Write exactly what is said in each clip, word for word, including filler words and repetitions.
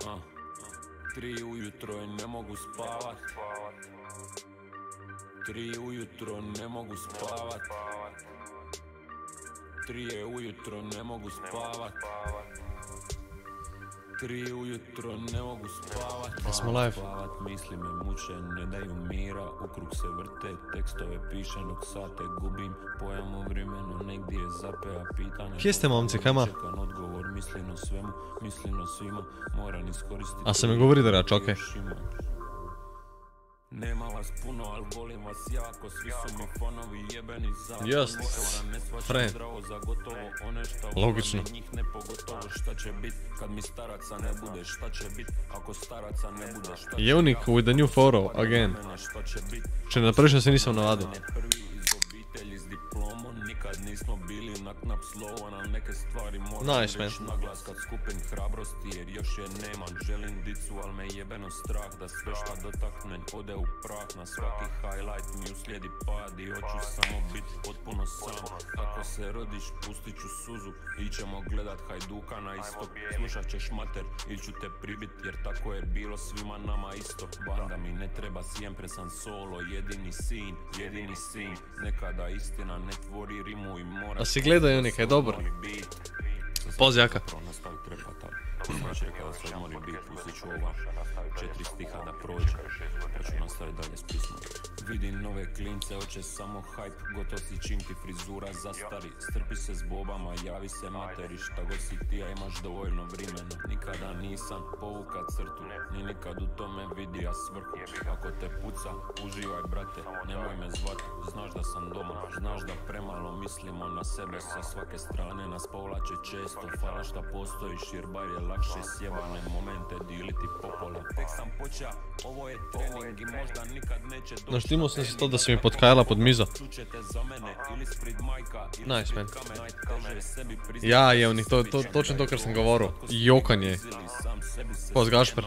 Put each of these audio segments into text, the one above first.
uh, Tri ujutro i ne mogu spavat. Tri ujutro ne mogu spavat. Tri je ujutro ne mogu spavat. Tri ujutro ne mogu spavat. Jesmo live. Spavat, misli me muče, ne daju mira. Ukrug se vrte, tekstove pišem dok sate gubim. Pojam u vremenu, negdje je zapea pitanje. Kje ste, momci, kama? Čekam odgovor, mislim o svemu, mislim o svima. Moram iskoristiti. A se mi govori da rač, okej. Nema vas puno, ali volim vas jako. Svi su mi fonovi jebeni zakon. Just, friend. Logično. Njih ne pogotovo šta će bit kad mi staraca ne bude. Šta će bit ako staraca ne bude. Unique with a new photo, again. Če na prvišnja se nisam navadio. Nikad nismo bili na knap slovo, na neke stvari moram nice, reći naglas kad skupim hrabrosti, jer još je nemam. Želim dicu, al me jebeno strah da sve šta dotaknem ode u prah. Na svaki highlight mi uslijedi pad i hoću samo bit potpuno sam. Ako se rodiš, pustit ću suzu, ićemo gledat Hajduka na istok. Slušat ćeš mater, ili ću te pribit, jer tako je bilo svima nama isto. Banda mi ne treba, siempre sam solo, jedini sin, jedini sin. Nekada istina ne tvori rimu i mora. A si gledao Unika, je dobro. Pozjaka. Znači kada se odmori bit, pustit ću ova četiri stiha da prođe, pa ću nastaviti dalje s pismom. Vidim nove klince, hoće samo hype, gotov si čim ti frizura zastari. Strpi se s bobama, javi se materi, šta god si ti, a imaš dovoljno vremena. Nikada nisam povukat crtu, ni nikad u tome vidija svrhu. Ako te puca, uživaj brate, nemoj me zvat, znaš da sam doma. Znaš da premalo mislimo na sebe, sa svake strane nas povlače često. Hvala šta postojiš, jer bar je lakše sjebane momente diliti popola. Tek sam počeo, ovo je trening i možda nikad neće doći. Naštimo sam se to da si mi potkajala pod mizo. Nice, man. Ja, je Unik, to, to, točno to kar sam govorio. Jokanje. Poz Gašper.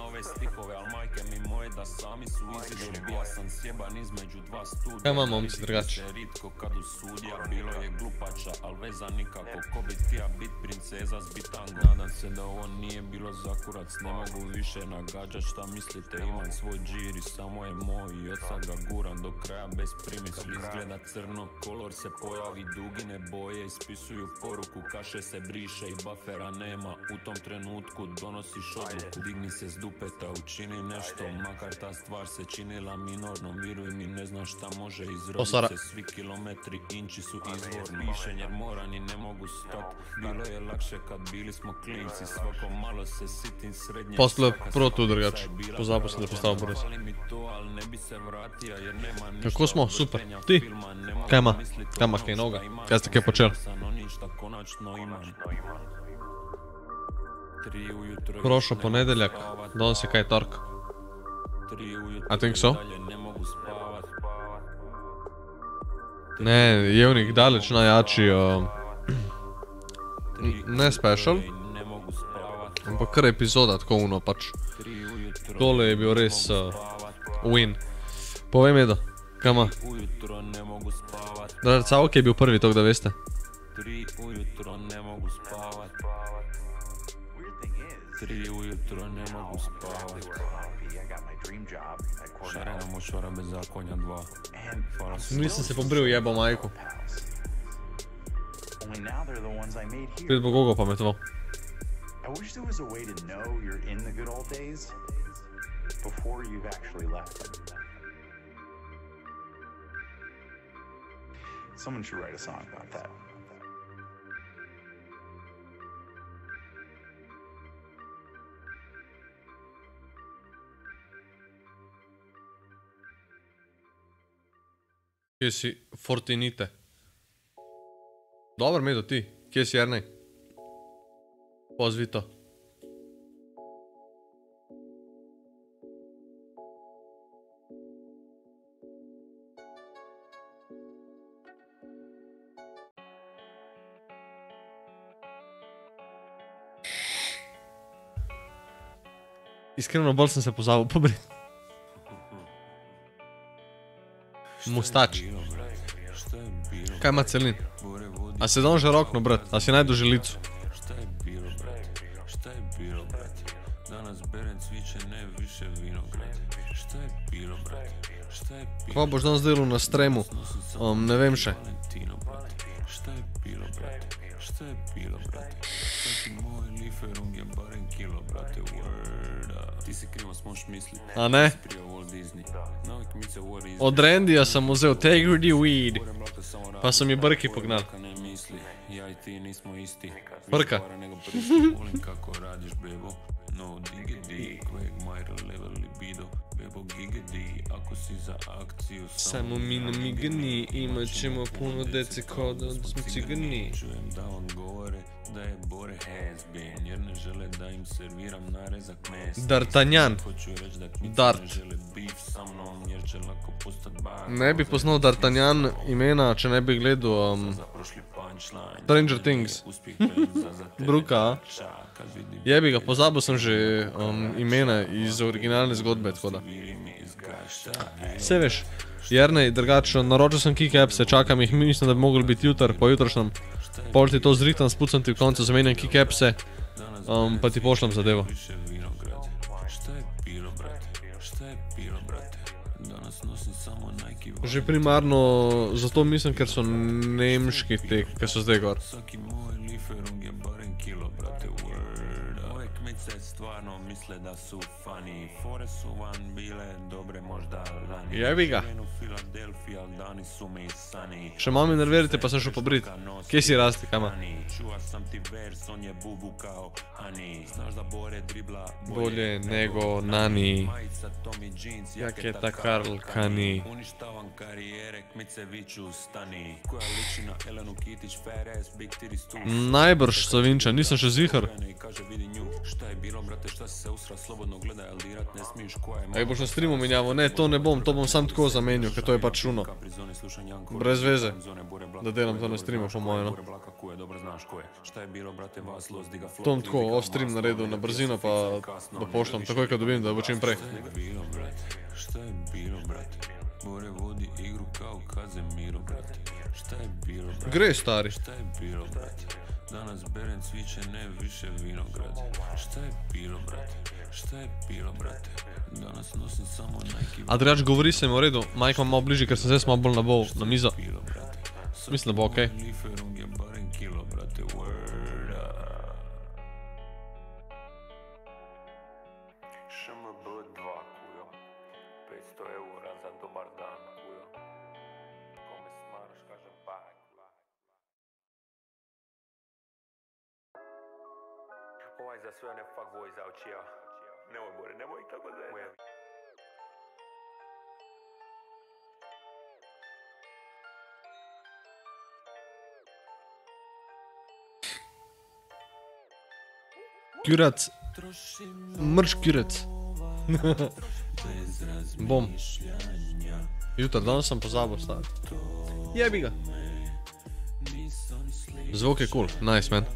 Kaj ima momci drugače? Ritko kad u sudja bilo je glupača, al veza nikako ko bi htija bit princeza s bitango. Nadam se da ovo nije bilo zakurac, ne mogu više nagađat šta mislite. Imam svoj džir i samo je moj i od sad ga guram do kraja bez primisli. Izgleda crno, kolor se pojavi, dugine boje ispisuju poruku. Kaše se briše i buffera nema, u tom trenutku donosiš odluku. Digni se s dupeta, učini nešto, makar ta stvar se činila minorno. Viruj mi, ne znam šta može izrodit se, svi kilometri, inči su izvorni. Pišen jer moram i ne mogu stat, bilo je lakše kad bili smo klinci. Svako malo se sitim srednje. Posle prvo tu drugače, pozapao sam da postavim brzo. Kako smo? Super. Ti? Kaj ima? Kaj ima kaj noga? Kaj ste kaj počeli? Prošao ponedeljak, danas je kaj tork. I think so. Ne, je Unik daleč najjači, uh, ne special, ampak kar epizoda tako uno pač. Tole je bil res uh, win. Povej mi da, kaj ima? Da, Cavok je bil prvi, tok da veste. Tri ujutro ne mogu spavat. Tri ujutro ne mogu spavat. Šarena močvara bez zakonja dva. Nisam se pobrio, jebao majku. Pred Bogogo pametovao. I wish there was a way to know you're in the good old days before you've actually left them. Someone should write a song about that. Kje si Fortinite? Dobar Medo, ti. Kje si Jernej? Pozvi to. Iskreno bolj sem se pozabil pobriti. Mustač. Kaj ima celin? A se dam že rokno, brat? A si najdu želicu? Šta je bilo, brat? Šta je bilo, brat? Danas berem cviće, ne više vinograd. Šta je bilo, brate? Šta je bilo? Kva boš danes delal na stremu? Um, ne vem še. Valentino, brate. Šta je bilo, brate? Šta je bilo, brate? Svaki moj liferung je barem kilo, brate, worda. Ti si krivo smoš mislit. A ne? Ti si prije Walt Disney. Nove kmice Walt Disney. Od Randija sam uzeo Integrity Weed. Pa sam je brki pognal. Ne misli, ja i ti nismo isti. Brka. Više para nego pristi, volim kako radiš, bebo. No diggity, kojeg majra level libido. Bebo gigedi, ako si za akciju Samo mi na migani, imat ćemo puno dece kao da smo cigani. Čujem da vam govore da je Bore has been, jer ne žele da im serviram narezak mesa. D'Artagnan. Hoću reći da kmice Dart. ne žele beef sa mnom, jer će lako postat bar. Ne bi poznal D'Artagnan imena, če ne bi gledal um, Za prošli punchline. Stranger Things. Uspjeh trenza za tebe. Bruka, a? Kad vidim Jebi ga, pozabil sem že um, imena iz originalne zgodbe, tako da. viri mi iz gaša. Vse veš, Jernej, drugače, naročil sem keycapse, čakam jih, mislim, da bi mogli biti jutr, po jutrašnjem. Pol ti to zrihtam, spucam ti v koncu, zamenjam keycapse, um, pa ti pošljem zadevo. Više vinograd. Šta je bilo, brate? Šta je bilo, brate? Danas nosim samo Nike. Že primarno zato mislim, ker so nemški te, ki so zdaj gor. Svaki moj liferung je barem kilo, brate, worda. Moje kmice stvarno misle da su funny. Fore su van bile dobre možda lani. Jebi ga. Živim u Filadelfiji, al dani su mi sunny. Še malo mi nervirite, pa sem šel pobrit. Kje si rasti, kama? Čuva sam ti vers, on je bubu kao Ani. Znaš da Bore dribla Bolje nego Nani. Majica Tommy Jeans, Jaketa Karl Kani. Uništavam karijere, kmice viču stani. Koja liči na Elenu Kitić, fair ass, big titties tu. Najbrž Savinča, nisem še zihar. I kaže vidi nju, šta je bilo brate, šta si se usra, slobodno gledaj, al dirat ne smiješ, koja je Ej, boš na streamu menjavo, ne, to ne bom, to bom sam tako zamenil, ker to je pač šuno. Brez veze, da delam to na streamu, po moje, no. Šta je bilo brate, vas los, diga flop. To bom tako off stream naredil na brzino, pa da pošljam, takoj kad dobim, da bo čim prej. Šta je bilo brate, šta je bilo brate, Bore vodi igru kao Kazemiro brate. Šta je bilo brate, Gre, stari. šta je bilo brate, danas berem cviće, ne više vinograd. Šta je bilo brate, šta je bilo brate, danas nosim samo Nike. A drugač govori se mi v redu, Mike imam malo bližje, ker sem zdaj malo bolj na bol, na mizo. Bilo brate, Mislim, da bo okej. liferung je barem kilo brate, worda. Š M B dva kujo, petsto eura za dobar dan kujo. Kome smaraš kažem baj. Ovaj za sve one fuckboys out here. Nemoj Bore, nemoj tako da je. Kurac, mrš kurac. Bom. Jutar, danes sem pozabil, stari. Jebi ga. Zvok je cool, nice man.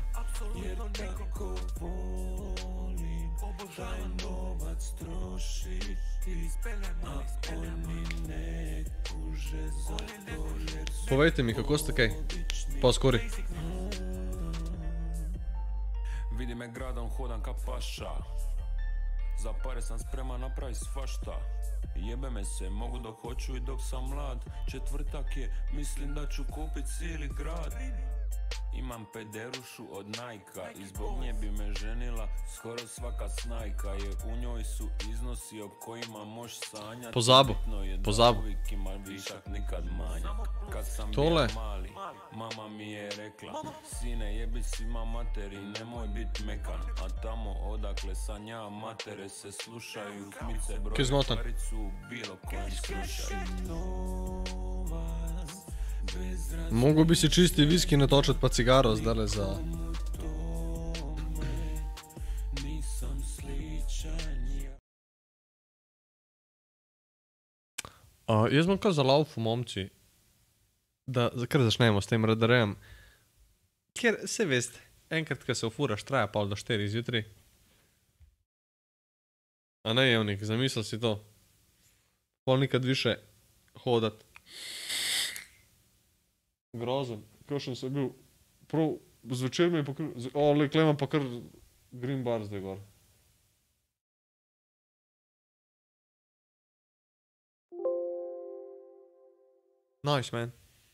Povejte mi, kako ste kaj? Pa skori. Vidi me gradom, hodam ka paša. Za pare sam spreman napravit svašta. Jebe me se, mogu dok hoću i dok sam mlad. Četvrtak je, mislim da ću kupit cijeli grad. Imam pederušu od Nike-a i zbog nje bi me ženila skoro svaka snajka. Jer u njoj su iznosi o kojima moš sanjati. Pozabu, Bitno je da pozabu. uvijek ima višak, nikad manjak. Kad sam Tole. bio mali, mama mi je rekla: sine jebi svima materi, nemoj bit mekan. A tamo odakle sam ja, matere se slušaju. Kmice broje zmotan. paricu u bilo kojem slušaju. Mogu bi si čisti viski natočet pa cigaro zdajle za... Nisam sličan ja. Uh, jaz bom kar za laufu, momci. Da, kar začnemo s tem R D R-em. Ker, se veste, enkrat, ko se ufuraš, traja pol do štiri zjutraj. A ne, Jevnik, zamisel si to. Pol nikad više hodat. Grozen, kakšen sem bil. Prav, zvečer mi je pa kar... O, le, imam pa kar green bar zdaj gor. Nice, man.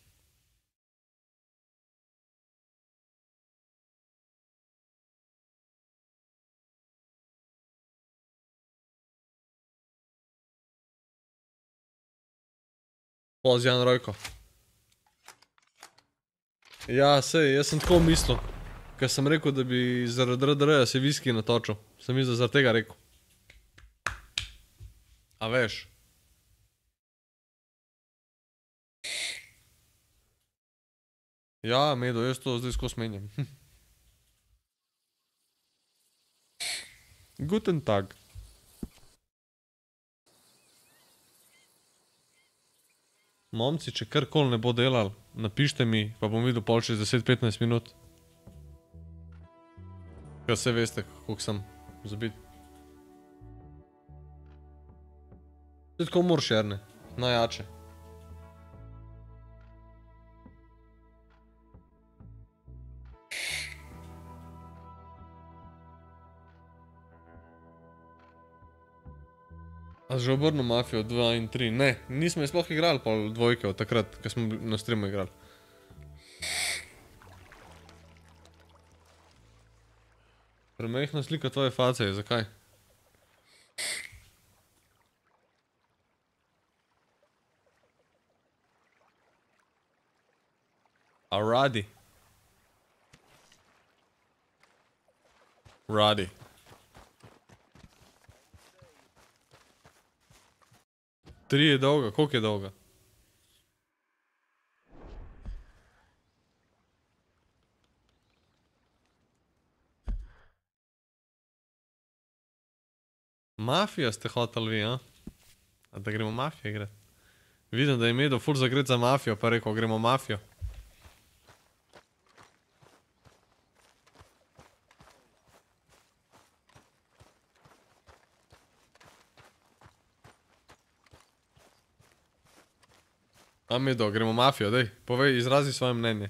Pozjan Rojko. Ja, sej, jaz sem tako mislil. Ker sem rekel, da bi zaradi R D R-ja se viski natočil. Sem mislil zaradi tega rekel. A veš? Ja, Medo, jaz to zdaj skozi menjam. Guten Tag. Momci, če karkoli ne bo delal, napište mi, pa bom videl pol čez deset petnajst minut. Kaj se veste, koliko sem zabit. Zdaj tako moraš, Erne. Najjače. A že obrnil Mafijo dva in tri? Ne, nismo je sploh igrali pol dvojke od takrat, ko smo na streamu igrali. Premehna slika tvoje face je, zakaj? A radi. Radi. Tri je dolga, koliko je dolga? Mafija ste hoteli vi, a? A da gremo Mafijo igrati? Vidim, da je Medo ful zagret za Mafijo, pa rekel, gremo Mafijo. A Medo, gremo Mafijo, dej, povej, izrazi svoje mnenje.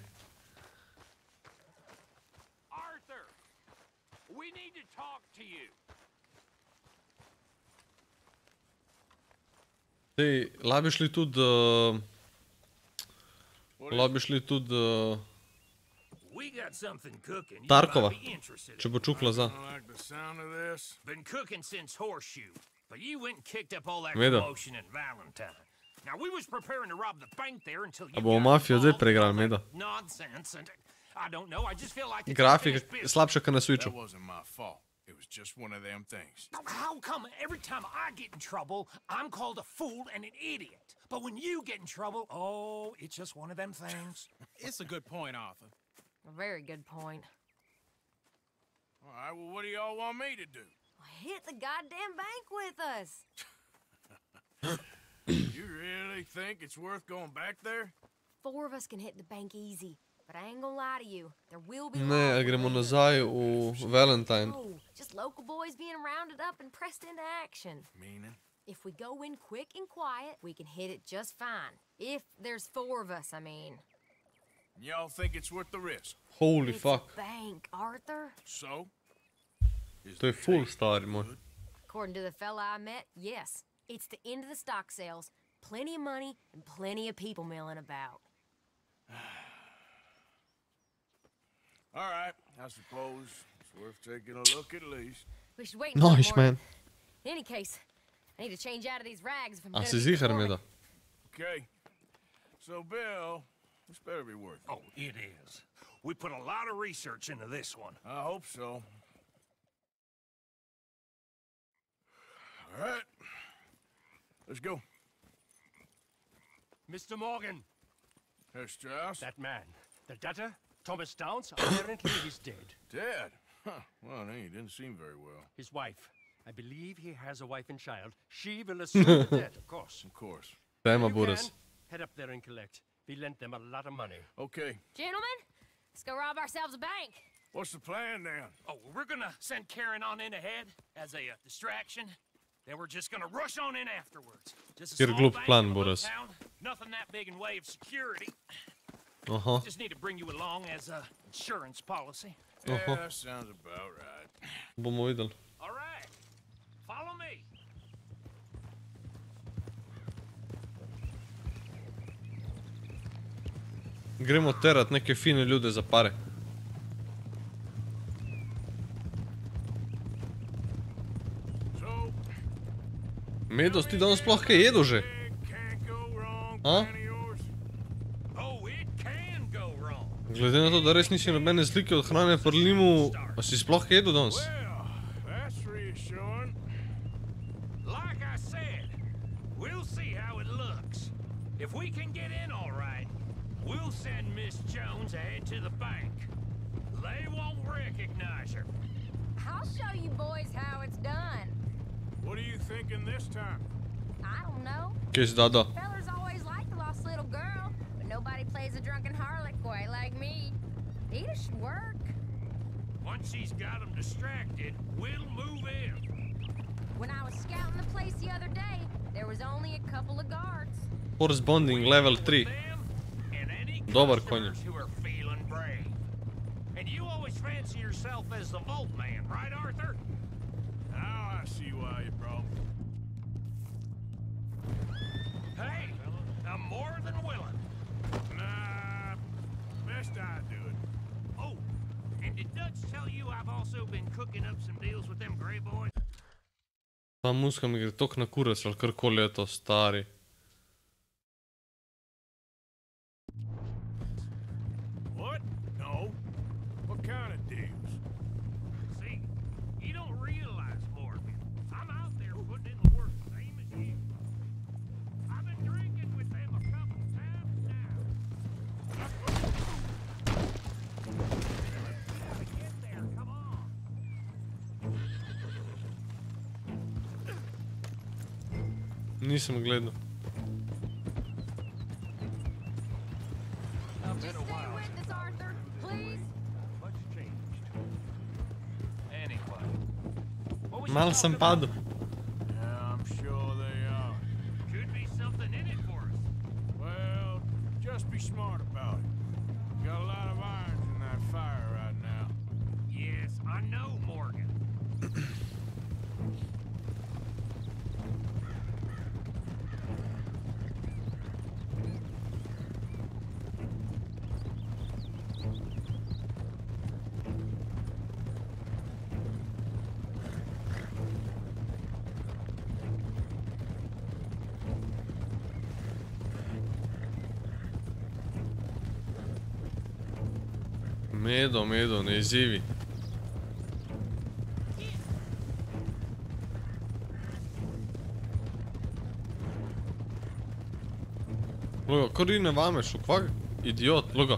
Arthur, we need to talk to you. Dej, lahko bi šli tudi... Uh, lahko bi šli tudi... Uh, We got something cooking. You Tarkova, might be interested in. če bo čukla za. I like the sound of this. Been cooking since Horseshoe, but you went and kicked up all that Medo. commotion in Valentine. Now we was preparing to rob the bank there until you A bomo got Mafijo zdaj involved preigrali, in all Medo? that nonsense and I don't know. I just feel like it's Grafika unfinished business. slabša kot na Switchu. That wasn't my fault. It was just one of them things. Now, how come every time I get in trouble, I'm called a fool and an idiot? But when you get in trouble, oh, it's just one of them things. It's a good point, Arthur. A very good point. All right, well, what do y'all want me to do? Hit the goddamn bank with us. You really think it's worth going back there? Four of us can hit the bank easy, but I ain't gonna lie to you. There will be. Ne, laws gremo later. nazaj v Valentine. Oh, just local boys being rounded up and pressed into action. Meaning? If we go in quick and quiet, we can hit it just fine. If there's four of us, I mean. Y'all think it's worth the risk? Holy It's fuck. a bank, Arthur. So? Is To je the ful, taste stari moj. good? According to the fella I met, yes. It's the end of the stock sales. Plenty of money and plenty of people milling about. All right, I suppose it's worth taking a look at least. We should wait until the Nice, morning. man. In any case, I need to change out of these rags if I'm A gonna si be ziher, performing. Medo? Okay. So, Bill, this better be worth it. Oh, it is. We put a lot of research into this one. I hope so. All right. Let's go. Mister Morgan, Herr Strauss? that man, the debtor, Thomas Downs, apparently he's dead. Dead? Huh. Well, he didn't seem very well. His wife, I believe he has a wife and child. She will assume the debt, of course. Of course. Dajmo, You Boris. can head up there and collect. We lent them a lot of money. Okay. Gentlemen, let's go rob ourselves a bank. What's the plan then? Oh, we're gonna send Karen on in ahead as a uh, distraction. Then we're just gonna rush on in afterwards. Just a Kjer small glup bank plan, in a little Boris. town. Nothing that big in way of security. Aha. Just need to bring you along as a insurance policy. Yeah, Uh-huh. that sounds about right. Bomo videli. All right, follow me. Gremo terat neke fine ljude za pare. So, Medos, ti danes sploh kaj jedo že? can't go wrong, Huh? plan of yours. Oh, it can go wrong. Glede na to, da res nisi nobene slike od hrane pri limu, a si sploh kaj jedo danes? Well, that's reassuring. Like I said, we'll see how it looks. If we can get in all right, we'll send Miss Jones ahead to the bank. They won't recognize her. I'll show you boys how it's done. What are you thinking this time? I don't know. Kaj si dada? Fellers always like the lost little girl, but nobody plays a drunken harlot quite like me. Edith should work. Once she's got them distracted, we'll move in. When I was scouting the place the other day, there was only a couple of guards. Horse bonding level three. Them and any Dobar customers who are feeling brave. And you always fancy yourself as the Vault Man, right, Arthur? Now I see why you brought me. Hey, I'm more than willing. Nah, best I do it. Oh, and did Dutch tell you I've also been cooking up some deals with them Grey Boys? Ta muska mi gre tok na kurac, ali karkoli je to, stari. What? No. What kind of deals? See, you don't realize, Morgan. I'm out there putting in the work, same as you. I've been drinking with them a couple times now. Gotta get there, come on. Nisem gledal. Just stay with us, Arthur, please. Much changed. Anyway, what was Malo you sem talking about? padel. Yeah, I'm sure they are. Could be something in it for us. Well, just be smart about it. Got a lot of irons in that fire right now. Yes, I know, Morgan. Medo, medo, ne izzivi. Logo, kar ti ne vameš, kvak? Idiot, logo.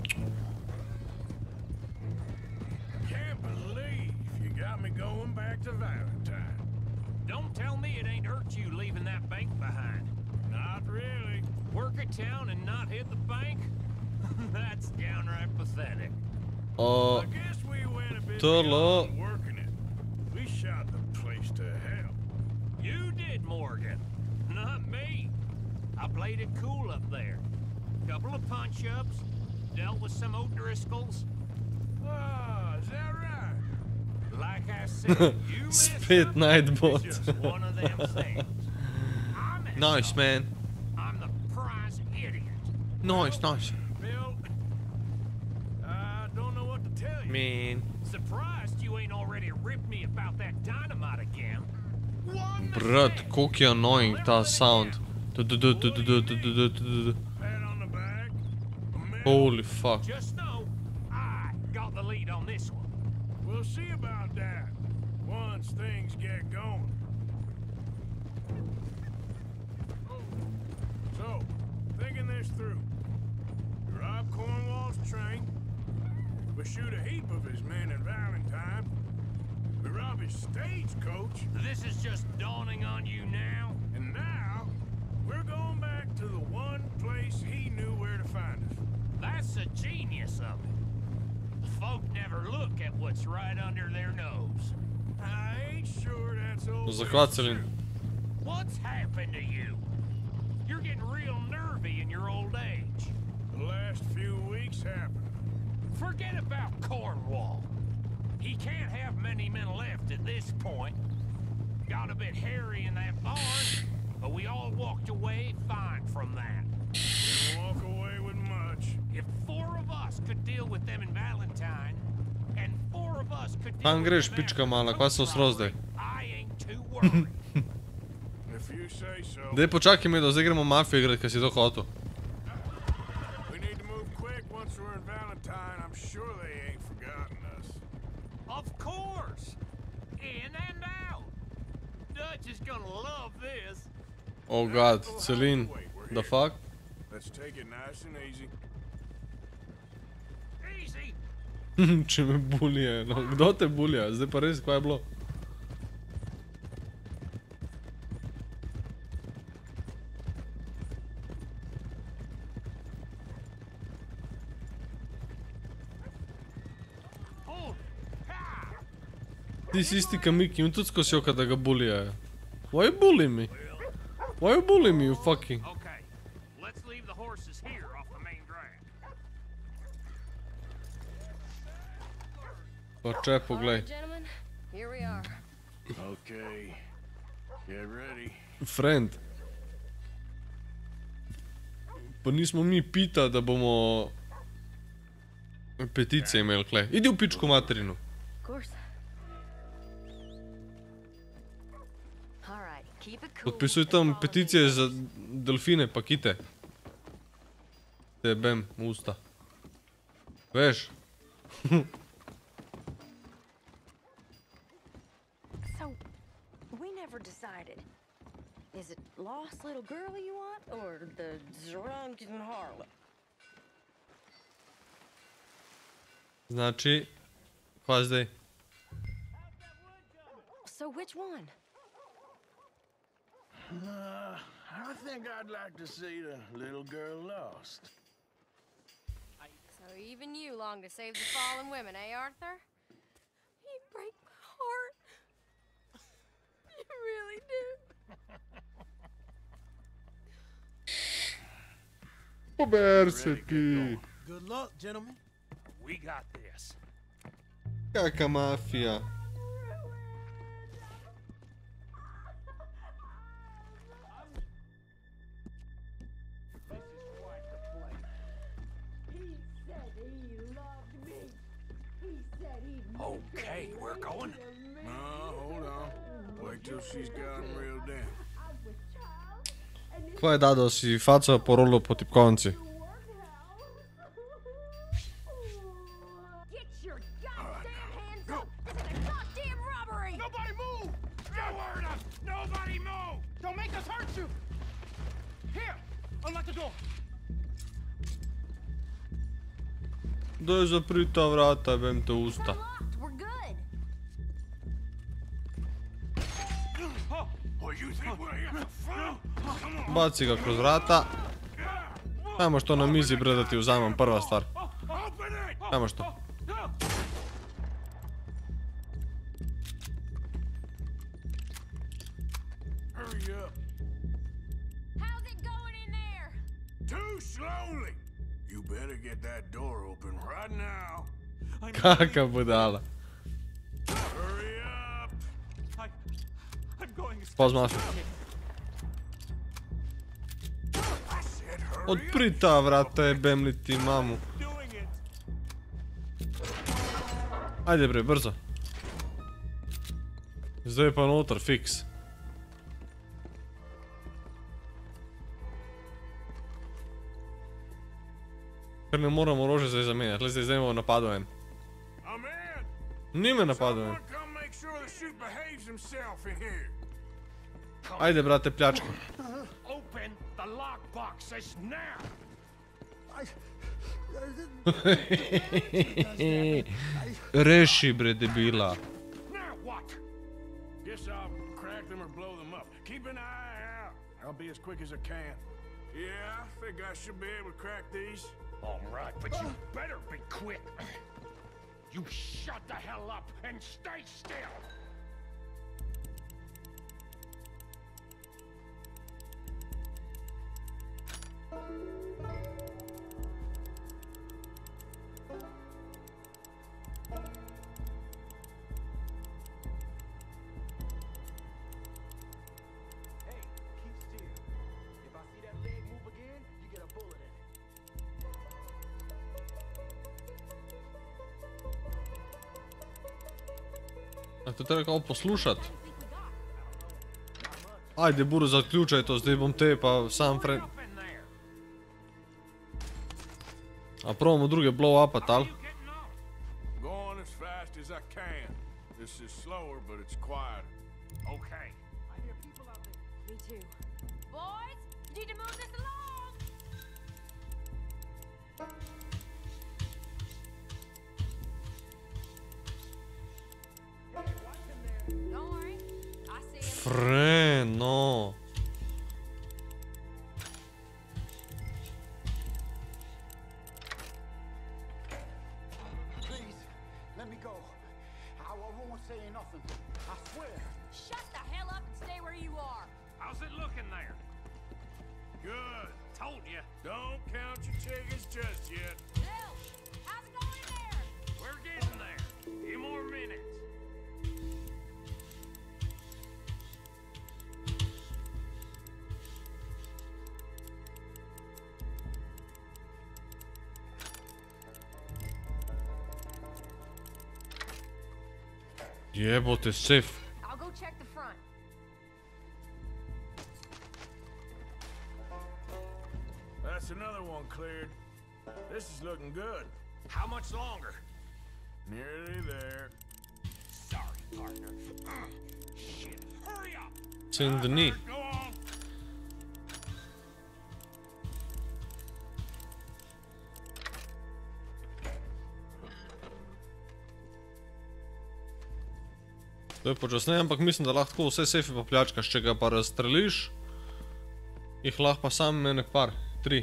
Can't believe you got me going back to Valentine. Don't tell me it ain't hurt you leaving that bank behind. Not really. Work a town and not hit the bank? That's downright pathetic. O, I guess we went a bit to beyond lo- working it. We shot the place to hell. You did, Morgan. Not me. I played it cool up there. Couple of punch-ups, dealt with some O'Driscolls. Ah, is that right? Like I said, you mess Spet up, Nightbot. it's just one of them things. I mess Nice, up, man. I'm the prize idiot. Nice, nice. Bill, I don't know what to tell you. Man. Surprised you ain't already ripped me about that dynamite again. One Brat, mistake. koliko je annoying ta sound. Du- du- du- du- du- du- du- du- du- du- du- Pat on the back. A medal. Holy fuck. Just know, I got the lead on this one. We'll see about that once things get going. So, thinking this through. We rob Cornwall's train. We shoot a heap of his men at Valentine. We rob his stagecoach. This is just dawning on you now. And now, we're going back to the one place he knew where to find us. That's the genius of it. Folk never look at what's right under their nose. I ain't sure that's all. Zahvaljujem. What's happened to you? You're getting real nervy in your old age. The last few weeks happened. Forget about Cornwall. He can't have many men left at this point. Got a bit hairy in that barn, but we all walked away fine from that. Didn't walk away with much. If deal with them in Valentine, and four of us could deal Tam with greš, them pička after mala, the kva se coach osrozdaj. robbery. I ain't too worried. If you say so. Daj počakaj me, da zdaj gremo mafijo igrati, kaj si to hotel. We need to move quick once we're in Valentine. I'm sure they ain't forgotten us. Of course! In and out! Dutch is gonna love this. Oh god, Celine, the fuck? Let's take it nice and easy. Easy! Če me bulje, no, kdo te bulja? Zdaj pa res, kaj je bilo? Hold! Ha! Ti si isti kamik, im tudi skozi oka, da ga buljajo. Why you bullying me? Why you bullying me, you fucking? Okay, let's leave the horses here off the main drag. Pa če, poglej. Alright, gentlemen, here we are. Okay. Get ready. Friend. Pa nismo mi pita, da bomo peticije imeli, kle. Idi v pičku materinu. Of course. Alright, keep it cool. Podpisuj tam peticije za delfine, pa kite. Tebem, usta. Veš? So, we never decided. Is it lost little girl you want, or the drunken harlot? Znači, kva zdaj? So which one? Uh, I think I'd like to see the little girl lost. So even you long to save the fallen women, eh, Arthur? You break my heart. You really do. Pober se ti. Good luck, gentlemen. We got this. Kaka mafija. Okay, we're going. No, hold on. Wait till she's gotten real down. Kva je dado, si faco porolo po tipkovnici? Get your goddamn hands up! This is a goddamn robbery! Nobody move! You heard us! Nobody move! Don't make us hurt you. Here, unlock the door. Daj zapri ta vrata, vem te usta. Locked, we're good. Oh, you think we're here for fun? Come on. Baci ga kroz vrata. Ajmo što na mizi, bre, da ti vzamem prva stvar. Open it! Ajmo što. Hurry up. How's it going in there? Too slowly. You better get that door open right now. Kaka budala. Hurry up. I, I'm going as Pause mafija. I said hurry Odpri ta vrata, jebem li ti mamu. doing it. Ajde bre, brzo. Zdaj pa noter, fiks. Ker ne moramo orožje zdaj zamenjati, le zdaj zdaj imamo napadel en. I'm in. Ni me napadel en. Someone come make sure the chute behaves himself in here. Ajde brate, pljačka. Open the lockboxes now. Reši bre, debila. Now what? Guess I'll crack them or blow them up. Keep an eye out. I'll be as quick as I can. Yeah, I think I should be able to crack these. All right, but you better be quick. You shut the hell up and stay still. Hey, keep still. If I see that leg move again, you get a bullet in it. A to treba kao poslušat. Ajde, Buru, zaključaj to, zdaj bom te pa sam friend... A probamo druge blow-upat, ali? Going as fast as I can. This is slower, but it's quieter. Okay. I hear people out there. Me too. Boys, you need to move this along. Don't worry. I see him. Fre, no. Please, let me go. I, I won't say nothing. I swear. Shut the hell up and stay where you are. How's it looking there? Good. Told you. Don't count your chickens just yet. Bill, how's it going in there? We're getting there. Few more minutes. Jebote, safe. I'll go check the front. That's another one cleared. This is looking good. How much longer? Nearly there. Sorry, partner. Ugh, shit. Hurry up. Saint Denis. Go on. To je počasneje, ampak mislim, da lahko vse sefe pa pljačkaš, če ga pa razstreliš, jih lahko pa sam enek par, tri.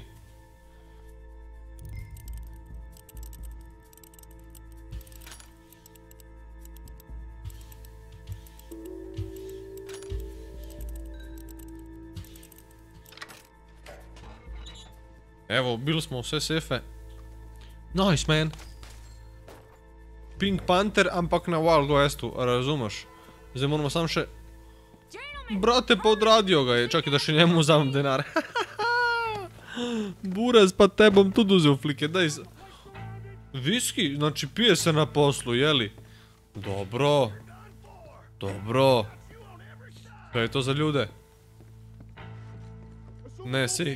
Evo, bili smo vse sefe. Nice, man. Pink Panther, ampak na Wild Westu, razumeš? Zdaj moramo sam še... Brate, pa odradijo ga je, čakaj da še njemu vzamem denar. Burez, pa te bom tudi vzel flike, daj se... Viski? Znači pije se na poslu, jeli? Dobro. Dobro. Kaj je to za ljude? Ne, sej.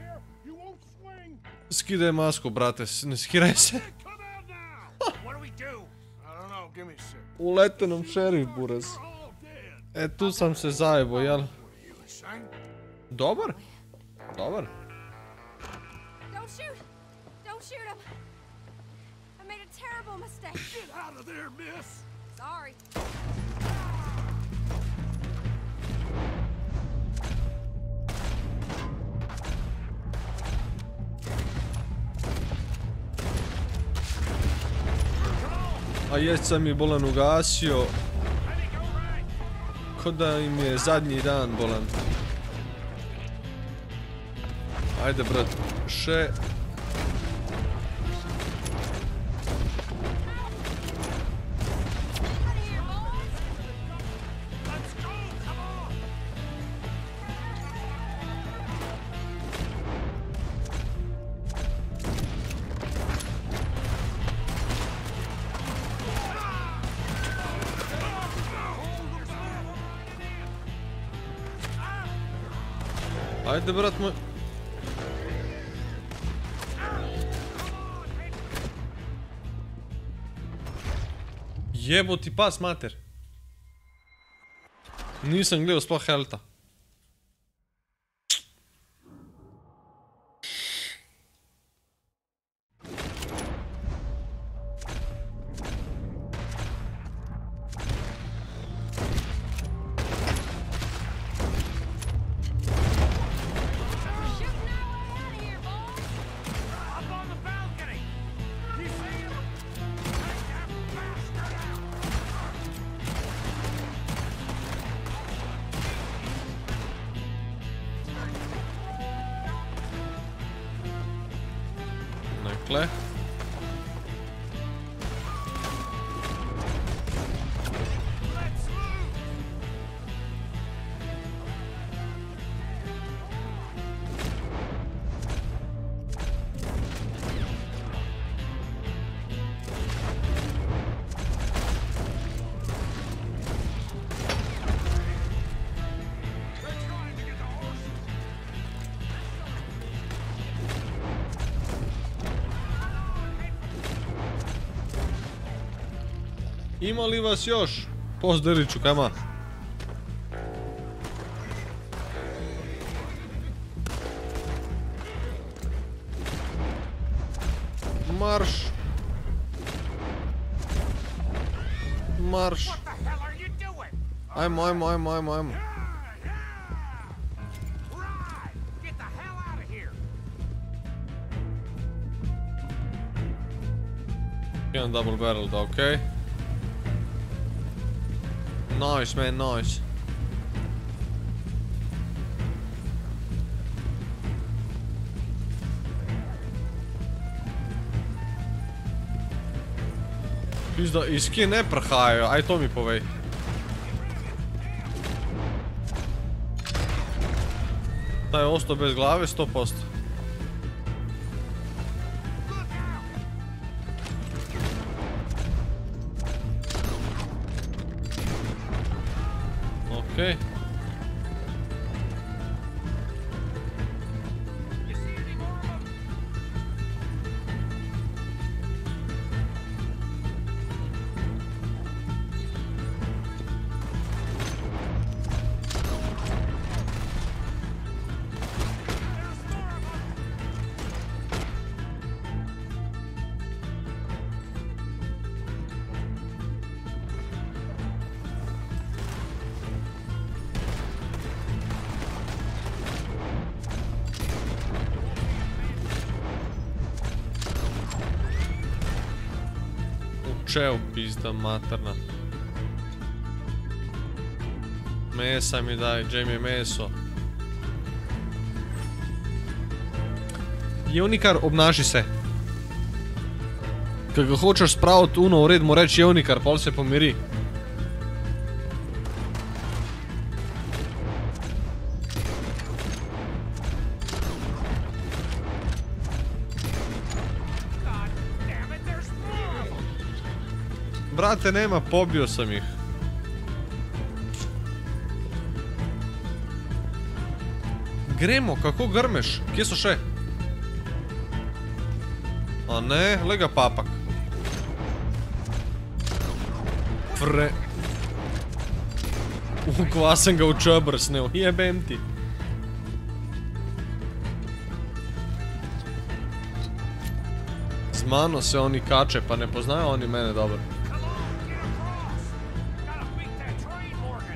Skidaj masko, brate, ne skiraj se. What do we do? I don't know. Give me a sec. Ulete nam šerif, Burez. E, tu sam se zajebo, jel? You insane? Dobar? Dobar? Don't shoot! Don't shoot him! I made a terrible mistake. Get out of there, miss. Sorry. A jest sam je bolan ugasio. Ko da im je zadnji dan bolan. Ajde, brat, še... Ajde, brat moj. Jebo ti pas, mater. Nisem gledal sploh helta. Up on the balcony. You see him? Take that bastard out. Dakle. Let's move. Ima li vas još? Pozdariću, kama. Marš. Marš. What the hell are you doing? Ajmo, ajmo, ajmo, ajmo, ajmo. Right! Get the hell out of here! Jedan double barrel, da, okej. Nice, man, nice. Pizda, iz kje ne prahajajo, aj to mi povej. Ta je ostao bez glave, sto posto. Okej. You see any more of them? There's more of them! Čeo, pizda materna. Mesa mi daj, gdje mi je meso? Jevnikar, obnaši se. Kad ga hočeš spraviti uno v red, mu reči Jevnikar, pol se pomiri. God damn it, there's more of them! Brate, nema, pobio sam ih. Gremo, kako grmeš? Kje so še? A ne, lega papak. Fre... Ukva sem ga v čebr snel, jebem ti. Z mano se oni kače, pa ne poznajo oni mene dobro. Come on, get across! Gotta beat that train, Morgan!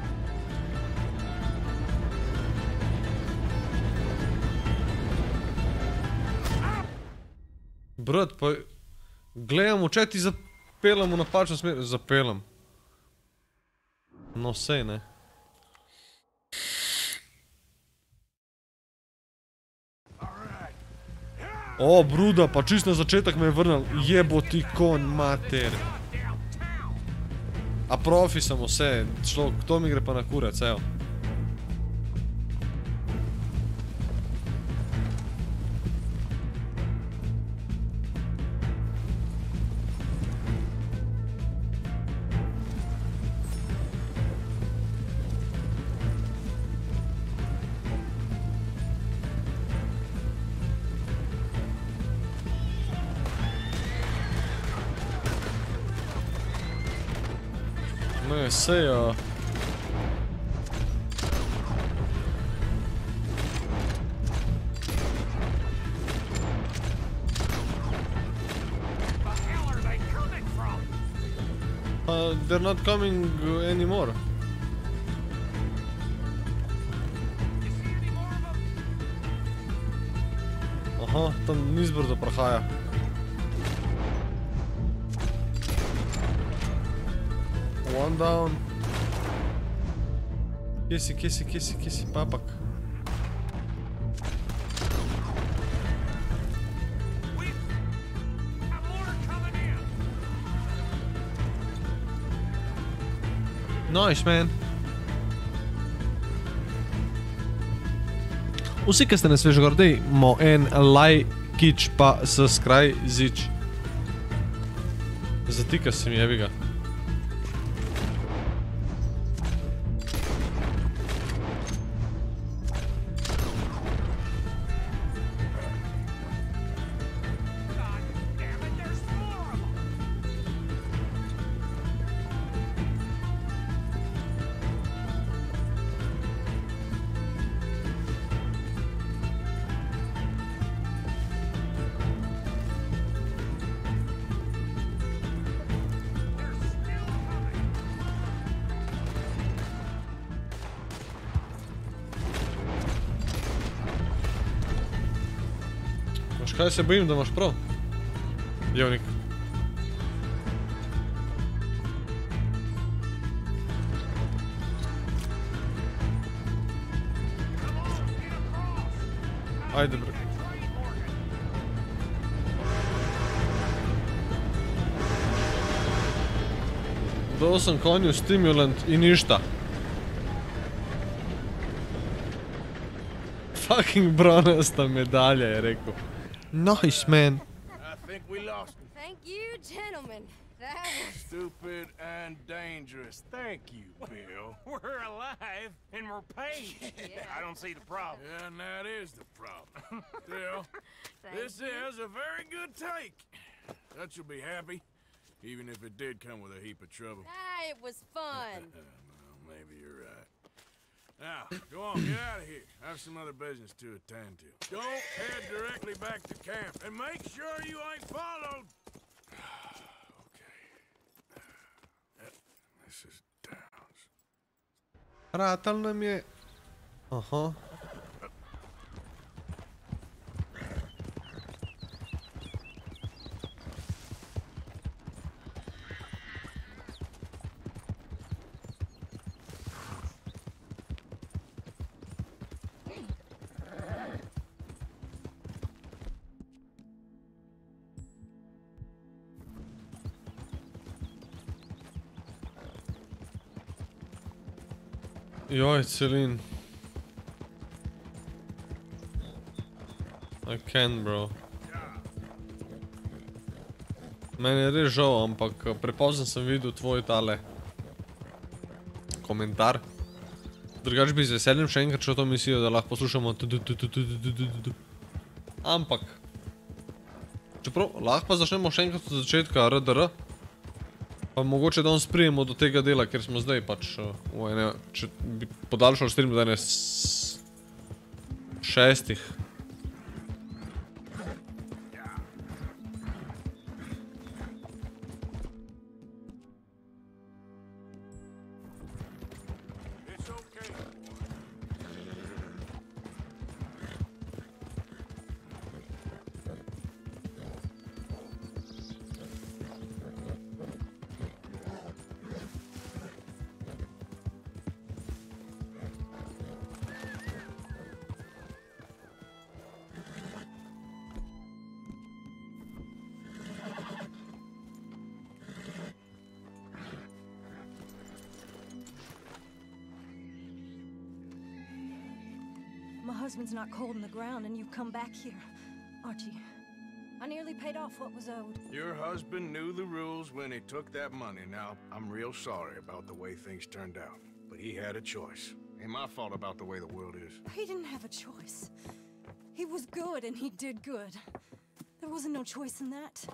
Brat, pa... Gledam v chat i zapelam v napačno smer... Zapelam. No sej, ne. O, bruda, pa čist na začetek me je vrnil. Jebo ti kon, mater. Downtown! A profi sam vse, šlo, to mi gre pa na kurac, evo. Ne, sej, a... The hell are they coming from? Uh, they're not coming uh, anymore. You see any more of them? Aha, tam niz brzo prahaja. One down. Kje si, kje si, kje si, kje si, papak? We've got more coming in! Nice, man. Vsi, ki ste na svežegordi, mo en lajkič pa subscribe-zič. Zatika se mi, jebi ga. God damn it, there's more of them! kaj se bojim, da imaš prav? Jevnik. Ajde, bre. Dao sam konju stimulant i ništa. Fucking bronasta medalja je rekao. Nice, man. I think we lost him. Thank you, gentlemen. That was... Stupid and dangerous. Thank you, Bill. We're alive and we're paid. I don't see the problem. Yeah, and that is the problem. Still, Thank this you. is a very good take. That you'll be happy, even if it did come with a heap of trouble. Ah, it was fun. Well, maybe you're right. Now, go on, get out of here. I have some other business to attend to. Don't head directly back to camp, and make sure you ain't followed. Okay. Yep, Missus Downs. Ratal nam je... Aha. Joj, Celine. I can, bro. Meni je res žal, ampak prepozno sem videl tvoj tale komentar. Drugač bi z veseljem še enkrat šel to misijo, da lahko poslušamo tu-du-tu-tu-tu-tu-tu-tu-tu. Ampak čeprav lahko pa začnemo še enkrat od začetka R D R. Pa mogoče da on sprijemo do tega dela, ker smo zdaj pač v ene, če bi podaljšal stream do ene šestih. It's okay. My husband's not cold in the ground, and you've come back here. Archie, I nearly paid off what was owed. Your husband knew the rules when he took that money. Now, I'm real sorry about the way things turned out. But he had a choice. Ain't my fault about the way the world is. He didn't have a choice. He was good, and he did good. There wasn't no choice in that.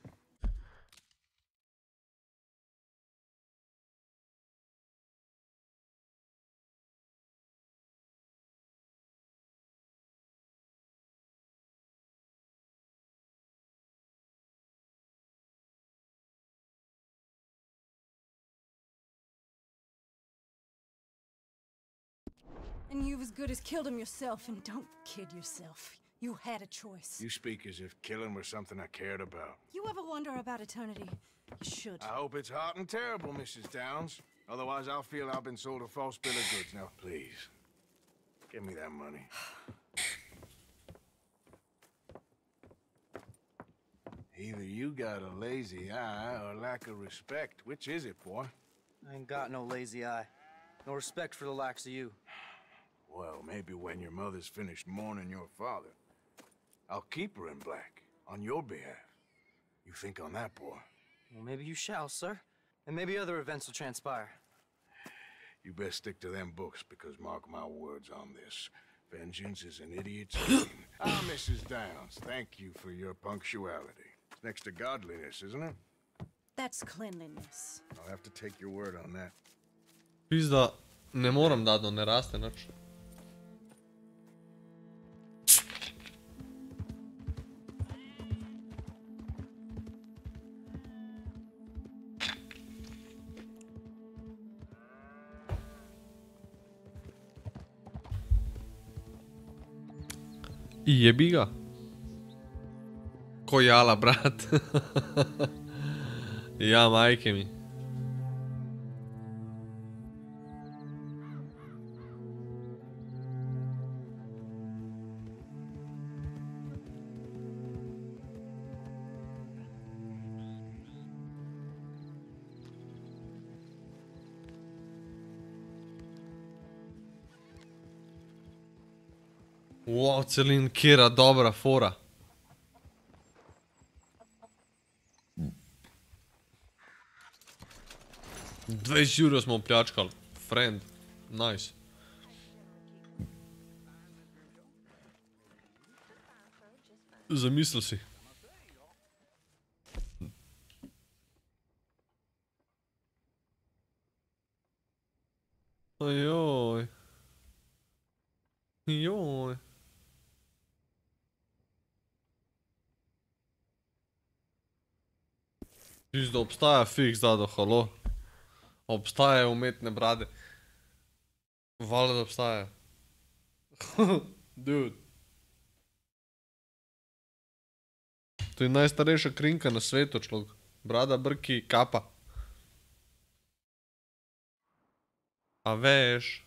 And you've as good as killed him yourself, and don't kid yourself. You had a choice. You speak as if killing was something I cared about. You ever wonder about eternity? You should. I hope it's hot and terrible, Missus Downs. Otherwise, I'll feel I've been sold a false bill of goods. Now, please, give me that money. Either you got a lazy eye or lack of respect. Which is it, boy? I ain't got no lazy eye. No respect for the likes of you. Well, maybe when your mother's finished mourning your father, I'll keep her in black, on your behalf. You think on that, boy? Well, maybe you shall, sir. And maybe other events will transpire. You best stick to them books, because mark my words on this. Vengeance is an idiot's game. Ah, Missus Downs, thank you for your punctuality. It's next to godliness, isn't it? That's cleanliness. I'll have to take your word on that. Pizda, ne moram dati, no ne raste nič. I jebi ga. Ko jala, brat. Ja, majke mi. Wow, celin, kjera dobra fora. dvajset evrov smo opljačkali. Friend. Nice. Zamisli si. Ajoj. Joj. Viš, da obstaja fiks, Dado, halo. Obstajajo umetne brade. Valjda, da obstajajo. Dude. To je najstarejša krinka na svetu, človek. Brada, brki, kapa. A veš.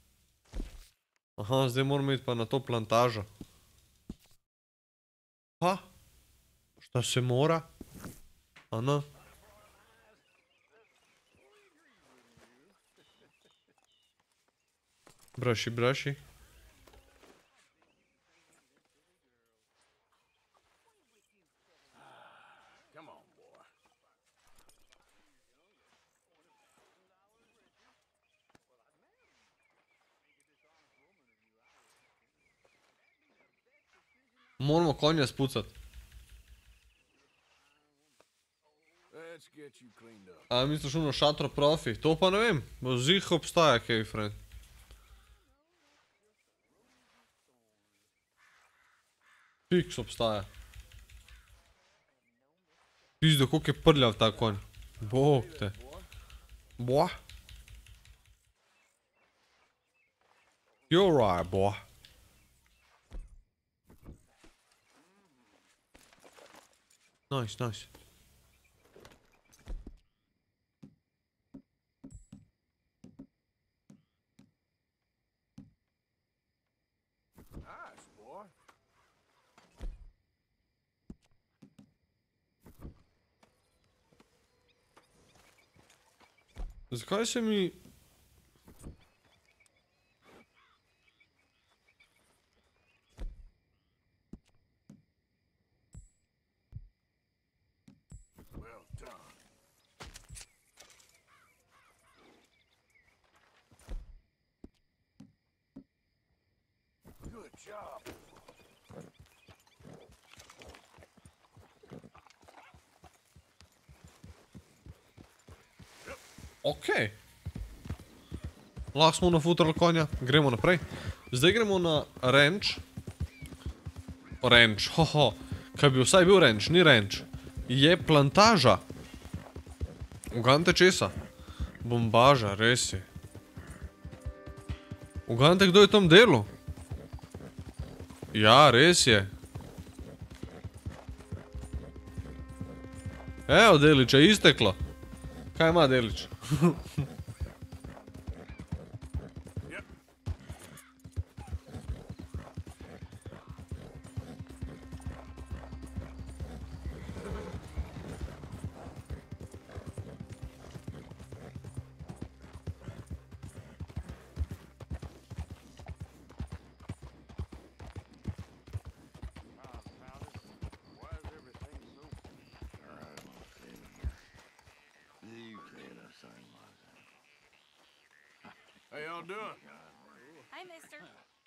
Aha, zdaj moram iti pa na to plantažo. Pa? Šta se mora? Ano. Braši, braši. Moramo konja spucati. A misliš ono šatro profi? To pa ne vem. Zih obstaja, kaj, friend. Fiks obstaja. Pizdo, koliko je prljav ta konj. Bog te. Boah. You're right, boah. Nice, nice. Zakaj se mi... Okej. Lahko smo nafutrali konja, gremo naprej. Zdaj gremo na ranch. Ranch, hoho. Kaj bi vsaj bil ranch, ni ranch. Je plantaža. Ugante česa? Bombaža, res je. Ugante, kdo je tam delu? Ja, res je. Evo, Deliča, isteklo. Kaj ima Delič? How y'all doing? Hi, mister.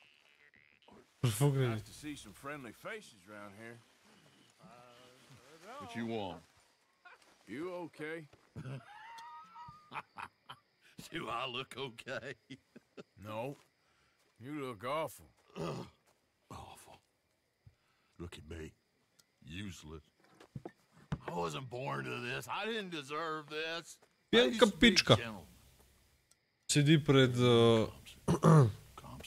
Nice to see some friendly faces around here. What you want? You okay? Do I look okay? No. You look awful. Awful. Look at me. Useless. I wasn't born to this. I didn't deserve this. Pijanka pička. Sedi pred uh,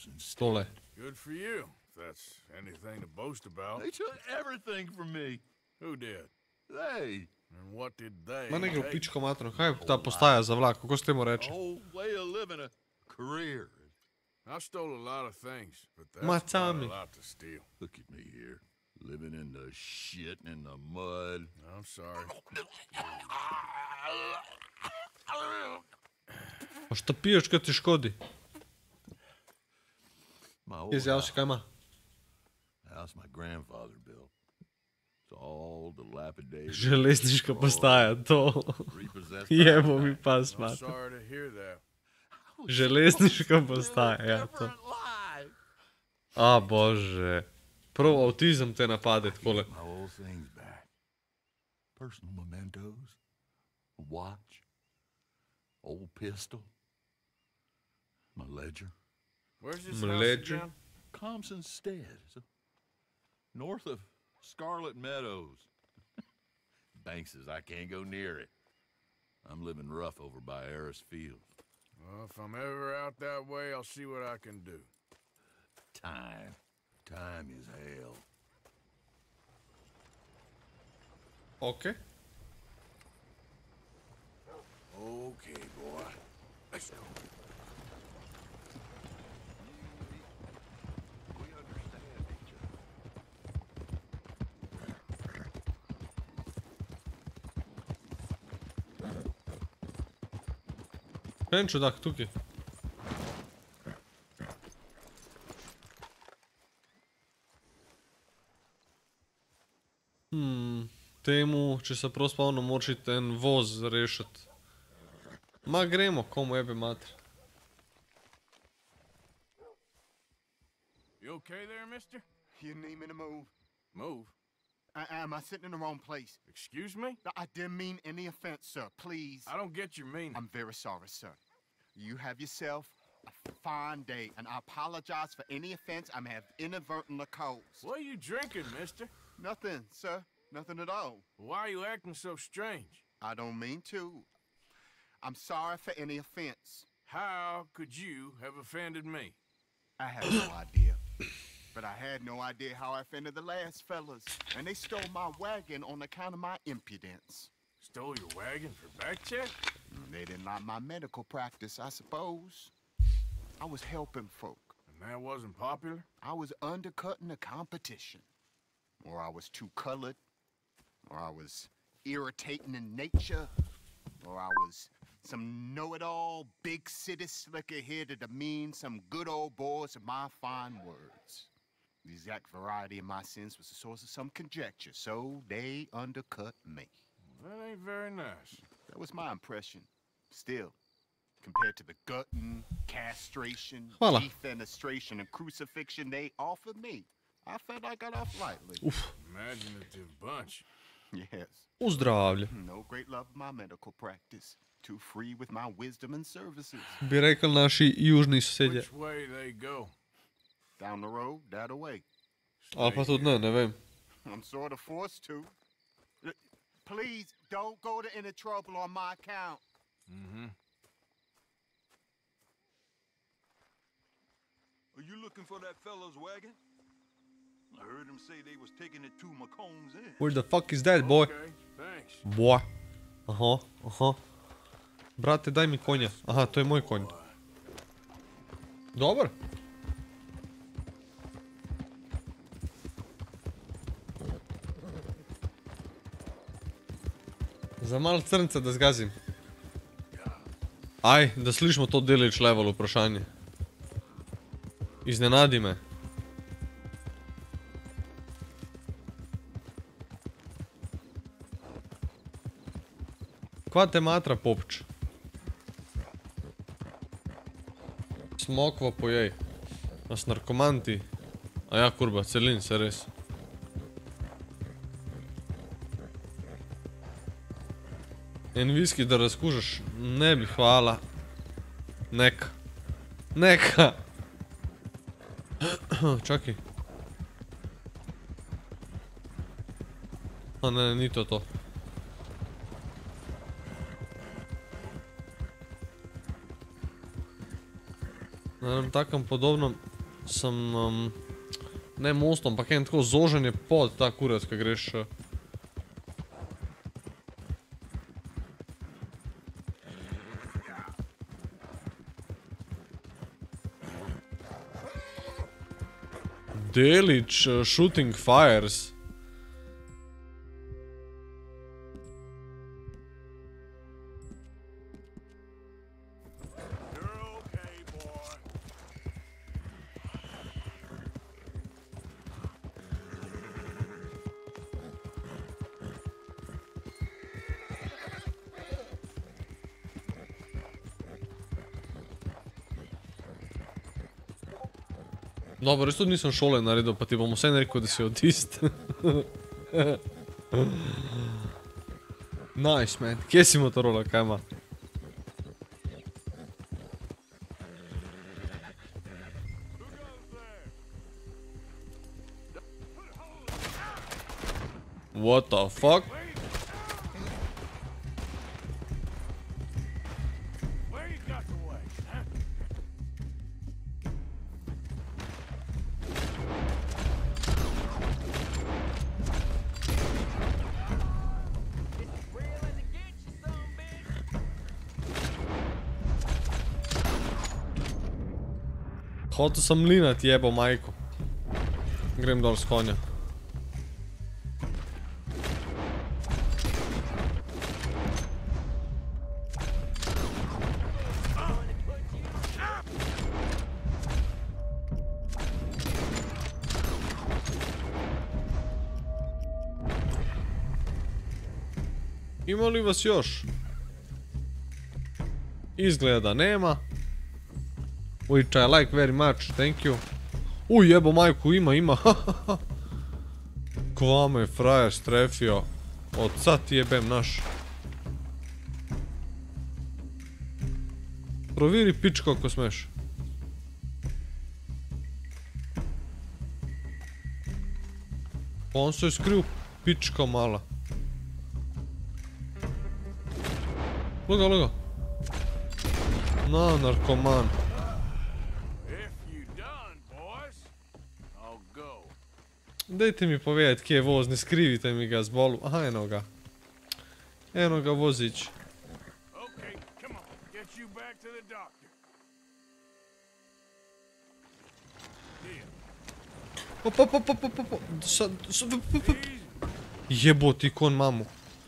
stole. Good for you, if that's anything to boast about. They took everything from me. Who did? They. And what did they Ma ne gre v take? pičko materno, kaj je ta postaja za vlak, kako se temu reče? A whole way of living a career. I stole a lot of things, but that's Ma not a Tommy. lot to steal. Look at me here, living in the shit and in the mud. I'm sorry. Pa šta piješ kad ti škodi? My old Izjav si kaj ima? house my grandfather built. It's all dilapidated. Železniška postaja, to. Repossessed. Jebo mi pas, I'm mater. sorry to hear that. Železniška postaja, ja to. A bože. Prav autizem te napade takole. My old things back. Personal mementos. A watch. Old pistol. My ledger. Where's this My house ledger. again? Compson Stead. So north of Scarlet Meadows. Bank says I can't go near it. I'm living rough over by Harris Field. Well, if I'm ever out that way, I'll see what I can do. Time. Time is hell. Ok. Okay, boy. Let's go. We understand each other. En čudak tukaj. Hmm, temu, če se prav spomnim, moraš iti en voz rešiti. Ma gremo, komu jebe mater. You okay there, mister? You need me to move? Move. Uh, am I sitting in the wrong place? Excuse me? I didn't mean any offense, sir. Please. I don't get your meaning. I'm very sorry, sir. You have yourself a fine day, and I apologize for any offense I may have inadvertently caused. What are you drinking, mister? Nothing, sir. Nothing at all. Why are you acting so strange? I don't mean to. I'm sorry for any offense. How could you have offended me? I have no idea. But I had no idea how I offended the last fellas. And they stole my wagon on account of my impudence. Stole your wagon for back check? They didn't like my medical practice, I suppose. I was helping folk. And that wasn't popular? I was undercutting the competition. Or I was too colored. Or I was irritating in nature. Or I was some know-it-all, big city slicker here to demean some good old boys of my fine words. The exact variety of my sins was the source of some conjecture, so they undercut me. That ain't very nice. That was my impression. Still, compared to the gutting, castration, Hvala. defenestration, and crucifixion they offered me, I felt I got off lightly. Uf, Imaginative bunch. Yes. uzdravlje. No great love of my medical practice. Too free with my wisdom and services. Bi rekli naši južni sosedje. Which way they go? Down the road, that away. Ali pa tudi ne, ne vem. I'm sort of forced to. Uh, Please, don't go to any trouble on my account. Mm-hmm. Are you looking for that fellow's wagon? I heard him say they was taking it to McComb's Inn. Where the fuck is that, boy? Okay, thanks. Boy. Aha, aha. Brate, daj mi konja. Aha, to je moj konj. Dobar. Za malo crnca da zgazim. Aj, da slišimo to delič level vprašanje. Iznenadi me. Kva te matra, popč? Smokva pojej. Nas narkomanti. A ja, kurba, celin, se res. En viski da razkužaš? Ne bi, hvala. Neka. Neka! Čakaj. A ne, ni to to. Na enem takem podobnem sem, um, ne mostom, ampak en tako zožen je pod ta kurac, ko greš uh, Delić, uh, shooting fires. Dobro, isto nisam šole naredil, pa ti bom vsaj rekel, da si autist. Nice, man. Kje si Motorola, kaj ima? What the fuck? Hotel sam linat, jebo majko. Grem dol s konja. Ima li vas još? Izgleda da nema. Which I like very much, thank you. Uj, jebo majku, ima, ima. Kva me frajer strefio. Od sad ti jebem naš. Proviri pičko ako smeš. On se je skrio pička mala. Loga, loga. Na, narkoman. Dajte mi povedati, kje je voz, ne skrivite mi ga z bolu. Aha, eno ga. Eno ga vozić. Op, op, op, op, op, op, sad, sad, op, op, op. Jebo ti kon mamu.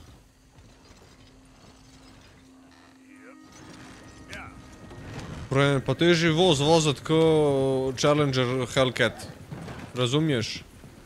Projem, pa teži voz vozat ko Challenger Hellcat. Razumiješ?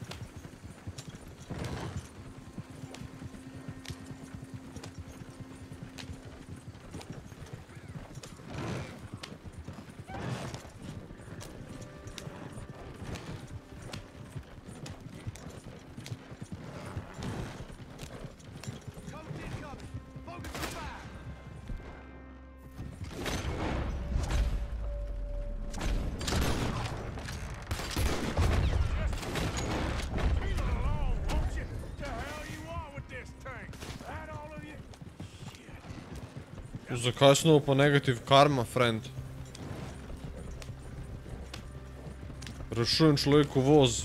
Zakaj si novo po negativ karma, friend? Rešujem človeku voz.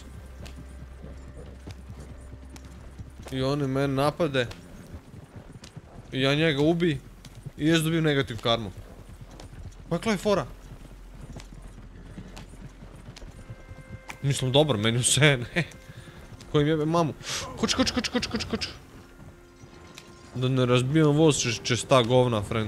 I oni mene napade. I ja njega ubi. I jaz dobim negativ karmu. Kakva je fora? Mislim, dobro, meni vse, ne. Ko im jebe mamu. Koč, koč, koč, koč, koč, koč. Da ne razbijem voz čez, čez ta govna, friend.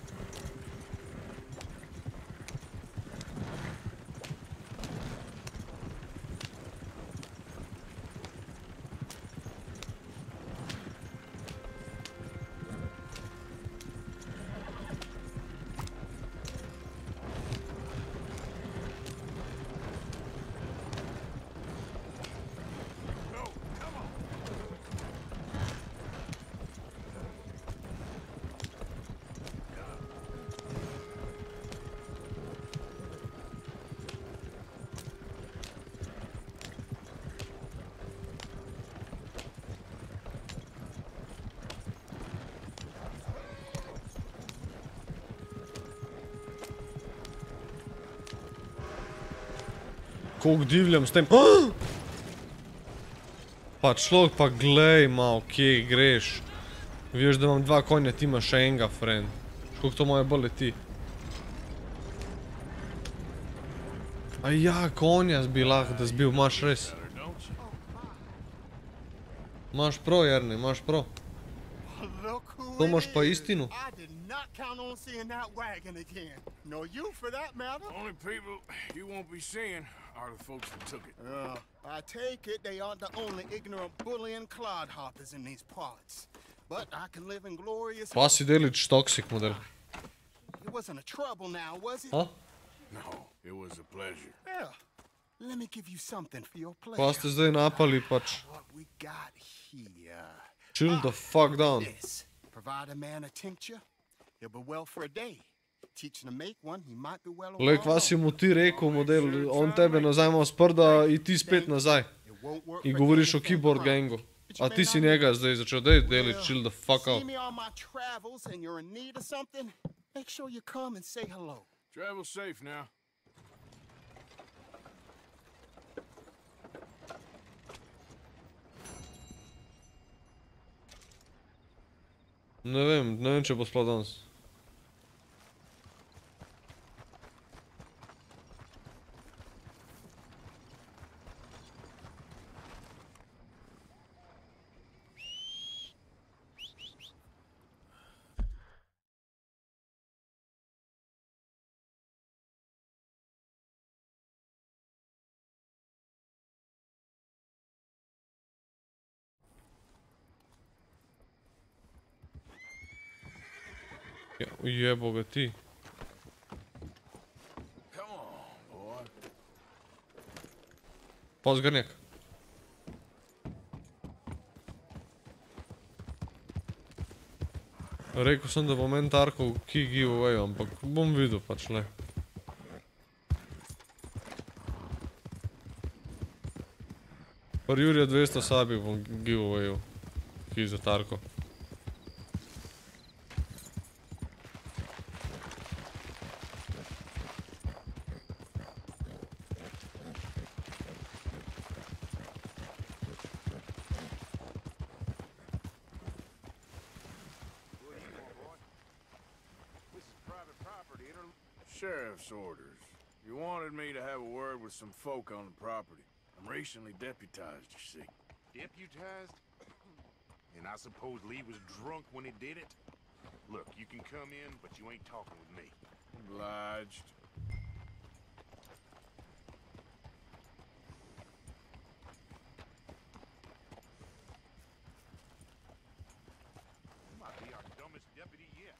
Koliko divljam s tem. Pa človek pa glej malo, kje greš. Veš, da imam dva konja, ti imaš enega, friend. Koliko to moje bole ti. A ja, konja bi lahko da zbil, imaš res. Imaš prav, Jernej, imaš prav. To imaš pa istino. I did not count on seeing that wagon again. Nor you for that matter. Only people you won't be seeing are the folks that took it. Uh, I take it they aren't the only ignorant bullying clodhoppers in these parts. But I can live in glorious... Vasi Delić, toxic model. It wasn't a trouble now, was it? A? No, it was a pleasure. Yeah. Let me give you something for your pleasure. Pa ste zdaj napali pač. What we got here. Chill the fuck down. This. Provide a man a tincture, he'll be well for a day. Teach him to make one, he might be well. Lej, kva si mu ti rekel, model, on tebe nazaj ima sprda i ti spet nazaj. I govoriš o keyboard gangu. A ti si njega zdaj začel, dej Delić, chill the fuck out. See me on my travels and you're in need of something, make sure you come and say hello. Travel safe now. Ne vem, ne vem, če bo sploh danes. Ja, ujebo ga ti. Pa zgrnjak. Rekel sem, da bo meni Tarkov key giveaway, ampak bom videl pač, le. Par Jurija dvesto sabih bom giveawayil, key za Tarkov. Sheriff's orders. You wanted me to have a word with some folk on the property. I'm recently deputized, you see. Deputized? And I suppose Lee was drunk when he did it? Look, you can come in, but you ain't talking with me. Obliged. You might be our dumbest deputy yet.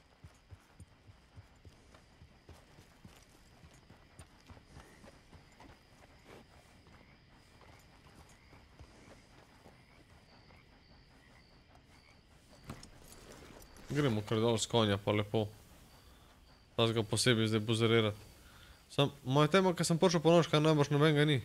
Gremo kar dol s konja, pa lepo. Tas ga posebej zdaj buzerirat. Sam, moja tema, kad sem počel po nož, kaj najboljš noben ga ni.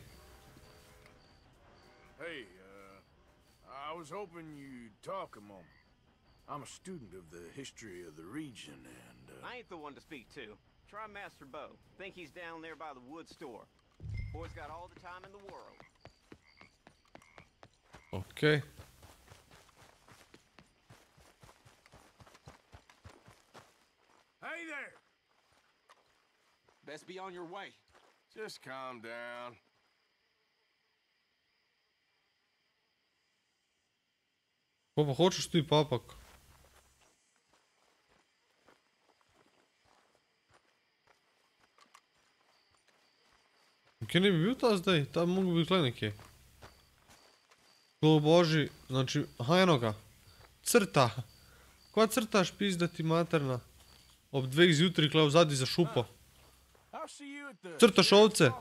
Hey, uh, I was hoping you'd talk a moment. I'm a student of the history of the region and, uh... I ain't the one to speak to. Try Master Bo. Think he's down there by the wood store. Boy's got all the time in the world. Okay. Hey there! Best be on your way. Just calm down. Ko pa hočeš ti, papak? Kje ne bi bil ta zdaj? Ta bi mogel biti tle nekje. O boži, znači, aha, eno ga. Crta. Kva crtaš, pizda ti materna? Ob dveh zjutraj kla v zadnji za šupo. Crtaš ovce.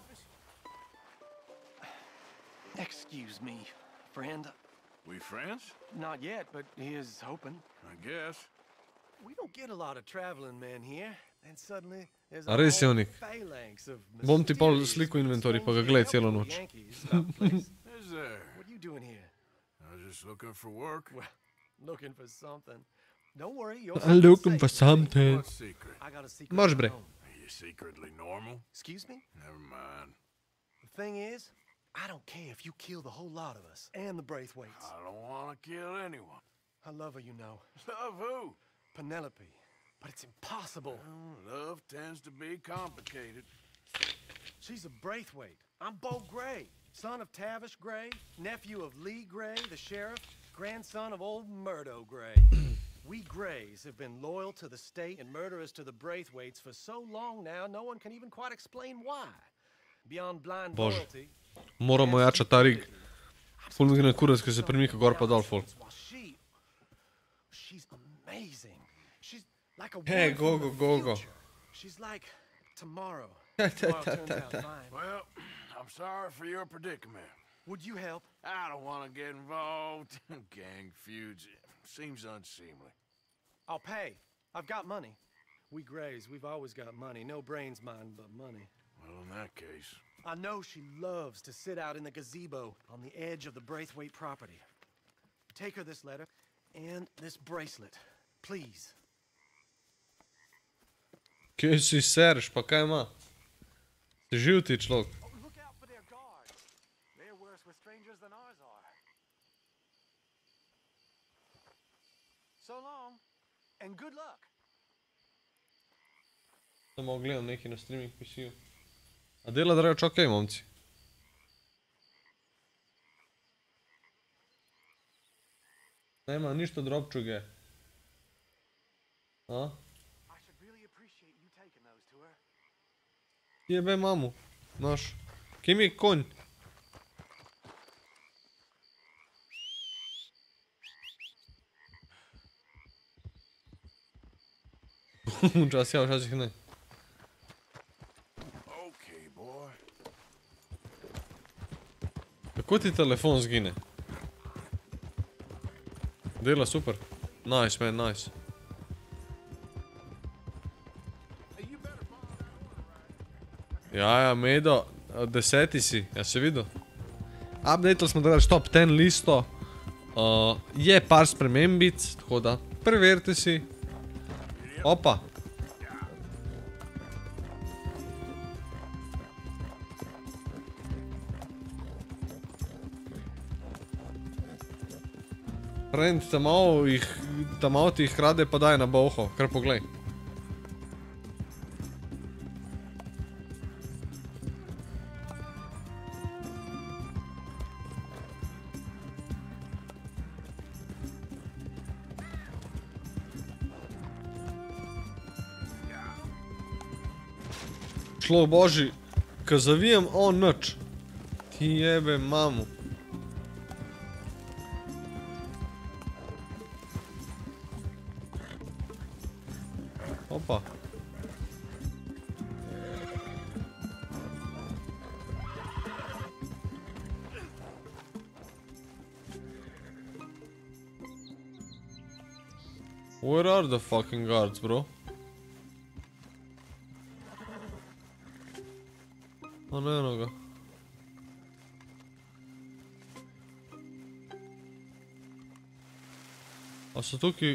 Excuse me, friend. We friends? Not yet, but he is hoping. I guess. We don't get a lot of traveling men here, and suddenly there's A res je whole onik. phalanx of Bom ti pol mysterious sliku inventory, pa ga strangely gledaj celo helpful noč. Yankees about the place. Is there? What are you doing here? I was just looking for work. Well, looking for something. Don't worry, you're I'm looking for something. What secret? I got a secret. Marš of my bre. own. Are you secretly normal? Excuse me? Never mind. The thing is, I don't care if you kill the whole lot of us and the Braithwaites. I don't want to kill anyone. I love her, you know. Love who? Penelope. But it's impossible. Well, love tends to be complicated. She's a Braithwaite. I'm Bo Gray, son of Tavish Gray, nephew of Lee Gray, the sheriff, grandson of old Murdo Gray. We Grays have been loyal to the state and murderous to the Braithwaites for so long now, no one can even quite explain why. Beyond blind Bože. loyalty. Moramo jačati ta rig. Ful mi gre na kurac, ker se premika gor pa dol ful. She, she's amazing. She's like a Hey, woman go, from the go, go, go. future. She's like tomorrow. Ta, Tomorrow ta, turns ta, out ta. fine. Well, I'm sorry for your predicament. Would you help? I don't want to get involved. Gang feuds seems unseemly. I'll pay. I've got money. We Grays, we've always got money. No brains, mine, but money. Well, in that case, I know she loves to sit out in the gazebo on the edge of the Braithwaite property. Take her this letter and this bracelet, please. Kje si sereš, pa kaj ima? Si živ ti človek. Look out for their guards. They're worse with strangers than ours are. So long, and good luck. Samo gledam nekaj na streaming P C-ju. A dela dragoč okej, momci. Nema ništa dropčuge. A? Jebe mamu. Naš. Kje mi je konj? Včasih ja, včasih ne. okay, boy. Kako ti telefon zgine? Dela super. Nice man, nice. Ja, ja, Medo, deseti si, ja si videl. Updatali smo drugač top deset listo. Uh, je par spremembic, tako da preverite si. Opa. Friend, ta malo jih, ta malo ti jih krade pa daj na boho, kar poglej. Šlo boži, ka zavijem on nič. Ti jebe mamu. Opa. Where are the fucking guards, bro? A ne, eno ga. A so tukaj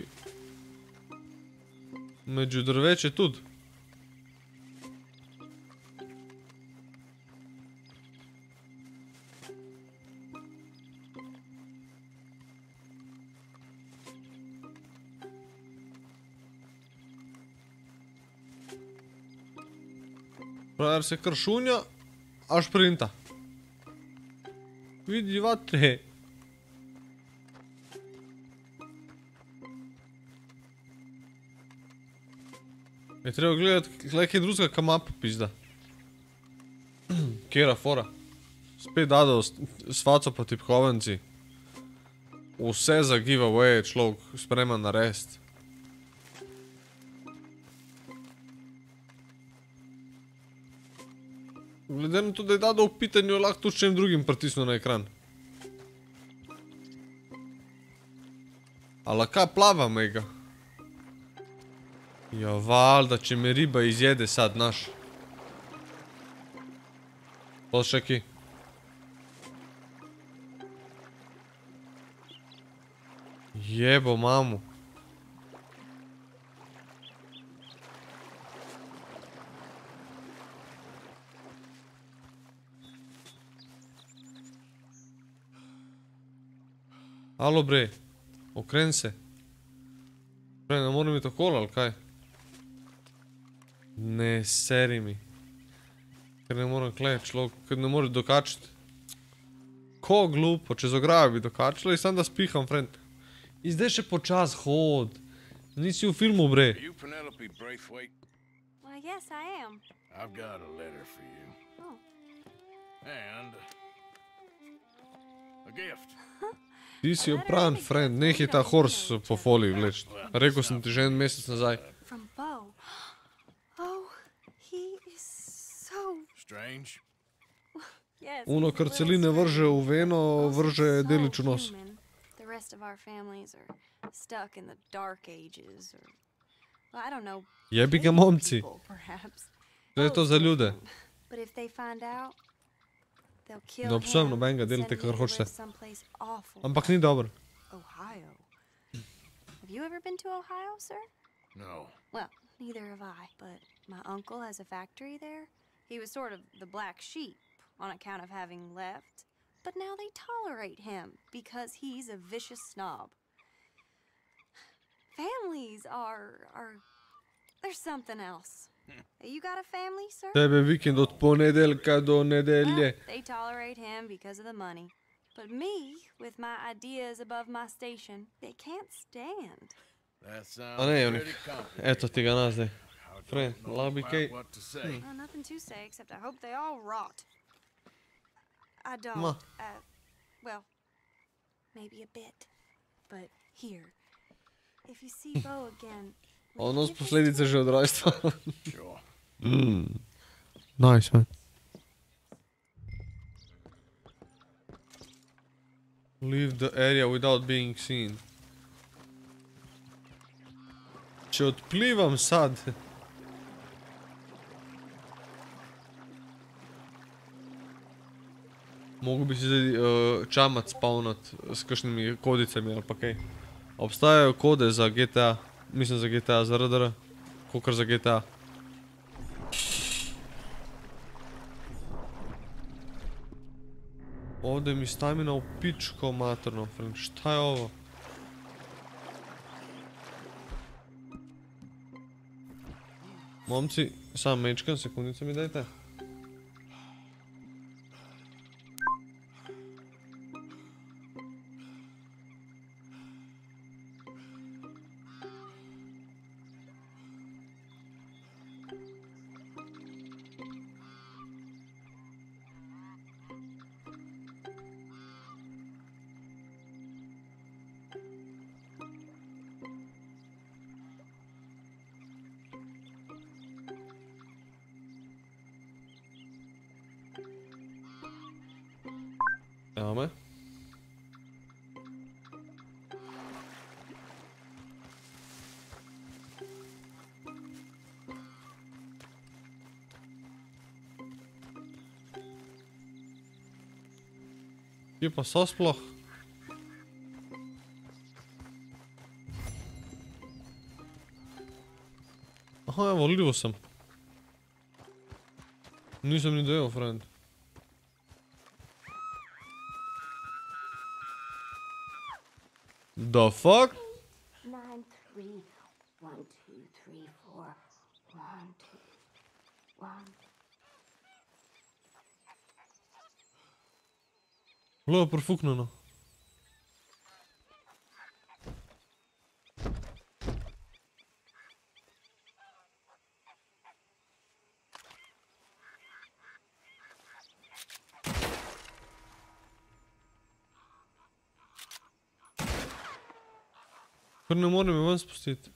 među drveče tudi? Frajer se kar šunja, a šprinta. Vidi vatre. Je treba gledati, gled kaj drugega kam apa pizda. Kjera fora. Spet dado s faco pa tipkovanci. Vse za giveaway je človek spreman narediti. Glede na to, da je dado v pitanju, lahko tudi čem drugim pritisnu na ekran. A laka plava mega. Ja, valjda, če me riba izjede sad, naš. Posčaki. Jebo mamu. Alo bre, okren se. Bre, ne moram biti okolo, ali kaj? Ne, seri mi. Ker ne morem kle, človek, ker ne more dokačiti. Ko glupo, čez ograjo bi dokačila in sam da spiham, friend. In zdaj še počas hod. Nisi v filmu, bre. Are you Penelope Braithwaite? Why, yes, I am. I've got a letter for you. Oh. And a gift. Ti si opran, friend, nehaj ta hors po foliji vleči. Rekel sem ti že en mesec nazaj. From Bo. Oh, he is so... Strange. Yes, Uno, kar celine vrže v veno, vrže delič v nos. The rest of our families are stuck in the dark ages or well, I don't know. Jebi ga momci. Perhaps. To je to za ljude. But if they find out, they'll kill Ne obsojam him, nobenega, send delite me kar to hočete. live someplace awful. Ampak ni dobro. Ohio. Have you ever been to Ohio, sir? No. Well, neither have I, but my uncle has a factory there. He was sort of the black sheep on account of having left, but now they tolerate him because he's a vicious snob. Families are, are, there's something else. You got a family, sir? Tebe vikend od ponedeljka do nedelje. Well, they tolerate him because of the money. But me, with my ideas above my station, they can't stand. That sounds A ne, pretty Jonik. complicated. Eto ti ga nas zdaj. Friend, Know lahko bi about kaj... what to say. Well, nothing to say except I hope they all rot. I don't. Ma. Uh, well, maybe a bit. But here, if you see Bo again, Ono s posledice že od rojstva. Sure. Mm. Nice, man. Leave the area without being seen. Če odplivam sad. Mogu bi si zdaj uh, čamac spavnat s kakšnimi kodicami ali pa kaj. Obstajajo kode za G T A, mislim za G T A, za R D R, kakor za G T A. Ovdje mi stamina v pičko materno, friend, šta je ovo? Momci, sam mečkam, sekundico mi dajte. Evo me. Kje pa so sploh? Aha, evo, livo sem. Nisem ni dojel, friend. The fuck? Nine, three, one, two, three, four, one, two, one. Bilo je profuknjeno. Kar ne morem me ven spustiti.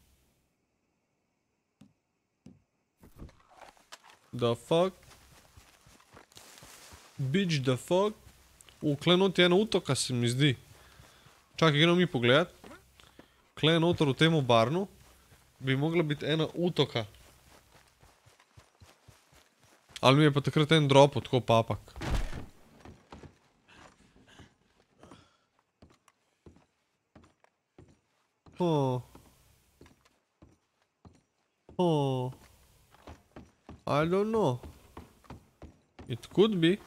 The fuck? Bitch, the fuck? U, kle not je ena utoka, se mi zdi. Čakaj, gremo mi pogledat. Kle noter v temu barnu bi mogla biti ena utoka. Ali mi je pa takrat en drop, tako papak. Oh. Oh. I don't know. It could be.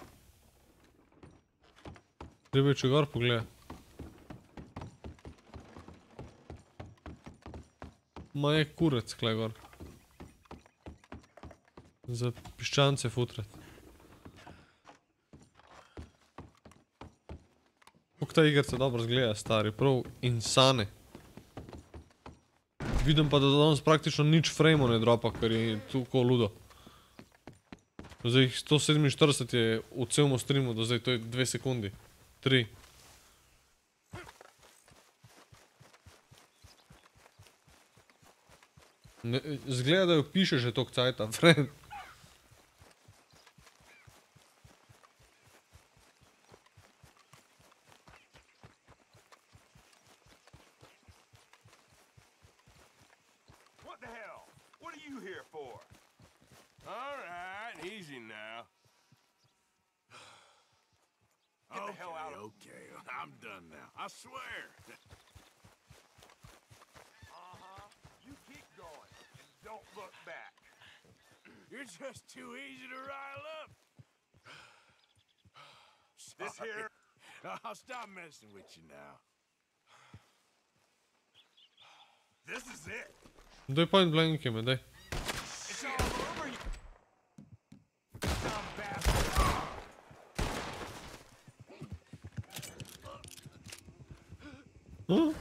Treba če gor pogleda. Ma je kurec kle gor. Za piščance futrat. Kako ta igrca dobro zgleda, stari, prav insane. Vidim pa, da danes praktično nič frame-o ne dropa, ker je tukaj ludo. Zdaj sto sedeminštirideset je v celom streamu, do zdaj to je dve sekundi. Tri. Zgleda, da jo piše že tok cajta, friend. What the hell? What are you here for? All right, easy now. Get the hell out of okay, I'm done now. I swear. Uh-huh. You keep going and don't look back. You're just too easy to rile up. This here. I'll stop messing with you now. This is it. Daj point blank me, daj. It's all over you. Dumb bastard. Huh?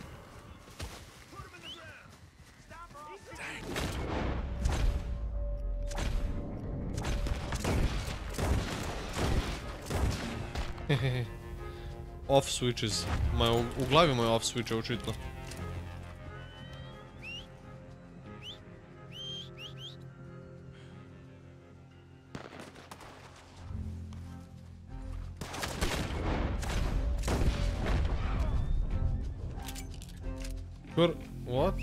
Off switches. Imajo, v glavi imajo off switche, očitno. What?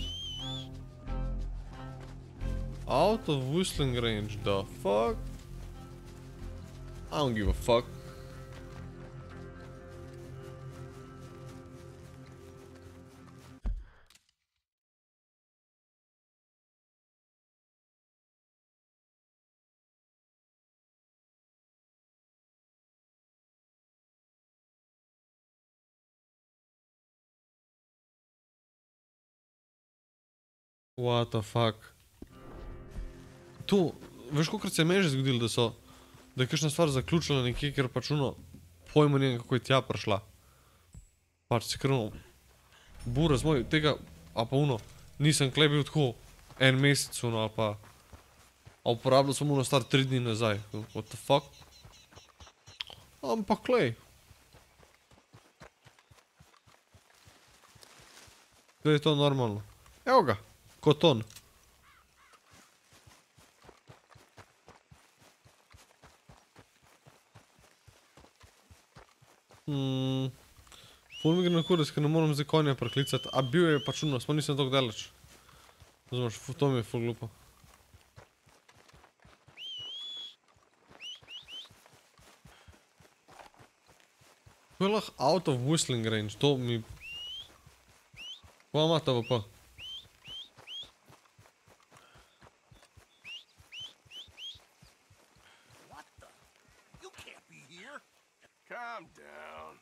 Out of whistling range, the fuck? I don't give a fuck. What the fuck? To, veš kolikrat se je meni že zgodilo, da so, da je kakšna stvar zaključila nekje, ker pač ono, pojma njen kako je tja prišla. Pač si krvno, buraz moj, tega, a pa ono, nisem klej bil tako en mesec ono, ali pa, a uporabljal sem ono star tri dni nazaj. What the fuck? Ampak klej. Da je to normalno. Evo ga. Koton. Hmm. Ful mi gre na kurac, ker ne moram zdaj konja preklicati. A bil je pač ono, smo nisem toliko daleč. Razumeš, to mi je ful glupo. To je lahko out of whistling range, to mi... Kva ima ta V P? Calm down.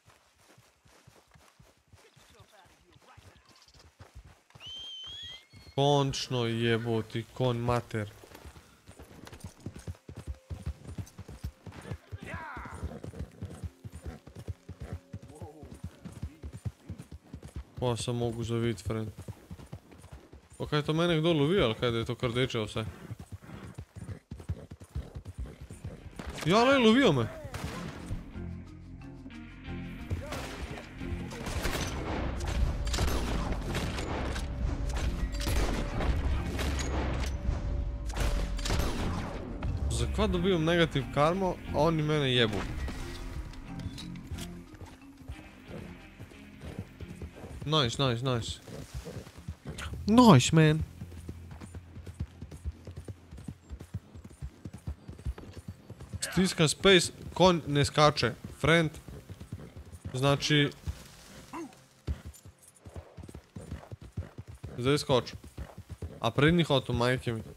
Končno jeboti, konj mater. Pa sem mogu zaviti, friend. Pa kaj to mene kdo lovi, ali kaj, da je to kar deče vse? Ja, lej, lovijo me. Zakaj dobivam negativ karmo, a oni mene jebu? Nice, nice, nice. Nice, man. Stiskam space, konj ne skače. Friend. Znači... Zdaj skoču. A prednji hotel, majke mi.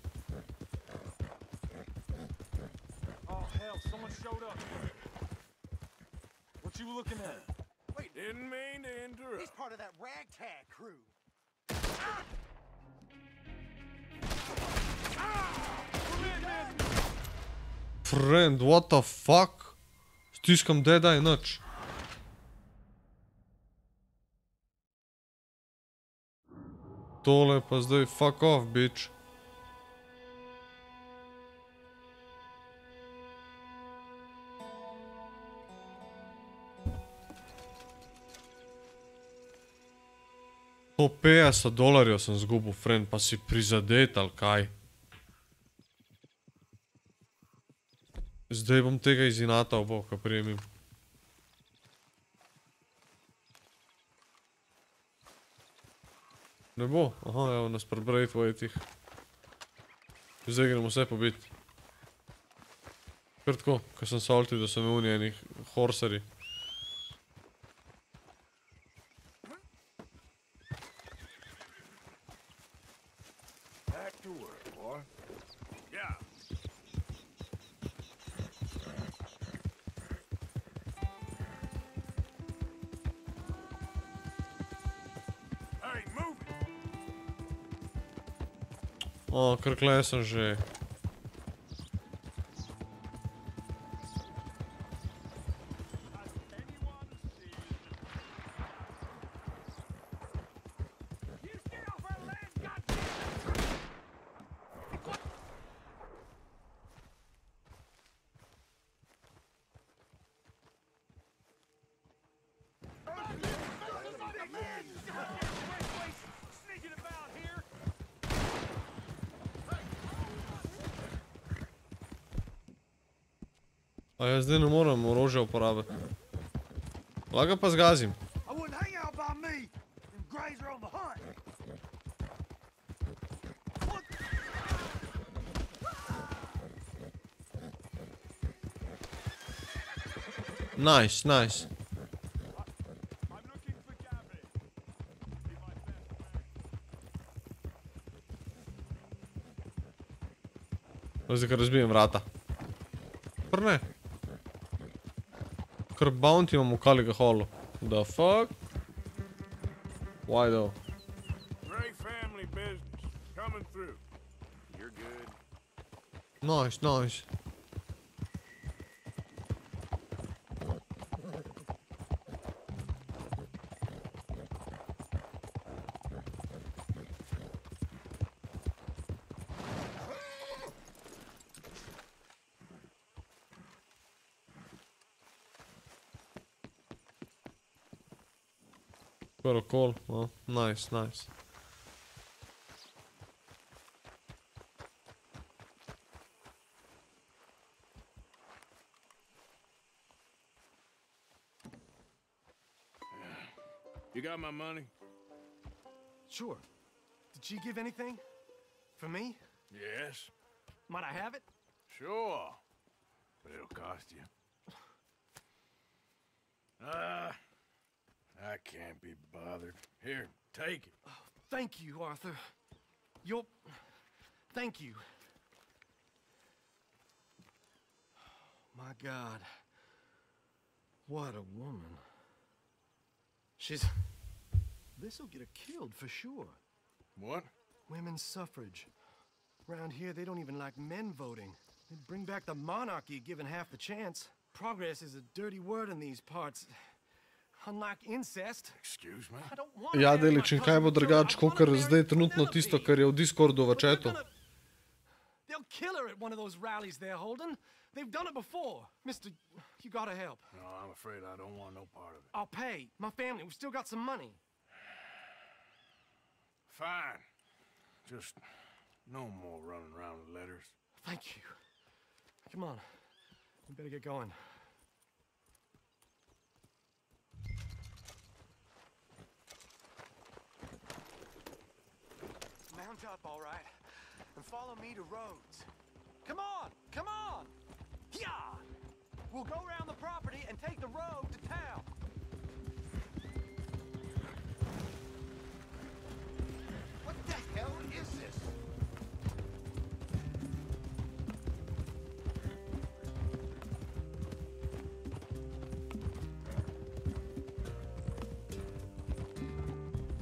Didn't mean to interrupt. He's part of that ragtag crew. Ah! Come in, man. Friend, what the fuck? Stiskam deda in nič. Tole pa zdaj fuck off, bitch. sto petdeset dolarjev sem zgubil, friend, pa si prizadet ali kaj. Zdaj bom tega izinatal, bo, ko prijemim. Ne bo? Aha, evo nas prebraj tvojih. Zdaj gremo vse pobiti. Kar tako, ko sem salti, da so me unijeni horseri. Back to work, boy. Yeah. Hey, move it. O, krkle sem že. A jaz zdaj ne moram orožja uporabiti. Lahko pa zgazim. Nice, nice. Zdaj, kar razbijem vrata. Kar ne. Kar bounty imam v Kaliga Hallu. The fuck? Why though? Great family business. Coming through. You're good. Nice, nice. Got a call. Oh, nice, nice. You got my money? Sure. Did she give anything? For me? Yes. Might I have it? Sure. But it'll cost you. Ah. Uh, I can't be bothered. Here, take it. Oh, thank you, Arthur. You'll... Thank you. My God. What a woman. She's... This'll get her killed for sure. What? Women's suffrage. Around here, they don't even like men voting. They'd bring back the monarchy given half the chance. Progress is a dirty word in these parts. Unlike incest. Excuse me? I don't want Ja, Delič, in kaj bo drugač, kakor zdaj trenutno tisto, kar je v Discordu v chatu. They'll kill her at one of those rallies there, Holden. They've done it before. Mister, you gotta help. No, I'm afraid I don't want no part of it. I'll pay. My family, we've still got some money. Fine. Just no more running around with letters. Thank you. Come on. We better get going. Mount up, all right, and follow me to Rhodes. Come on, come on! Yeah! We'll go around the property and take the road to town. What the hell is this?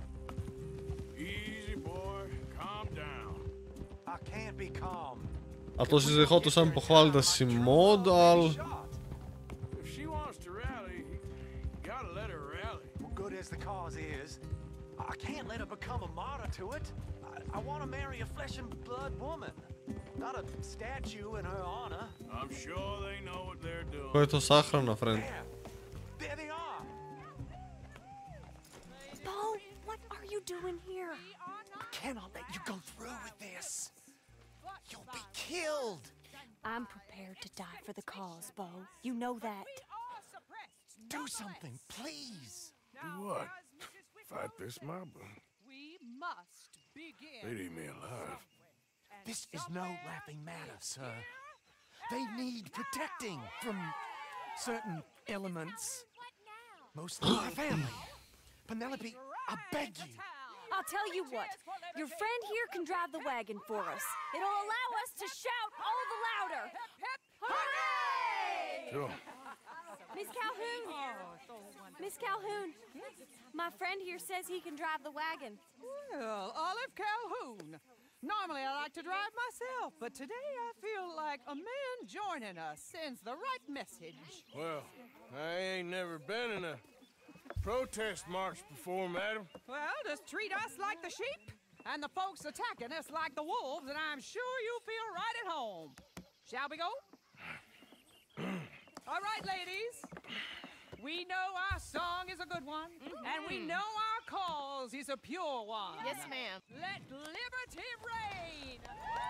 Easy, boy. Calm down. I can't be calm. A to si zdaj hotel sam pohvaliti, da si mod, ali... If she wants to rally, you gotta let her rally. Well, good as the cause is, I can't let her become a martyr to it. I, I want to marry a flesh and blood woman, not a statue in her honor. I'm sure they know what they're doing. Ko je to sahrana, friend? There they are. Bo, what are you doing here? I cannot let you go through with this. You'll be killed. I'm prepared to die for the cause, Bo. You know that. Do something, please. Do what? Fight this mob? We must begin. They'd eat me alive. This is no laughing matter, sir. They need protecting from certain elements. Mostly my family. Penelope, I beg you. I'll tell you what. Your friend here can drive the wagon for us. It'll allow us to shout all the louder. Hooray! Sure. Miss Calhoun. Miss Calhoun. My friend here says he can drive the wagon. Well, Olive Calhoun. Normally I like to drive myself, but today I feel like a man joining us sends the right message. Well, I ain't never been in a protest march before, madam. Well, just treat us like the sheep, and the folks attacking us like the wolves, and I'm sure you'll feel right at home. Shall we go? All right, ladies. We know our song is a good one, mm-hmm. and we know our cause is a pure one. Yes, ma'am. Let liberty reign.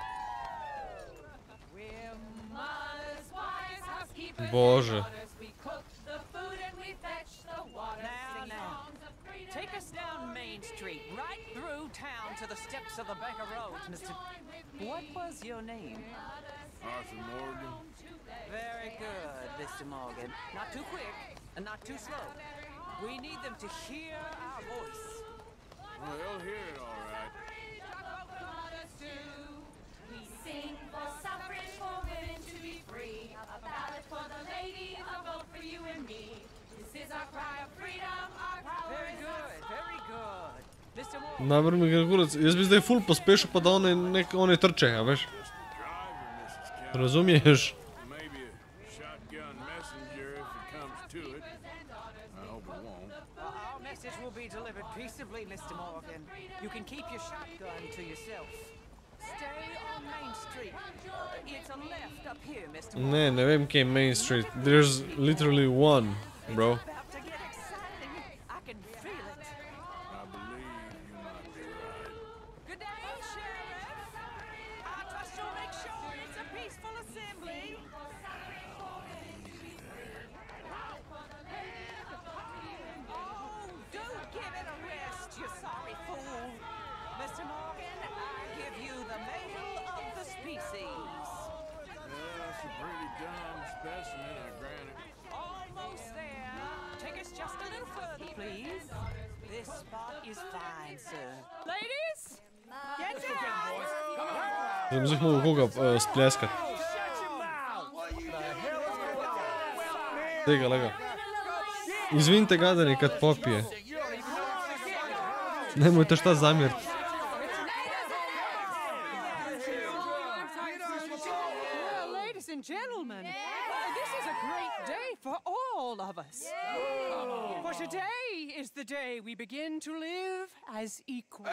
We're mothers, wives, housekeepers, Boże. we cook the food and we fetch the water. Now, now, take us down Main Street, right through town to the steps of the Banker Roads, Mister What was your name? Arthur Morgan. Very good, Mister Morgan. Not too quick and not too slow. We need them to hear our voice. Well, they'll hear it all right. We sing for suffrage, for women to be free. A ballot for the lady, a vote for you and me. This is our cry of freedom, our power Very is good, very good. Mister Morgan. Najbolj mi gre kurac, jaz bi zdaj ful pospešil, pa da one, nek, one trče, a veš? Razumiješ? Maybe a shotgun messenger if it comes to it. I hope it won't. Our message will be delivered peaceably, Mister Morgan. You can keep your shotgun to yourself. Stay on Main Street. It's a left up here, Mister Morgan. Ne, ne vem, kje je Main Street. There's literally one, bro. About to get exciting. I can feel it. I believe you might be right. Good day, Sheriff. I trust you'll make sure it's a peaceful assembly. Oh, do give it a rest, you sorry fool. Mister Morgan, I give you the male of the species. Yeah, it's a pretty dumb specimen, I grant it. Almost there. Take us just a little further, please. This spot is fine, sir. Ladies, get down! Zdaj bih mogel koga uh, spleskati. Tega, lega. Izvinite ga, da nekad popije. Nemojte šta zamjeriti. Well, ladies and gentlemen, this is a great day for all of us. For today is the day we begin to live as equals.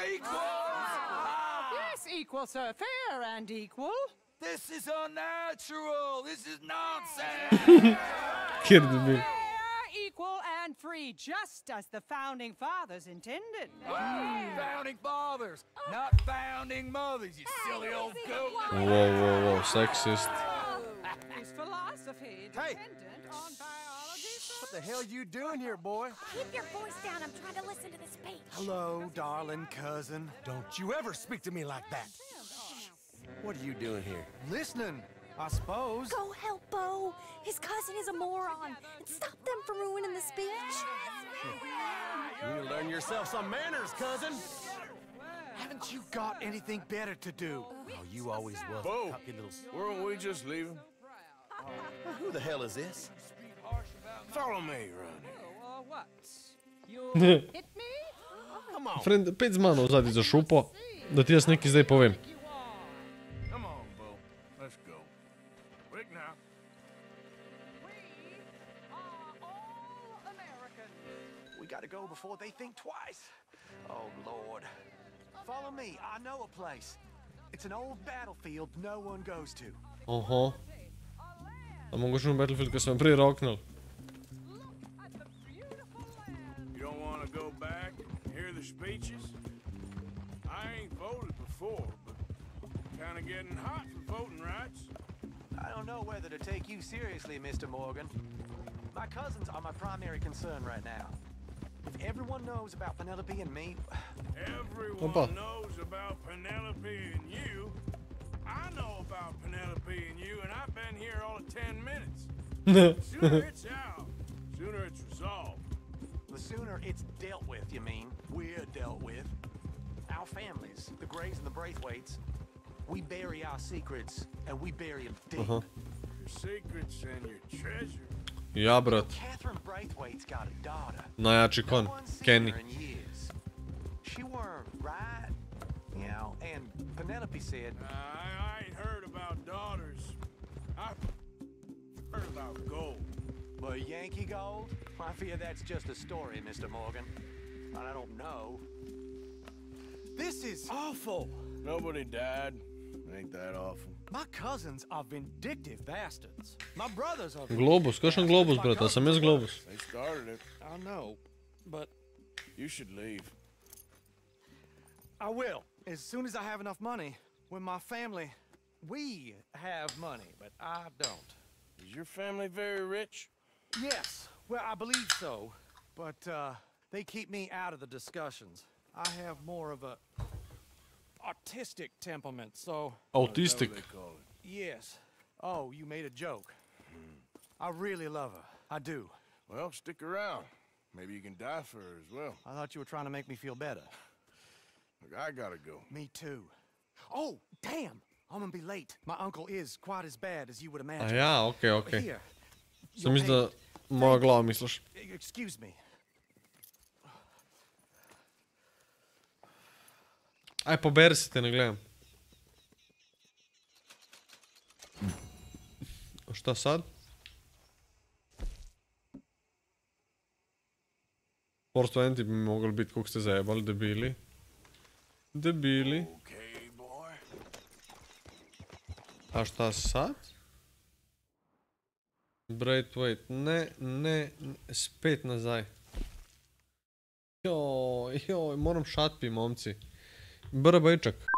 Yes, equal, sir. Fair and equal. This is unnatural. This is nonsense. Kjer debil. Fair, equal, and free, just as the founding fathers intended. Founding fathers, not founding mothers, you silly old goat. Wow, wow, wow, sexist. Is philosophy dependent on biology? What the hell you doing here, boy? Keep your voice down. I'm trying to listen to the speech. Hello, darling cousin. Don't you ever speak to me like that. What are you doing here? Listening, I suppose. Go help Bo. His cousin is a moron. And stop them from ruining the speech. You need to learn yourself some manners, cousin. Haven't you got anything better to do? Oh, you always was. Bo, a little... weren't we just leaving? Who the hell is this? Follow me, Ronnie. Oh, uh, what? You hit me? Come on. Friend, pet z mano vzadi za šupo, da ti jaz nekaj zdaj povem. Come on, Bo. Let's go. Gotta go before they think twice. Oh, Lord. Follow me. I know a place. It's an old battlefield no one goes to. Oho. A mogoče na Battlefield, ko sem prej roknil. You don't want to go back and hear the speeches? I ain't voted before, but kind of getting hot for voting rights. I don't know whether to take you seriously, Mister Morgan. My cousins are my primary concern right now. If everyone knows about Penelope and me... Everyone Opa. knows about Penelope and you. I know about Penelope and you, and I've been here all of ten minutes. Sooner it's out, sooner it's resolved. The sooner it's dealt with, you mean? We're dealt with. Our families, the Grays and the Braithwaites, we bury our secrets, and we bury them deep. Aha. Your secrets and your treasure. Ja, brat. Catherine Braithwaite's got a daughter. Najjači kon. No one's seen Kenny. her in years. She weren't right, you know, and Penelope said... Uh, I, I ain't heard about daughters. I've heard about gold. But Yankee gold? I fear that's just a story, Mister Morgan. I don't know. This is awful. Nobody died. Ain't that awful. My cousins are vindictive bastards. My brothers are... Globus, kakšen globus, brat, a sem jaz globus. They started it. I know, but you should leave. I will, as soon as I have enough money. When my family... We have money, but I don't. Is your family very rich? Yes, well, I believe so. But, uh, they keep me out of the discussions. I have more of a... artistic temperament, so... Autistic. Yes. Oh, you made a joke. I really love her. I do. Well, stick around. Maybe you can die for her as well. I thought you were trying to make me feel better. Look, I gotta go. Me too. Oh, damn! I'm gonna be late. My uncle is quite as bad as you would A imagine. ja, okej, okej. Here. Sem mislil, da moja glava misliš. Excuse me. Aj, poberi se te, ne gledam. Šta sad? four twenty bi mogli biti, koliko ste zajebali, debili. Debili. A šta sad? Braithwaite, ne, ne, spet nazaj. Joj, joj, moram šatpi, momci. Brbajčak.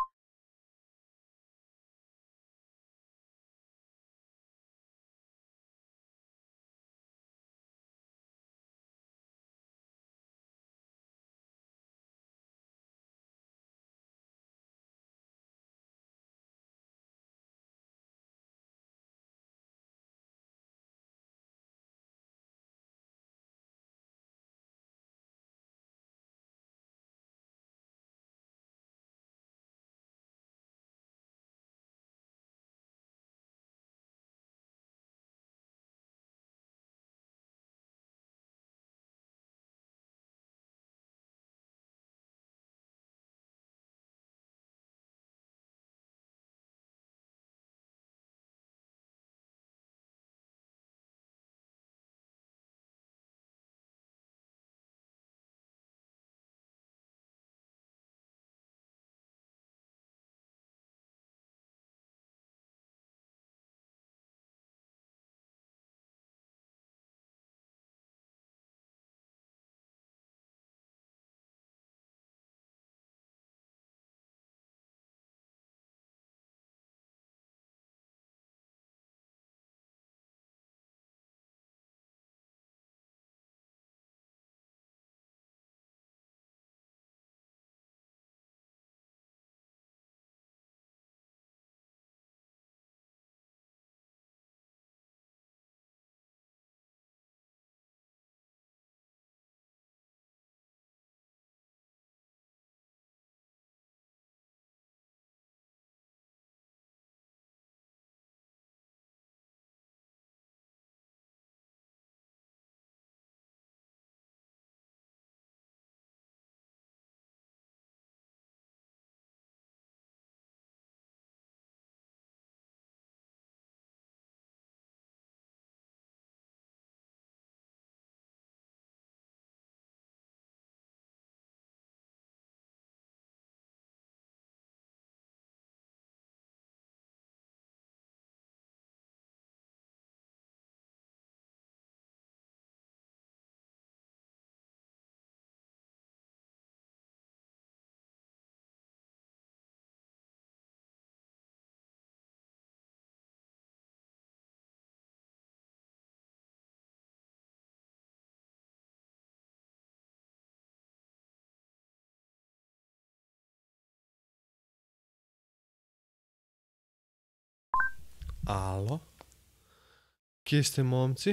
Alo? Kje ste, momci?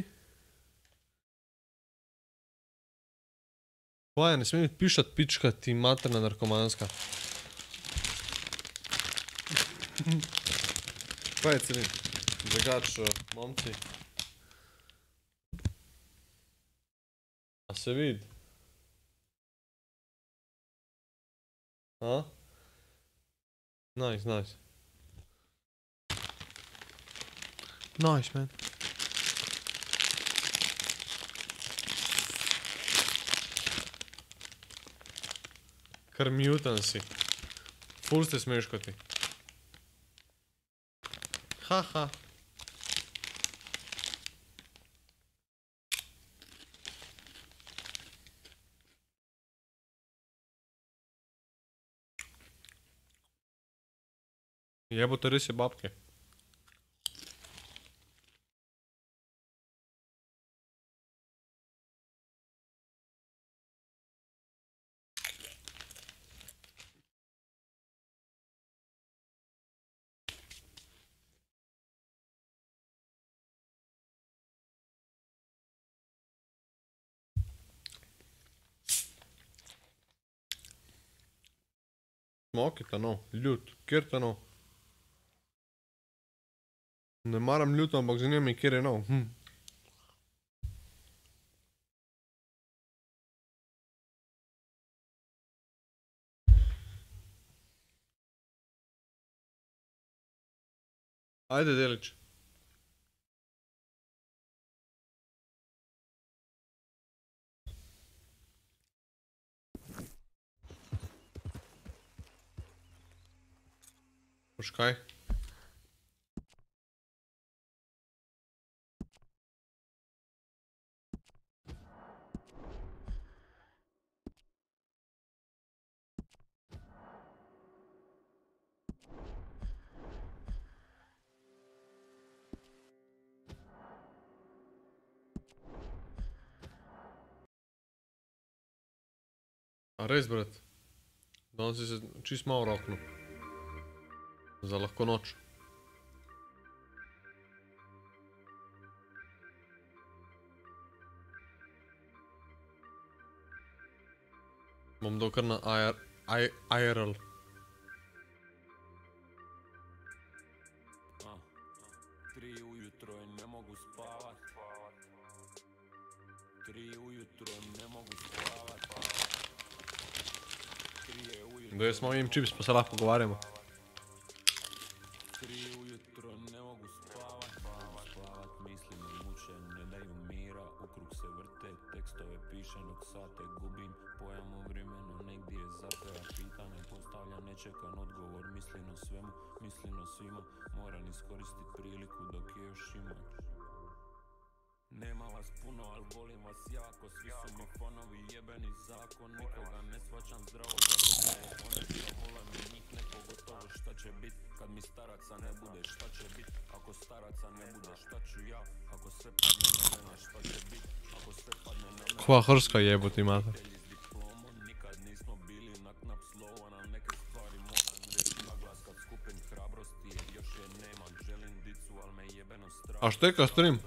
Vaja, ne smem mi pišat, pičkat ti materna narkomanska. Kaj je celin? Drugač, momci. A se vidi? A? Nice, nice. Nice, man. Kar mutan si. Ful ste smeškoti. Haha. Jebote, res je babke. Smokita no, ljud, kjer ta no? Ne maram ljuto, ampak zanima mi, kjer je nov. Hm. Ajde, Delić. Boš kaj? A res, brat? Danes si se čist malo roknil. Za lahko noč. Bom dal kar na I R L. Tri ujutro i ne mogu spavat. Tri ujutro ne mogu spavat. Da jaz malo jem čips, pa se lahko pogovarjamo. Tri ujutro ne mogu spavat. Spavat mislim i muče, ne daju mira. Ukrug se vrte, tekstove pišem dok sate gubim. Pojam u vremenu, negdje je zapera pitanje. Postavlja nečekan odgovor, mislim o svemu, mislim o svima. Moram iskoristit priliku dok je još ima. Nema vas puno, al volim vas jako. Svi su mi fonovi, jebeni zakon. Nikoga ne shvaćam zdravo za ruke. One što vole mi njih ne pogotovo. Šta će bit kad mi staraca ne bude? Šta će bit ako staraca ne bude? Šta ću ja ako sve padne na mene? Šta će bit ako sve padne na mene? Kva hrska jeboti mata. Nikad nismo bili na knap slova. Na neke stvari moram reći na glas kad skupim hrabrosti. Jer još je nemam, želim dicu, al me jebeno strah. A šteka stream?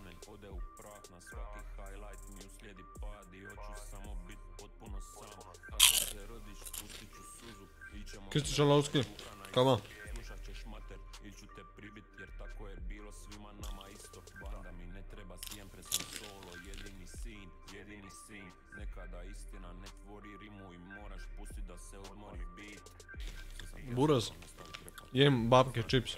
Kristić Alavski, kama? Slušat ćeš mater, ili ću te pribit, jer tako je bilo svima nama isto. Banda mi ne treba, siempre sam solo, jedini sin, jedini sin. Nekada istina ne tvori rimu i moraš pustit da se odmori bit. Buraz, jem babke čips.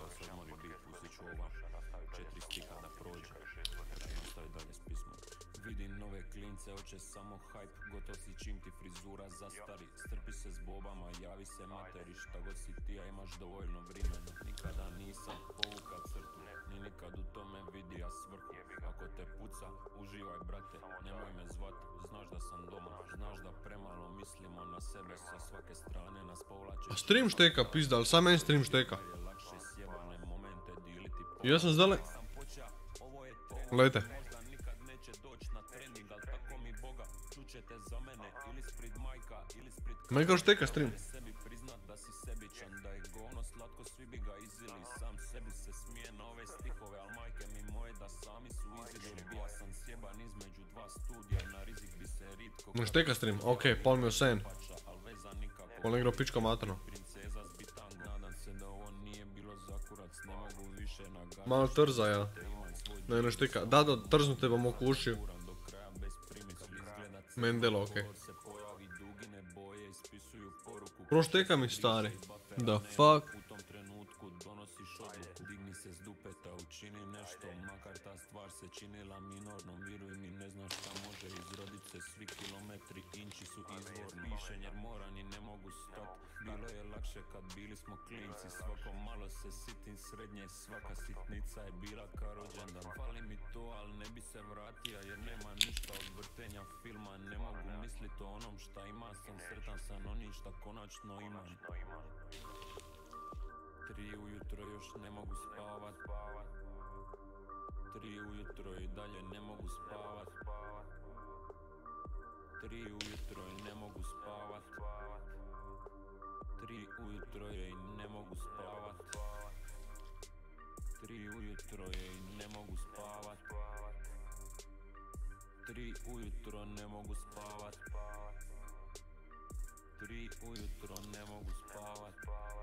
Vidim nove klince, oće samo hype, gotov si čim ti frizura zastari. Strpi se s bobama, javi se materi, šta god si ti, a imaš dovoljno vremena. Nikada nisam povuka crtu, ni nikad u tome vidi ja svrhu. Ako te puca, uživaj brate, nemoj me zvat, znaš da sam doma. Znaš da premalo mislimo na sebe, sa svake strane nas povlače. A stream šteka, pizda, ali sam meni stream šteka. Ja sam zdale... Lejte. Meni kao šteka stream. izili. Sam sebi se smije na ove stihove, al majke mi moje da sami su izili. Bija sam sjeban između dva studija, na rizik bi se ritko. Ne šteka stream, okej, pol mi osen. Pol negro pičko materno. Nadam se da ovo nije bilo zakurac, ne mogu više nagađati. Malo trza, ja. Ne, ne štika. Da, da, trznute vam oko ušiju. Mendelo, okej. Prošteka mi, stari. The fuck? U tom trenutku donosiš odluku. Digni se s dupeta, učini nešto. Makar ta stvar se činila minornom. Vjeruj mi, ne znaš šta može izrodit se. Svi kilometri, inči su izvor. Pišen jer moram i ne mogu stat. Bilo je lakše kad bili smo klinci. Svako malo se sitim srednje. Svaka sitnica je bila ka rođendan. Fali mi to, al ne bi se vratija. Jer nema ništa od vrtenja filma. Ne mogu mislit o onom šta ima. Sam sretan sam onim šta konačno imam. Tri ujutro još ne mogu spavat. Tri ujutro i dalje ne mogu spavat. Tri ujutro i ne mogu spavat. Tri ujutro je i ne mogu spavat. Tri ujutro je i ne mogu spavat. Tri ujutro ne mogu spavat. Tri ujutro ne mogu spavat.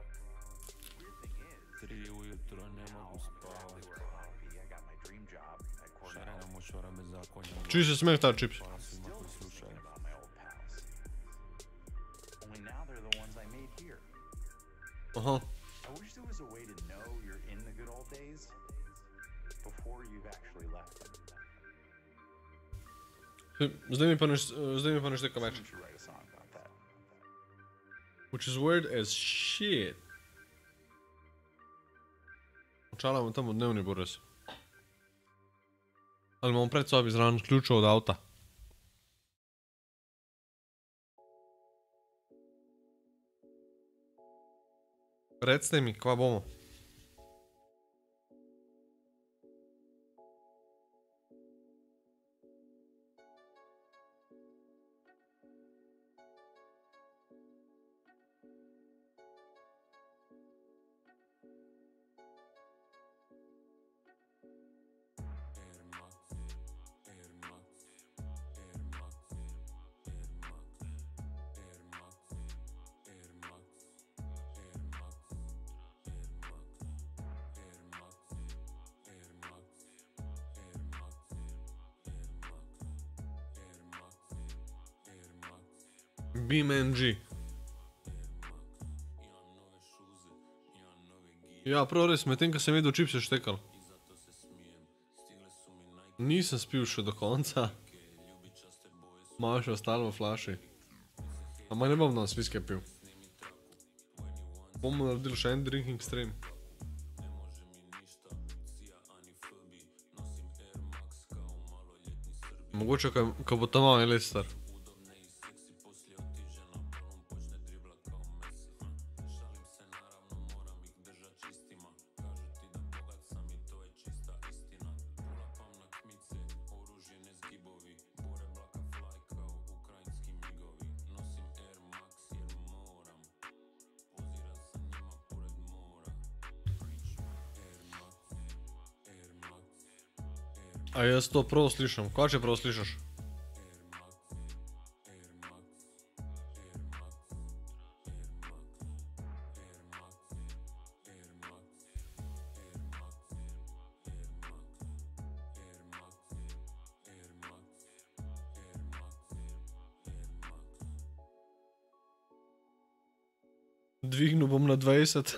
Tri ujutro ne mogu spavat. Šarena močvara bez zakonja. Čuj se smeh ta čips. Aha. I wish there was a way to know you're in the good old days before you've actually left them. Zdaj mi pa ne, zdaj mi pa ne šteka več. Which is weird as shit. Očala imam tamo dnevni burez. Ali imamo pred sobi zraven ključev od avta. Recite mi, kva bomo? B M N G. Ja, prav res, medtem ko sem videl čipse štekal. Nisem spil še do konca. Malo še ostalo v flaši. Ama ne bom danes viske pil. Bomo naredili še en drinking stream. Mogoče, ko bo tam malo je star. A jaz to prav slišam. Kaj če prav slišaš? Dvignil bom na dvajset.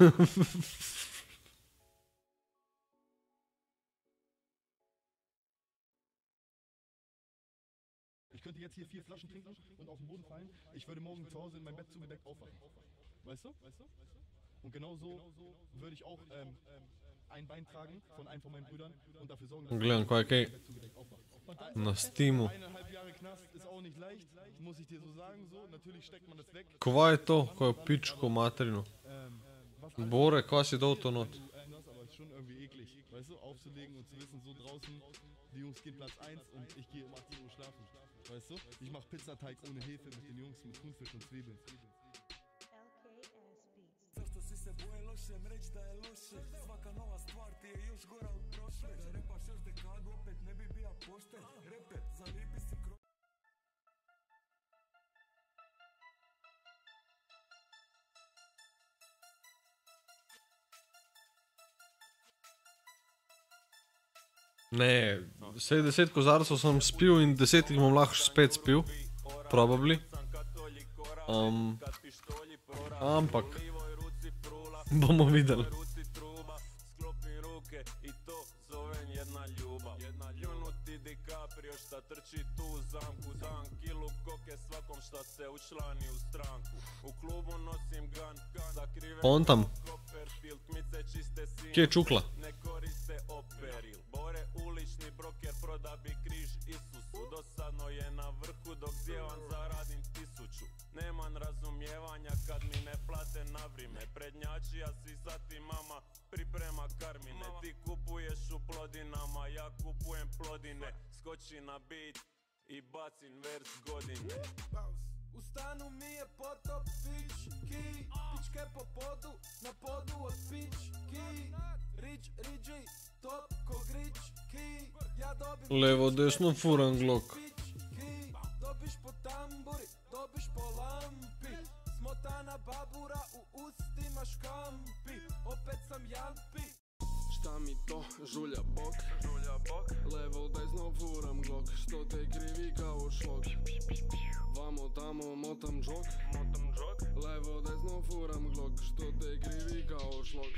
Ich könnte jetzt hier vier Flaschen trinken und auf den Boden fallen. Ich würde morgen zu Hause in mein Bett zugedeckt aufwachen. Weißt du? Und genau so würde ich auch ähm, ein Bein tragen von einem von meinen Brüdern und dafür sorgen, dass Gledam, kaj je kaj na Steamu. eineinhalb Jahre Knast ist auch nicht leicht, muss ich dir so sagen. So, natürlich steckt man das weg. Kva je to, ko je pičko materino? Bore, kva si dal to not? Aber es ist schon irgendwie eklig, weißt du, aufzulegen und zu wissen, so draußen, die Jungs gehen Platz eins und ich gehe um achtzehn Uhr schlafen. Weißt du? Ich mache Pizzateig ohne Hefe mit den Jungs, mit Thunfisch und Zwiebeln. Zašto si se bojilo še mreč da je loše? Ne, vseh deset kozarcev sem spil in deset jih bom lahko spet spil. Probably. Um, ampak bomo videli. Trči tu u zamku, dan kilu koke svakom šta se učlani u stranku. U klubu nosim gun, zakriven On tam. Copperfield, mice čiste sine. Kje je čukla? Ne koriste operil. Bore ulični broker proda bi križ Isusu. Dosadno je na vrhu dok zjevan zaradim tisuću. Neman razumijevanja kad mi ne plate na vrime. Prednjačija si sati mama priprema karmine. Ti kupuješ u plodinama, ja kupujem plodine. Skoči na beat i bacim vers godine. U stanu mi je potop pički, pičke po podu, na podu od pički. Rič, riđi, top ko grički. Ja dobim Levo, desno, furan glok. Dobiš po tamburi, dobiš po lampi. Smotana babura u ustima škampi. Opet sam jampi. Šta mi to žulja bok, žulja bok. Levo, desno, furam glok. Što te krivi kao šlok. Vamo tamo motam džok, motam džok. Levo, desno, furam glok. Što te krivi kao šlok.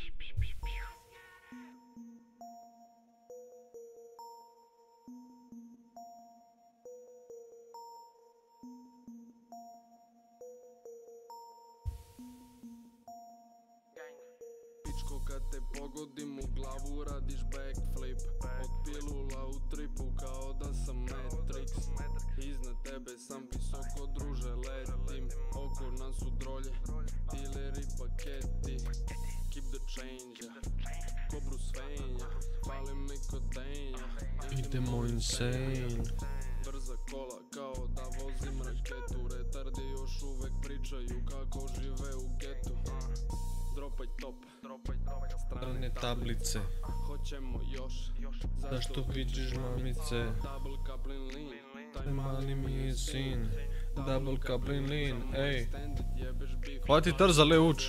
Kad te pogodim u glavu radiš backflip. Od pilula u tripu kao da sam Matrix. Iznad tebe sam visoko druže letim. Oko nas su drolje, dileri paketi. Keep the change, ko Bruce Wayne. Palim mi kod denja, idemo insane. Brza kola kao da vozim raketu. Retardi još uvek pričaju kako žive u getu. Dropaj top, dropaj top, strane tablice. Hoćemo još, zašto vidiš mamice? Double coupling lean, taj mali mi je sin. Double coupling lean, ej. Hvati trza le uč.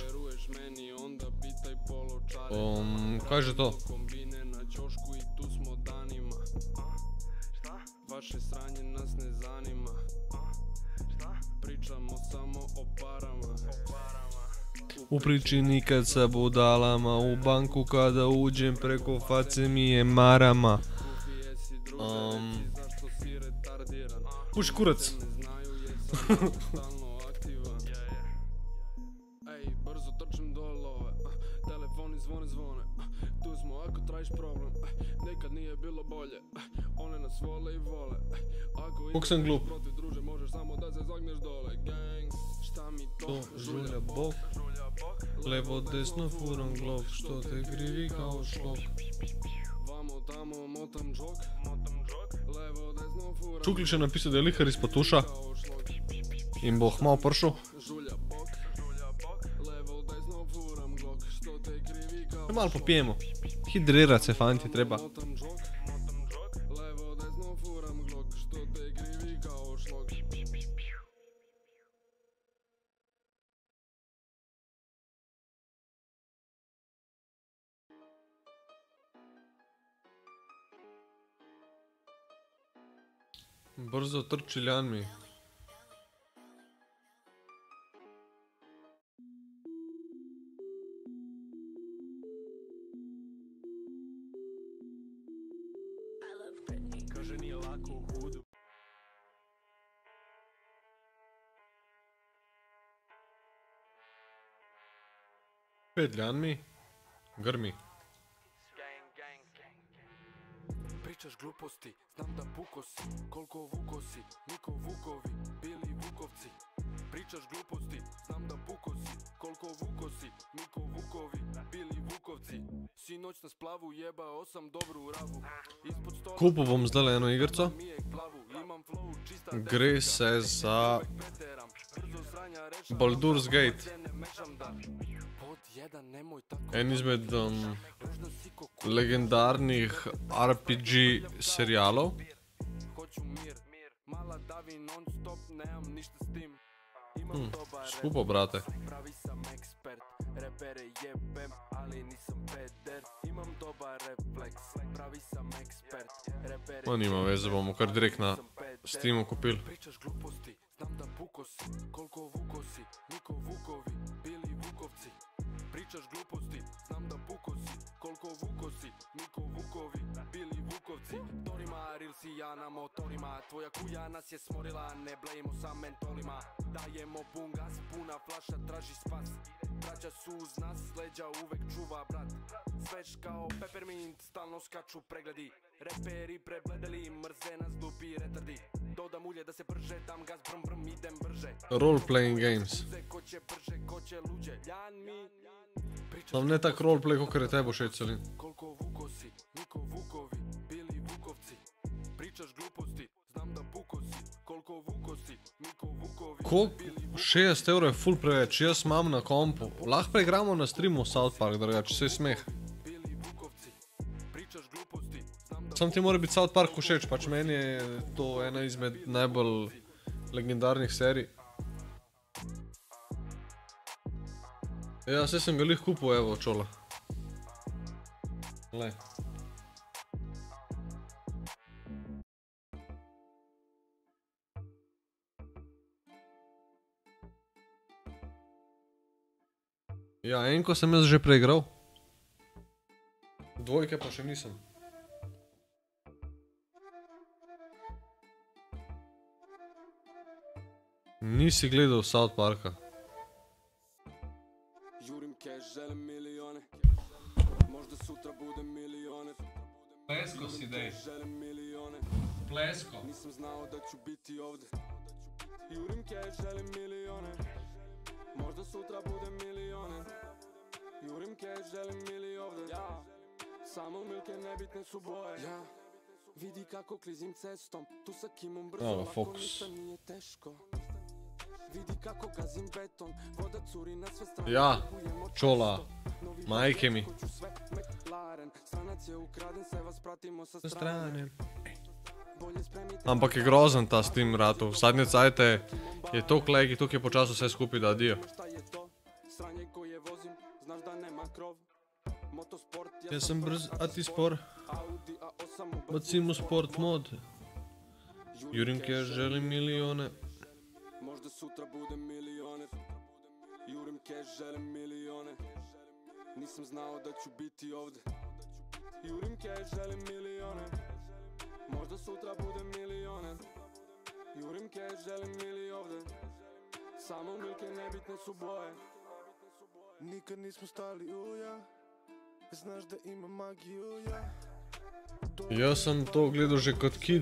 Um, kaže to. Kombine na ćošku i tu smo danima. Vaše sranje nas ne zanima. Pričamo samo o parama. U priči nikad sa budalama, u banku kada uđem preko face mi je marama. Um, puši kurac. Ej, brzo trčim dolove, telefoni zvone zvone. Tu smo ako trajiš problem, nekad nije bilo bolje. One nas vole i vole. Kog sam glup. Protiv druže možeš samo da se zagneš dole. Gang, šta mi to žulja bok. Levo, desno, furam glok. Što te krivi kao šlok. Vamo tamo motam džok, motam džok. Levo, desno, furam. Čuklić je napisao da je lihar ispod tuša. Im boh malo pršu. Žulja bok, žulja bok. Levo, desno, furam glok. Što te krivi kao malo popijemo. Hidrirat se, fanti, treba. Levo, desno, furam glok. Što te krivi kao šlok. Brzo trči ljan mi. Kaže nije lako u hudu. Pet ljan mi. Grmi. Pričaš gluposti, znam da puko si. Koliko vuko si, niko vukovi, bili vukovci. Pričaš gluposti, znam da puko si. Koliko vuko si, niko vukovi, bili vukovci. Sinoć na splavu jebao sam dobru ravu. Ispod stola Kupu bom zdaj eno igrico. Gre se za Baldur's Gate. En izmed um, legendarnih R P G serijalov. Hm, skupo, brate. Ma nima veze, bomo kar direkt na Steamu kupili. Znam da puko si, koliko vuko si, Niko Vukovi, bili Vukovci. Pričaš gluposti, znam da puko si, koliko vuko si, Niko Vukovi, bili Vukovci. Torima, ril si ja na motorima, tvoja kuja nas je smorila, ne blejmo sa mentolima. Dajemo bungas, puna flaša, traži spas. Braća su uz nas, leđa uvek čuva brat. Sveš kao peppermint, stalno skaču pregledi. Reperi prebledeli, mrze nas glupi retardi. Dodam ulje da se brže, dam gaz, brum brum, idem brže. Role playing games. Ko će brže, ko će luđe, ljan mi. Sam ne tak roleplay, kakor je tebi všeč, Celin. Koliko vuko si, Niko Vukovi, bili Vukovci. Pričaš gluposti, znam da puko si, koliko vuko si, Niko Vukovi. Koliko? šestdeset evrov je ful preveč, jaz imam na kompu. Lahko preigramo na streamu South Park, drugače, vse smeh. Sam ti mora biti South Park všeč, pač meni je to ena izmed najbolj legendarnih serij. Ja, saj sem ga lih kupil, evo, čola. Lej. Ja, enko sem jaz že preigral. Dvojke pa še nisem. Nisi gledal South Parka. Plesko si dej. Plesko. Nisam znao da ću biti ovdje. Jurim cash, želim milijone. Možda sutra bude milijone. Jurim cash, želim mili ovdje. Ja, samo milke nebitne su boje. Ja, vidi kako klizim cestom. Tu sa kimom brzo, Evo, lako fokus. ništa nije teško. Vidi kako gazim beton. Voda curi na sve strane. Ja, čola. Majke mi. Stranac je ukraden, sve vas pratimo sa Sa strane. strane. Ampak je grozen ta Steam ratov. Zadnje cajte je toliko legi, toliko je počasno vse skupaj, da adijo. Sranje koje vozim, znaš da nema krov. Motosport, Jaz sem brz, a ti spor. Audi A osam u Bacimo sport mod. Jurim cash, želim milijone. Možda sutra bude milioner. Jurim cash, želim milijone. Nisam znao da ću biti ovdje. Jurim cash, želim milijone. Možda sutra bude milioner. Jurim cash, želim mili ovdje. Samo milke nebitne su boje. Nikad nismo stali uja. Znaš da ima magiju, ja. Jaz sem to gledal že kot kid.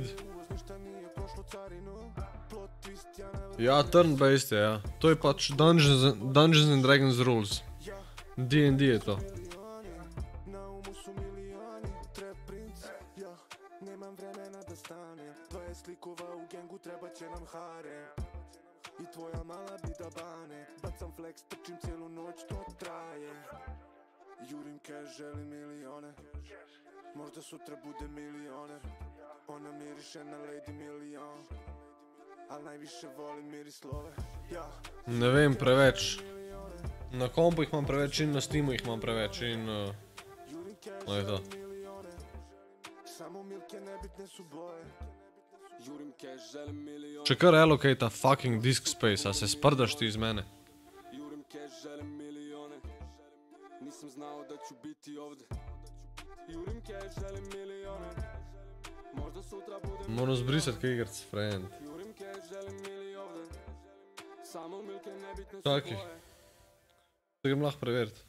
Ja, turn-based je, ja. To je pač Dungeons, Dungeons and Dragons Rules. D and D je to. Na umu su milioni, trap princ, ja. Nemam vremena da stanem. dvadeset likova u gengu, treba će nam hare. I tvoja mala bi da bane. Bacam flex, trčim cijelu noć, to traje. Jurim cash, želim milione. Možda sutra bude milioner. Ona miriše na Lady Milion. Al najviše volim miris love. Ja. Ne vem, preveč. Na kompu jih imam preveč in na Steamu jih imam preveč in... Uh, no je to. Samo milke nebitne su boje. Jurim cash, želim milione. Če kar allocate fucking disk space, a se sprdaš ti iz mene. Jurim cash, želim milione. Nisam znao da ću biti ovdje. Jurim cash, želim milione. Možda sutra bude... Moram zbrisat kaj igrc, friend. Jurim cash, želim mili ovdje. Samo milke nebitne su Čakaj. boje. Da grem lahko preverit.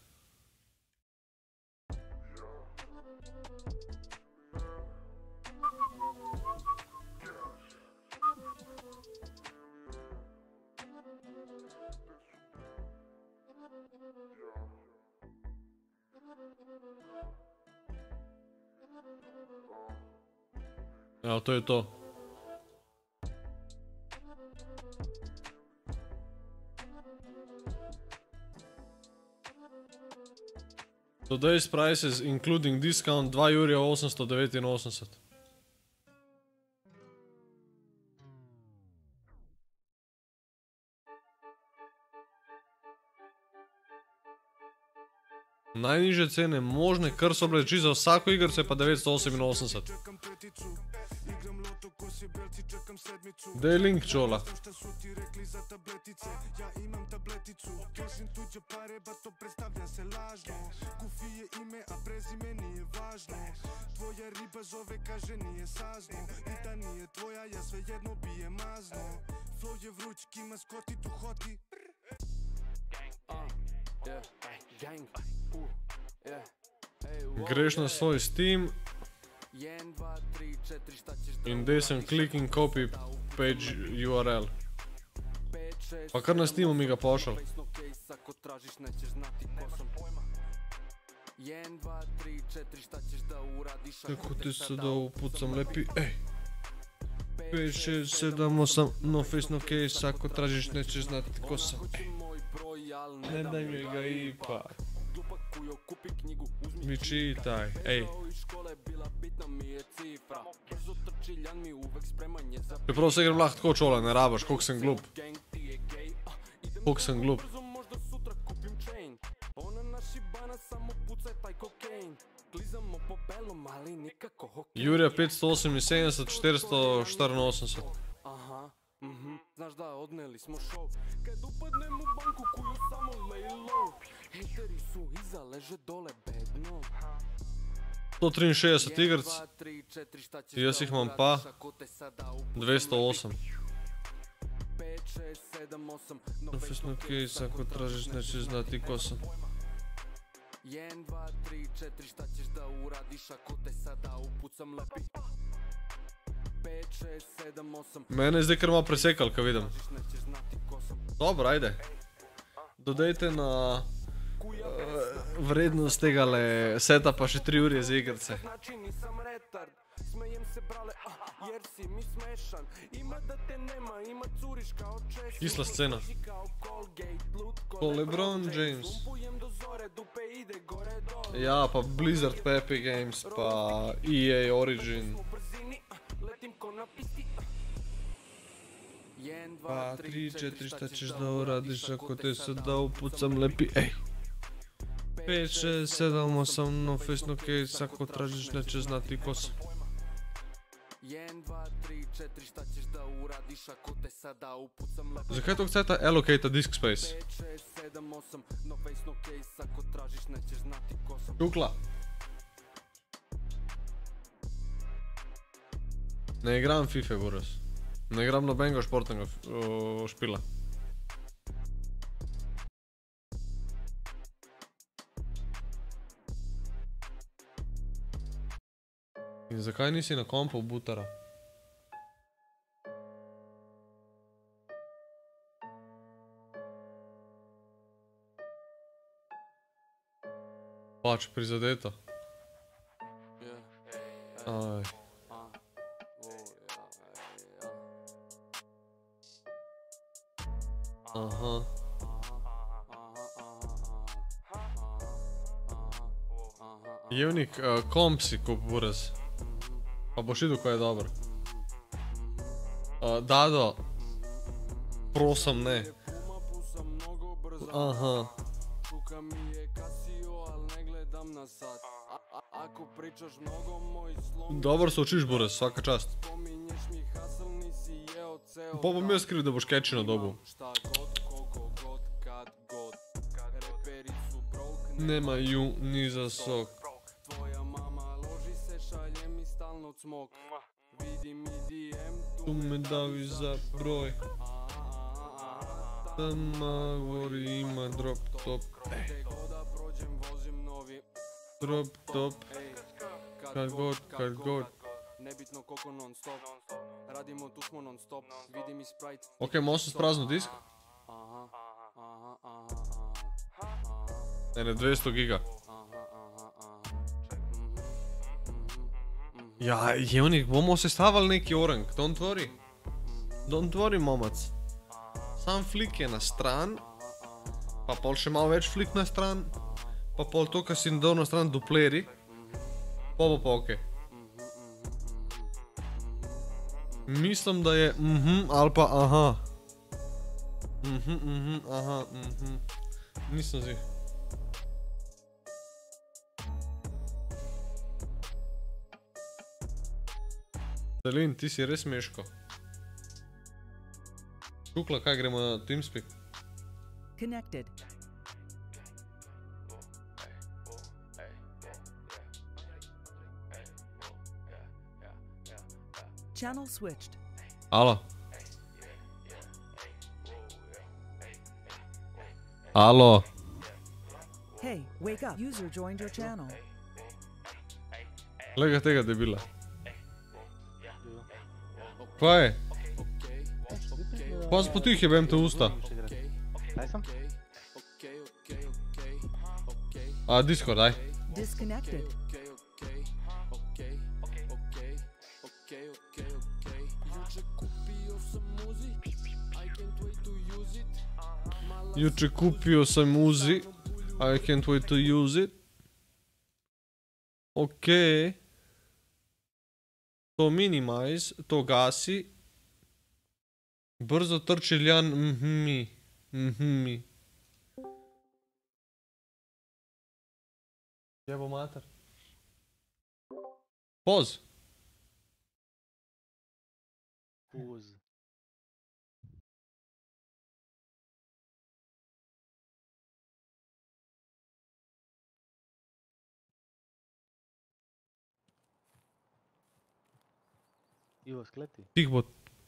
Evo, to je to. Today's prices including discount dva jurja osemsto devetinosemdeset. Najniže cene možne, kar so bile čisto za vsako igrico, je pa devetsto oseminosemdeset. Daj link, čola. Greš na svoj Steam in dej sem clicking copy page U R L. Pa kar na Steamu mi ga pošal. Kako ti se da upucam lepi, ej. pet, šest, sedem, osem, no face no case, ako tražiš nećeš znati ko sam, ej. Ne daj mi ga ipak. Mi čitaj, ej. Čeprav se igram lahko tako čola, ne rabaš, koliko sem glup. Koliko sem glup. Jurija petsto oseminsedemdeset, štiristo štiriinosemdeset. Znaš da odneli smo show. Kad upadnem u banku koju samo lay low. Hateri su iza, leže dole bedno. sto triinšestdeset igrc. Jaz ih imam pa dvesto osem. Profesno case, ako tražiš nećeš znati ko sam. Mene je zdaj kar malo presekal, kad vidim. Dobro, ajde. Dodajte na vrednost tega le seta pa še tri urje za igrce. Kisla scena. To LeBron James. Ja, pa Blizzard, pa Epic Games, pa E A Origin. Pa tri, četiri, šta ćeš da uradiš ako te se da upucam lepi, ej. pet, šest, sedam, osam, no face no case, ako tražiš neće znati ko sam. Zakaj tog cajta allocata disk space? Čukla. Ne igram FIFA, buras. Ne igram nobenega športnega špila. In zakaj nisi na kompu butara? Pač prizadeto. Aj. Aha. Jevnik, uh, komp si kup buraz. Pa boš videl, ko je dober. Uh, Dado. Prosim, ne. Aha. Dobro se učiš, buraz, svaka čast. Pa bom jaz kriv, da boš kečino dobil. Nemaju ni za sok. Tu me davi za broj. Tama gori ima drop top. Drop top. Kad god, kad god. Ok, malo sam sprazno disk. Ne, ne, dvesto giga. Ja, Jevnik, bomo sestavili neki orang, don't worry. Don't worry, mamac. Sam flik je na stran, pa pol še malo več flik na stran, pa pol to, kar si dal na stran dupleri, pa bo pa okej. Mislim, da je mhm ali pa aha. Mhm, mhm, aha, mhm. Nisem zih. Selin, ti si res meško. Šukla, kaj gremo na TeamSpeak? Connected. Channel switched. Alo. Alo. Hey, wake up. User joined your channel. Glej ga tega debila. Kaj je? Pa spotih je bem te usta. A, Discord, daj. Disconnected. Juče kupio sam Uzi. I can't wait to use it. Okej. To minimize, to gasi. Brzo trči ljan, mhm, mhm. Jebo mater. Poz. Poz. Ivo, skleti. Tih bo.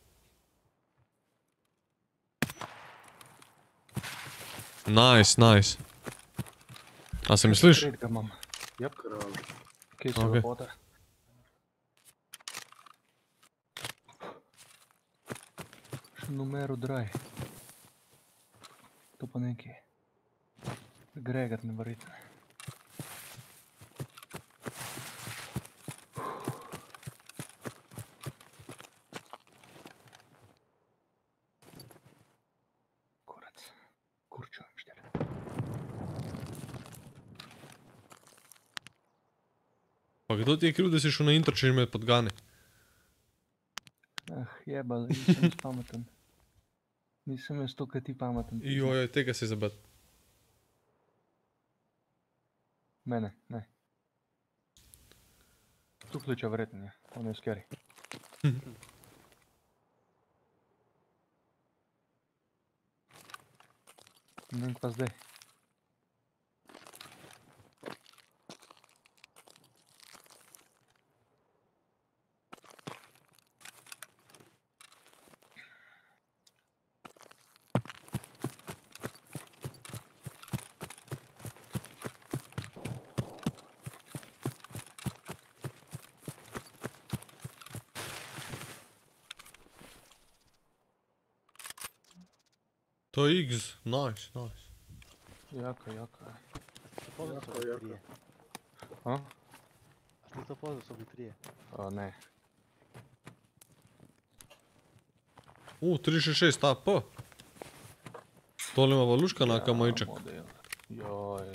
Nice, nice. A se misliš? Ga imam. Jep. Kje so Okej. lepote? Še numero draj. To pa nekaj. Gregat ne verjete. Kurac. Kurčujem štir. Pa kdo ti je kriv, da si šel na intro, če me podgane? Ah, jeba, nisem jaz pameten. Nisem jaz to, kaj ti pameten. Joj, tega si zabet. Mene, ne. Tu kliča verjetno je, on je scary. Ne vem pa zdaj. To je X, nice, nice. Jaka, jaka. Pozor so bili trije. A? A ste to pozor so bili trije? A, ne. U, tri šest šest A P. Tole ima valuška na kamajček. Joj.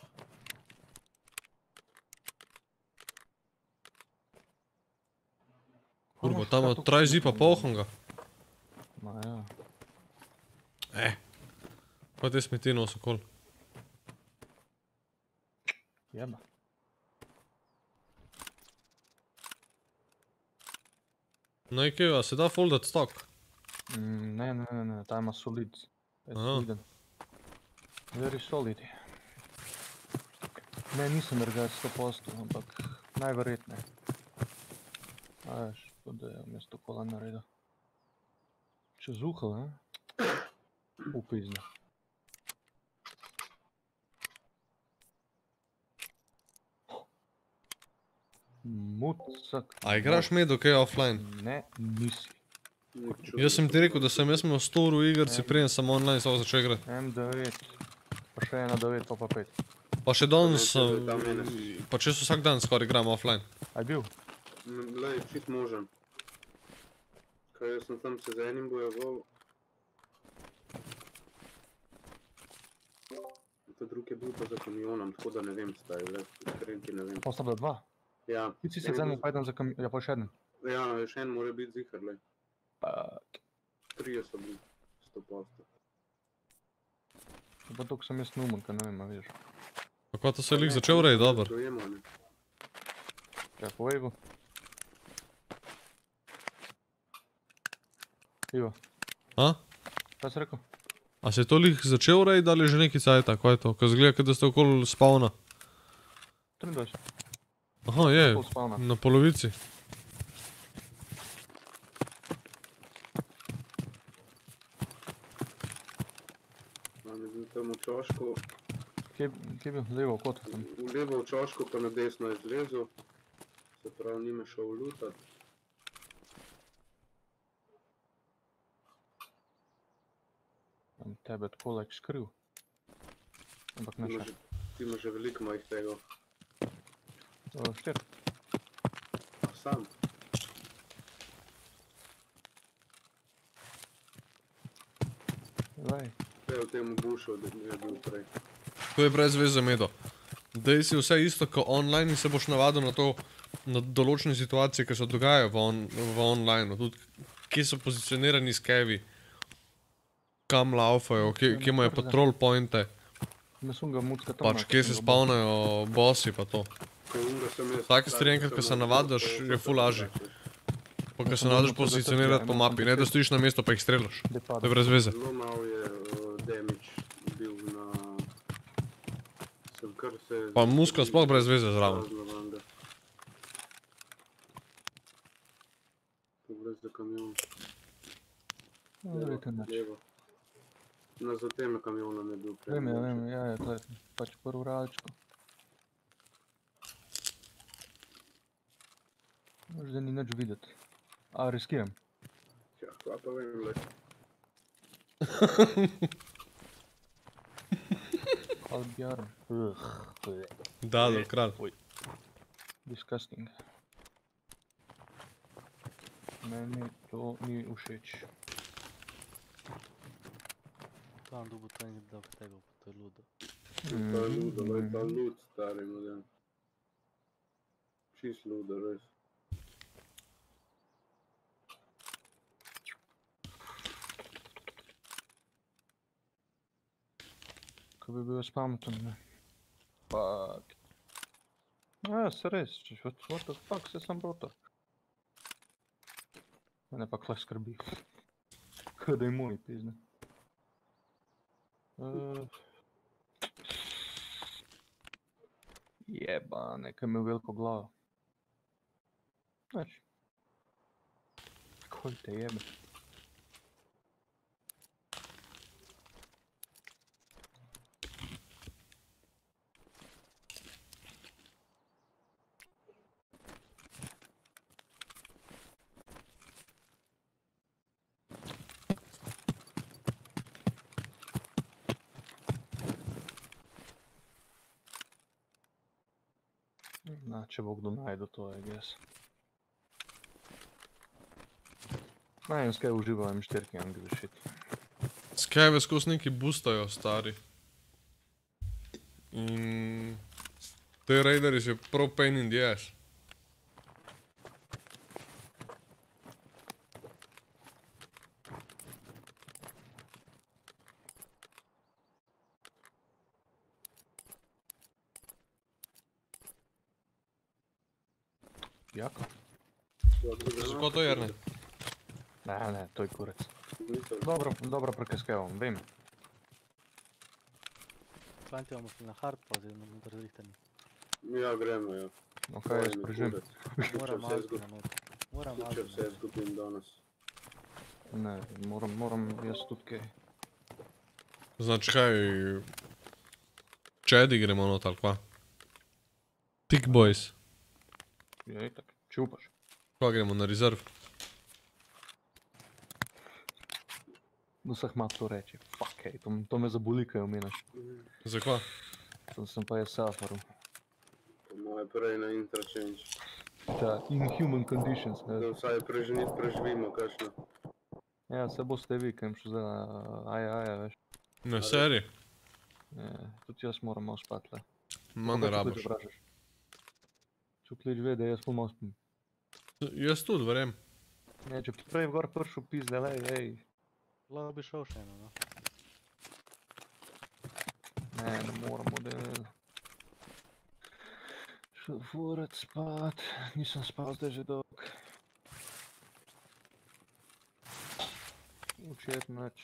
Kurva, tam ima traj zipa pohanga. Ma ja. Eh. Pa te smeti nos okol. Jeba. Nekaj, a se da foldat stok? Mm, ne, ne, ne, ne, ta ima solid. Je Aha. soliden. Very solid. Ne, nisem nergač sto posto, ampak najverjetneje. A veš, to da je vmesto kola naredil. Čez uho, ne? Upizno. Mucak. A igraš medo kaj offline? Ne, nisi. Jaz sem ti rekel, da sem jaz imel sto ur v igrici, preden sem online samo začel igrati. M devet, pa še ena devet, pa pa pet. Pa še danes, pa čez vsak dan skoraj igram offline. A je bil? Glej, čit možen. Kaj jaz sem tam se z enim bojeval. Ta drug je bil pa za kamionom, tako da ne vem, staj, le, iskren ti ne vem. Pa sta bila dva. Ja. Ti si se z enim, pa idem za kamion, ja pa še eden. Ja, še en mora biti zihar, le. Fuck. Trije so bili, sto posto. Pa toliko sem jaz numen, ka ne vem, a veš. Kako to se je lik začel rej, dober. Dojemo, ne. Ja, povej bo. Ivo. A? Kaj si rekel? A se je to lik začel rej, ali že neki cajta, kaj je to? Kaj zgleda, kaj da ste okoli spavna. triindvajset. Aha, je, na polovici. Tam v čošku. Kje je bil? Levo kot tam? Levo v čošku pa na desno je zlezel. Se pravi, njime šel lutat. Tebe tako like skriv. Ampak ne še. Ti ima že veliko mojih tega. Štir. Sam. Lej. To je v tem bušu, da je bil prej. To je brez veze medo. Dej si vse isto kot online in se boš navadil na to, na določene situacije, ki se dogajajo v, on, v online. Tudi, kje so pozicionirani skevi, kam laufajo, kje, kje imajo patrol pointe. Pač, kje se spavnajo bossi pa to. Take stvari enkrat, ko se navadiš, je ful lažje. Pa ko se navadiš pozicionirati po mapi, ne da stojiš na mesto pa jih strelaš. To je brez veze. Zelo malo je damage bil na... Sem kar se... Pa muska sploh brez veze zraven. Pogled za kamion. Levo, levo. No, za tem kamionom je bil prej. Vem, ja, vem, ja, ja, to je pač prvo ralčko. Možda ni nič videti. A, riskiram. Ja, hva pa vem, le. Albjarn. Dadel, kralj. Disgusting. Meni to ni všeč. Tam dugo to je da tega, to je ludo. To je ludo, to je ta lud, stari model. Čist ludo, res. Ko bi bil jaz pameten, ne. Fuck. Ja, se res, češ, what the fuck, se sem broto. Mene pa kle skrbi. Kada je moj, pizne. Jeba, nekaj imel veliko glavo. Znaš. Koj te jebe. Na, če bo kdo najde to, I guess. Naj, in skaj uživajo štirki angry shit. Skajve skos neki boostajo, stari. In... te raideri so prav pain in the ass. Jako? Zakaj to Jerne? Ne, ne, to je kurec. Dobro, dobro prekaskevam, vem. Kvanti imamo šli na hard pa oziroma na razrihtani. Ja, gremo, ja. No kaj jaz prežem? Moram avti na not. Moram avti na not. Če vse izgubim danes. Ne, moram, moram jaz tudi kaj. Znači kaj... Čedi gremo not ali kva? Tick boys. Ja, itak, če upaš. Kva gremo, na rezerv? Vseh ima to reči, fuck ej, to, to me zaboli, kaj omenaš. Zakva? To sem pa jaz safaril. Po moje prej na interchange. Ta, inhuman conditions, ne. Da vsaj preženiti preživimo, kakšno. Ja, se boste vi, kaj im šel zdaj na aja, aja, veš. Na seri? Ja, tudi jaz moram malo spati, le. Ma ne rabiš. Čuklič ve, da jaz ful malo spim. Jaz tudi, verjem. Ne, če bi prej gor prišel pizde, lej, ej. Lahko bi šel še eno, no. Ne, ne moramo, da šel furat spat, nisem spal zdaj že dolg. Učet nič.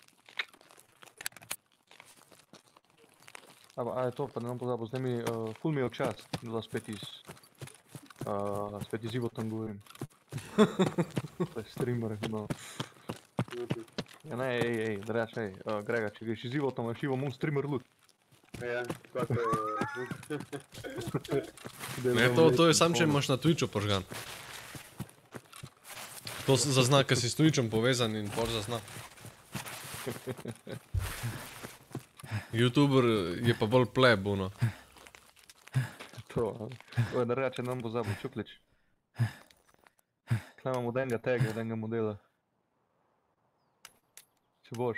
A, a je to, pa ne nam pozabil, zdaj mi, uh, ful mi je v čast, da spet iz, uh, spet iz Ivotom govorim. To je streamer, no. Ja ne, ej, ej, drač, ej, uh, Grega, če greš iz Ivotom, imaš Ivo mun streamer loot. Ja, kako Ne, to, to je sam, če imaš na Twitchu požgan. To zazna, ker si s Twitchom povezan in pol zazna. YouTuber je pa bolj pleb, ono. To, oj, da reče, nam bo zabil Čuklič. Tle imam od enega tega, od enega modela. Če boš.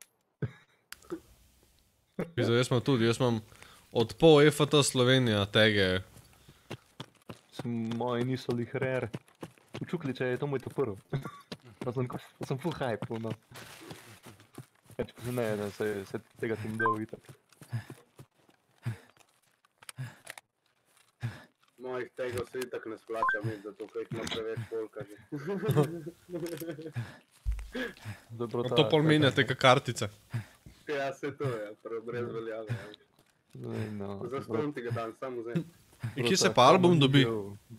Pizda, jaz imam tudi, jaz imam od pol F T Slovenija tege. Moji niso lih rare. V Čukliča je to moj to prv. Pa sem, pa sem full hype, no. Če pa se ne, ne, se, se tega sem dal itak. Mojih tegov se itak ne splača imeti, zato kaj ima preveč polka že. Dobro, ta, to pol menja tega kartice. Ja, se to je, prav brez veljave. No, Zaston ti ga dan, samo vzem. In kje se pa album dobi?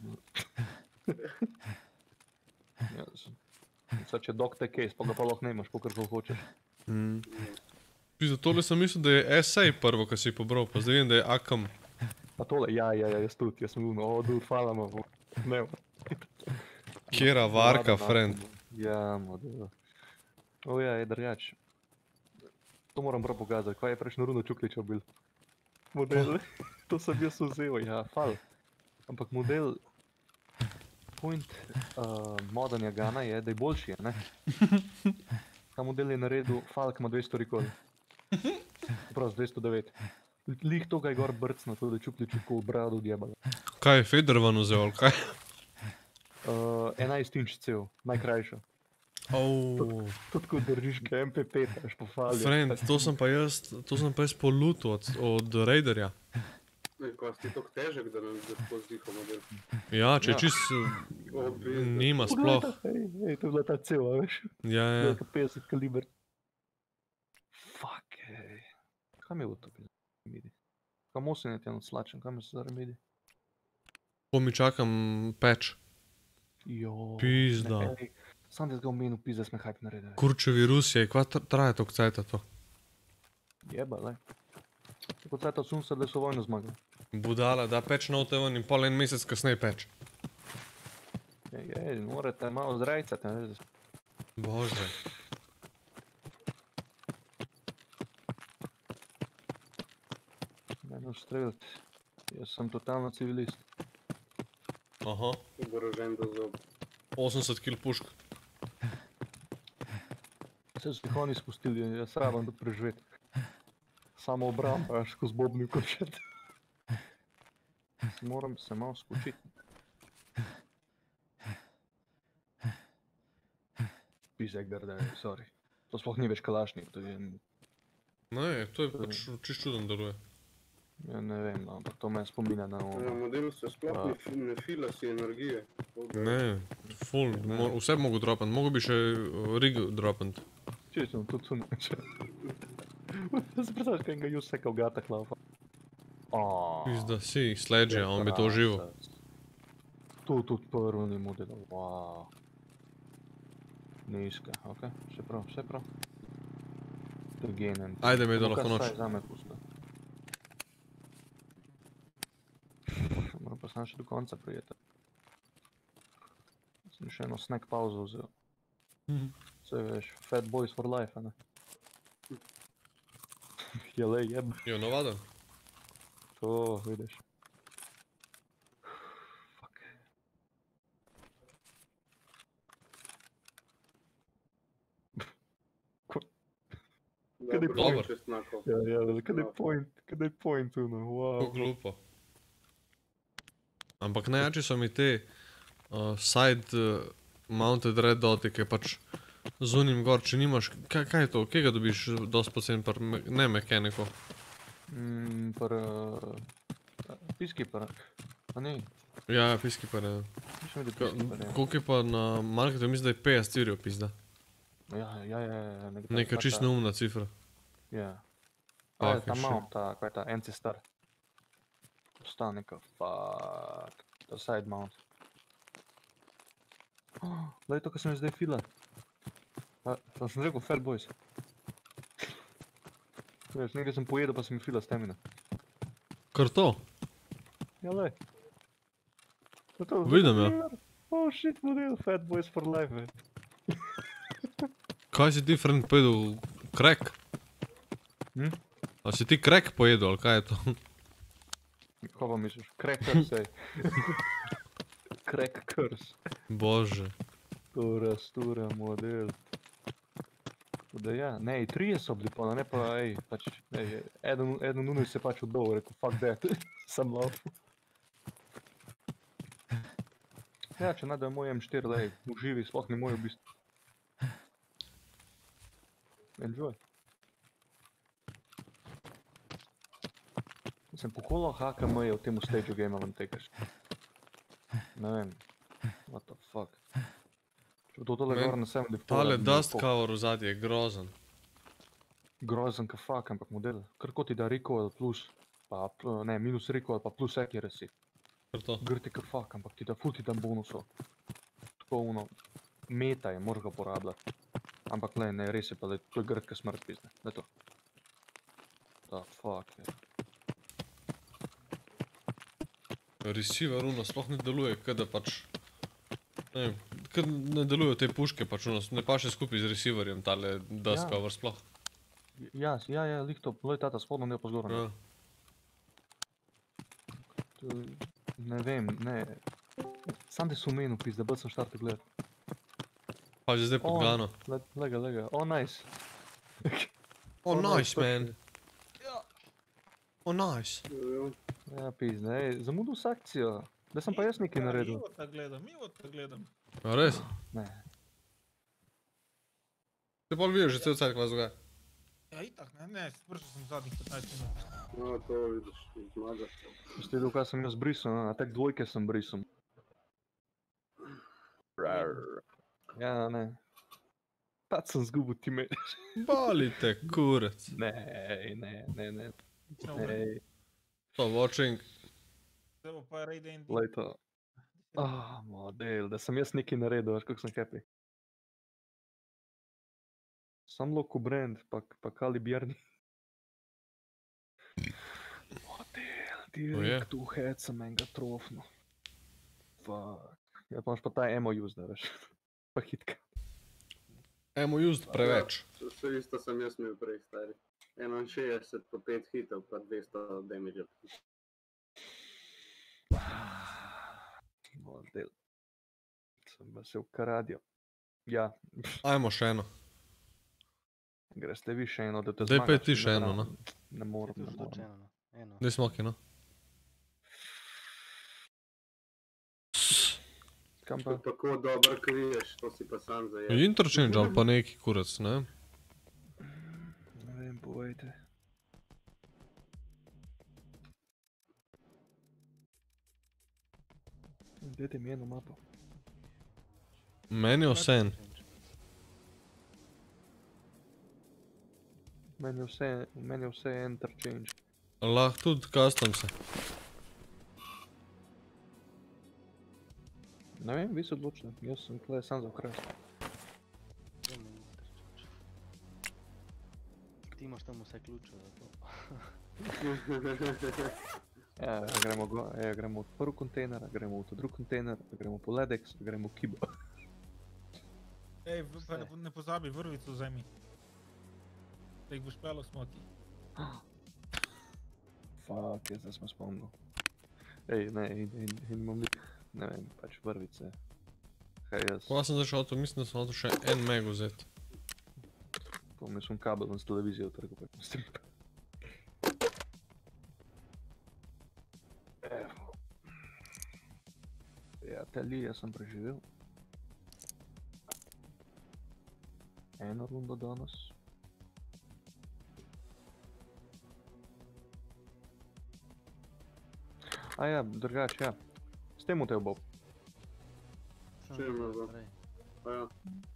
Ja, sad če doktor case, pa ga pa lahko nemaš, kakor kol hočeš. Mm. Pizda, tole sem mislil, da je S A prvo, ko si pobral, pa zdaj vem, da je Akam. Pa tole, ja, ja, ja, jaz tudi, jaz sem bil, o, dude, hvala ma, ne. Kjera varka, friend. Ja, model. O ja, je drugač. To moram prav pokazati, kaj je prejšnjo runo Čukliča bil. Model, to sem jaz vzel, ja, fal. Ampak model, point uh, modanja Gana je, da je boljši, ne? Ta model je naredil, Falk ima dvesto rekoli. Prav, dvesto devet. Lih to ga je gor brcno, to da je Čukliču ko brado odjebalo. Kaj je Federman vzel, ali kaj? Uh, enajst inč cel, najkrajša. Oh. To tako držiš ka M P pet, až po fali. Friend, to sem pa jaz, to sem pa jaz polutil od, od Raiderja. Ko si toliko težek, da nam tako zdiho model. Ja, če je čist, nima sploh. Ej, ej, to je bila ta cela, veš? Ja, ja. petdeset kaliber. Fuck, ej. Kam je bilo to midi? Kam osem je tjeno slačen, kam je se zare midi? Po mi čakam peč. Jo. Pizda. Ne, ej, sam da ga omenil, pizda sme hype naredili. Kurčevi Rusije, kva traje tog cajta to? Jeba, lej. Tako cajta sum se, da so vojno zmagali. Budala, da peč na otevan in pol en mesec kasneje peč. Ej, ej, morate malo zrajcati, ne veš. Bože. Ne noč streljati. Jaz sem totalno civilist. Aha. Oborožen do zob. osemdeset kil pušk. Vse so jih oni spustili, jaz rabam da preživeti. Samo obramba, až ko zbobni končet. Moram se malo skočiti. Pizek grda, sorry. To sploh ni več kalašnik, to je... Ne, to je pač čist čuden deluje. Ja ne vem, no, ampak to me spominja na ono. Na modelu se sploh ne fila si energije. Ne, full, vse bi mogo dropant, mogo bi še rig dropant. Čisto, tudi tu neče. Se predstavljaš, kaj ga just sekal gata hlava. Pizda si, sledge, on bi to užival. Tu tudi prvi ni model, wow. Nizka, okej, vse prav, vse prav. Trgenen. Ajde mi da lahko noč. Zame pusto. Moram pa sam še do konca prijeti. Sem še eno snack pauzo vzel. Vse veš, fat boys for life, a ne? Jele, jeb. Jo, navaden. To, vidiš. Fuck. Kaj je Dober. Ja, ja, kaj je point, kaj je point, no, wow. To glupo. Ampak najjači so mi te uh, side uh, mounted red doti, ki pač z unim gor, če nimaš, kaj, kaj je to, kje ga dobiš dosti pocen, par, me, ne mekaniko? Mm, par, uh, peacekeeper, a ne? Ja, ja, peacekeeper, ja. Mislim, da je peacekeeper, ja. Koliko je pa na marketu, mislim, da je petdeset cirjev pizda. Ja, ja, ja, ja. Neka čisto neumna cifra. Ja. Pa, A je ta še. mount, ta, kaj je ta, Ancestor. Sta neka, fuck, ta side mount. Oh, daj to, kar sem zdaj fila. Pa, pa sem rekel, fair boys. Veš, nekaj sem pojedel, pa sem mi fila stamina. Kar to? Ja, lej. To je to. Vidim, ja. Oh shit, model, fat boys for life, veš. Kaj si ti, friend, pojedel? Crack? Hm? A si ti crack pojedel, ali kaj je to? Kaj pa misliš? Crack curse, ej. Crack curse. Bože. To rastura, model. Da ja, ne, trije so bili pa, ne pa, ej, pač, ej, eden, eden unij se pač oddal, rekel, fuck that, sem laufal. Ja, če najde moj M štiri, lej, uživi, sploh ne moj v bistvu. Enjoy. Sem pokolo H K M je v temu stage game vam tekaš. Ne vem, what the fuck. Če to tole gor na sedemdeset four... Tale dust cover v zadnji je grozen. Grozen ka fuck, ampak model. Kar ko ti da recoil plus, pa ne, minus recoil pa plus accuracy. Kar to? Grti ka fuck, ampak ti da ful ti tam bonusov. Tako ono, meta je, moraš ga porabljati. Ampak le, ne, res je pa, da to je grd ka smrt pizne. Da to. Da fuck je. Receiver uno sploh ne deluje, kada pač, ne vem, kad ne delujejo te puške pač uno, ne paše skupaj z receiverjem tale dust cover sploh. Ja, ja, ja, lik to, loj tata spodno, ne pa zgorno. Ne vem, ne, sam da su menu pizda, bolj sem štarte gledat. Pa že zdaj podgano. Lega, lega, oh nice. Oh nice, man. Oh nice. Ja, pizda, ej, zamudil s akcijo. Da sem pa jaz nekaj naredil. Mivo ta gledam, mivo ta gledam. A res? Ne. Te pol vidiš že cel cajt, kaj zgoja. Ja, itak, ne, ne, vršil sem zadnjih petnajst minut. No, to vidiš, zmaga. Ste videl, kaj sem jaz brisal, na tek dvojke sem brisal. Ja, ne. Pač sem zgubil ti meniš. Boli te, kurec. Ne, ne, ne, ne. Ne. To, watching. Zdaj bo pa Raid N D. Lej to. Ah, model, da sem jaz nekaj naredil, veš, kako sem happy. Sam Loco Brand, pa, pa Kali Bjerni. Model, direkt v head sem enega trofno. Fuck. Ja, pa imaš pa ta ammo use, da veš. Pa hitka. Ammo used preveč. Vse isto sem jaz imel prej, stari. enainšestdeset po pet hitov, pa dvesto damage. Model. Sem pa se ukradil. Ja. Ajmo še eno. Greš te vi še eno, da te zmagaš. Daj pa ti še eno, no. Ne moram, ne moram. Daj smoki, no. Kam pa? Tako dobro kriješ, to si pa sam zajel. Interchange ali pa neki kurac, ne? Ne vem, povejte. Dajte mi eno mapo. Meni je vseeno. Meni je vse, meni je vse interchange. Lahko tudi custom se. Ne vem, vi se odločite, jaz sem tukaj sam za ukrast. Ti imaš tam vse ključe za to. Ja, gremo go, ja, gremo od prvi kontejner, gremo od drug kontejner, gremo po Ledex, gremo Kibo. Ej, pa ne, ne pozabi, vrvico vzemi. Da jih boš pelo smoti. Fuck, jaz da smo spomnil. Ej, ne, in, in, in imam lik, ne vem, pač vrvice. Kaj jaz? Ko sem zašel to, mislim, da sem hotel še en meg vzeti. Pa mislim kabel s televizijo trgu pa je strip. Evo. Prijatelji, jaz sem preživel. Eno rundo danes. A ja, drugač, ja. S tem utev Bob. S čim je to? A ja.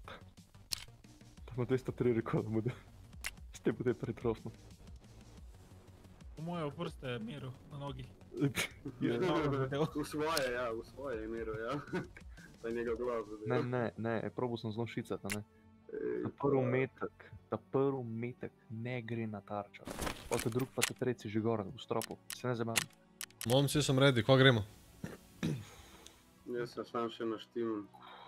Tamo dvesto tri rekorda bude. S tem utev pretrofno. Po moje v prste miru na nogi. V svoje, ja, v svoje je miru, ja. Pa je njegov glav zadev. Ne, ne, ne, probal sem zelo šicati, ne. Ta prvi metek, ta prvi metek ne gre na tarčo. Pa te drug pa te treci že gor v stropu. Se ne zabavim. Momci, sem ready, kva gremo? Jaz se sam še naštimam.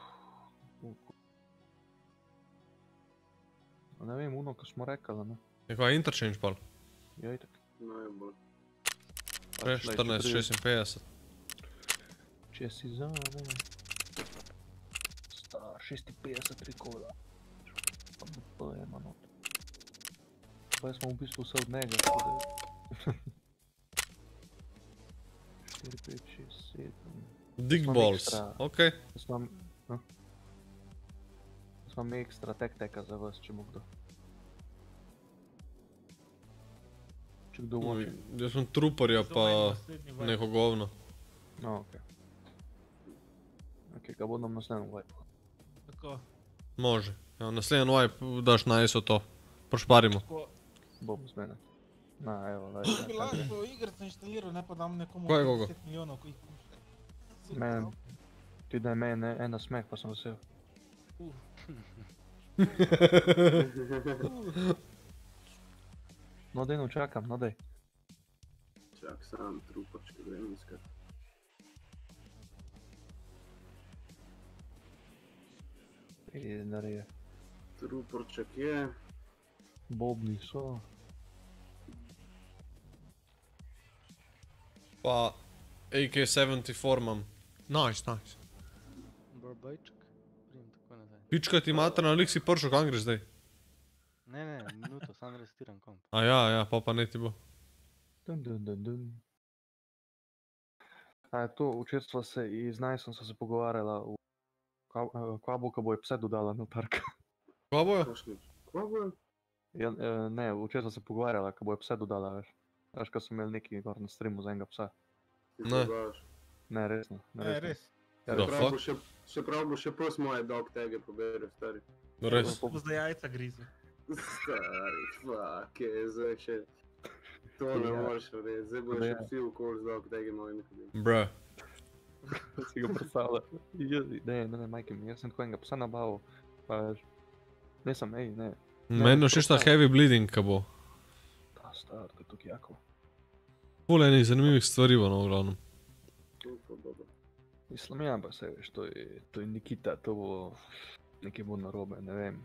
Ne vem, uno, ko smo rekali, ne. Je kva interchange pal? Ja, itak. Najbolj. Pre, štirinajst šestinpetdeset. Če si zame. Star šestinpetdeset rekorda. Pa bi pojema not. Pa smo v bistvu vse od njega, tako da... štiri, pet, šest, sedem... Dick balls, okej. Jaz imam... Jaz imam ekstra tek-teka za vas, če mu kdo. Če kdo može. Jaz sem truparja pa neko govno. No, okej. Okej, ga bodem naslednjem wipe. Tako. Može. Ja, naslednjem wipe daš na eso to. Prošparimo. Bom z mene. Na, evo, daj. Bi lahko igrice inštaliral, ne pa dam nekomu Kaj, koga? deset milijonov, ko jih Men, ti daj meni en nasmeh, pa sem vesel. No, dej, no, čakam, no, dej. Čak sam, trupačke grem iskat. Pizder je. Truporček je. Bobni so. Pa A K sedemdeset štiri imam. Nice, nice. Borbajček, prijem tako nazaj. Pička ti mater, na lik si pršel, kam greš zdaj? Ne, ne, minuto, sam restiram komp. A ja, ja, pa pa ne ti bo. Dun, dun, dun, dun. A je to, včeraj sva se iz Najsom sva se pogovarjala v kva bo, ko bojo pse dodala na park. Kva bojo? Kva bojo? Ja, ne, včeraj sva se pogovarjala, ko bojo pse dodala, veš. Veš, ko sem imel neki gor na streamu za enega psa. Ne. Ne, resno. Ne, res. Še prav bo še pos moje dog tege poberil, stari. Res. Bo zdaj jajca grizel. Stari, fuck, je zdaj še... To ne moreš reči, zdaj bo še psi okol z dog tege mojimi hodili. Bruh. Si ga predstavlja. Ne, ne, ne, majke mi, jaz sem tako enega psa nabavil, pa veš, ne sem, ej, ne. Meni še šta heavy bleeding, ka bo. Ta star, to je tuk jako. Ful enih zanimivih stvari bo, no, v glavnem. Mislim, ja, pa se veš, to je, to je Nikita, to bo, nekaj bo narobe, ne vem.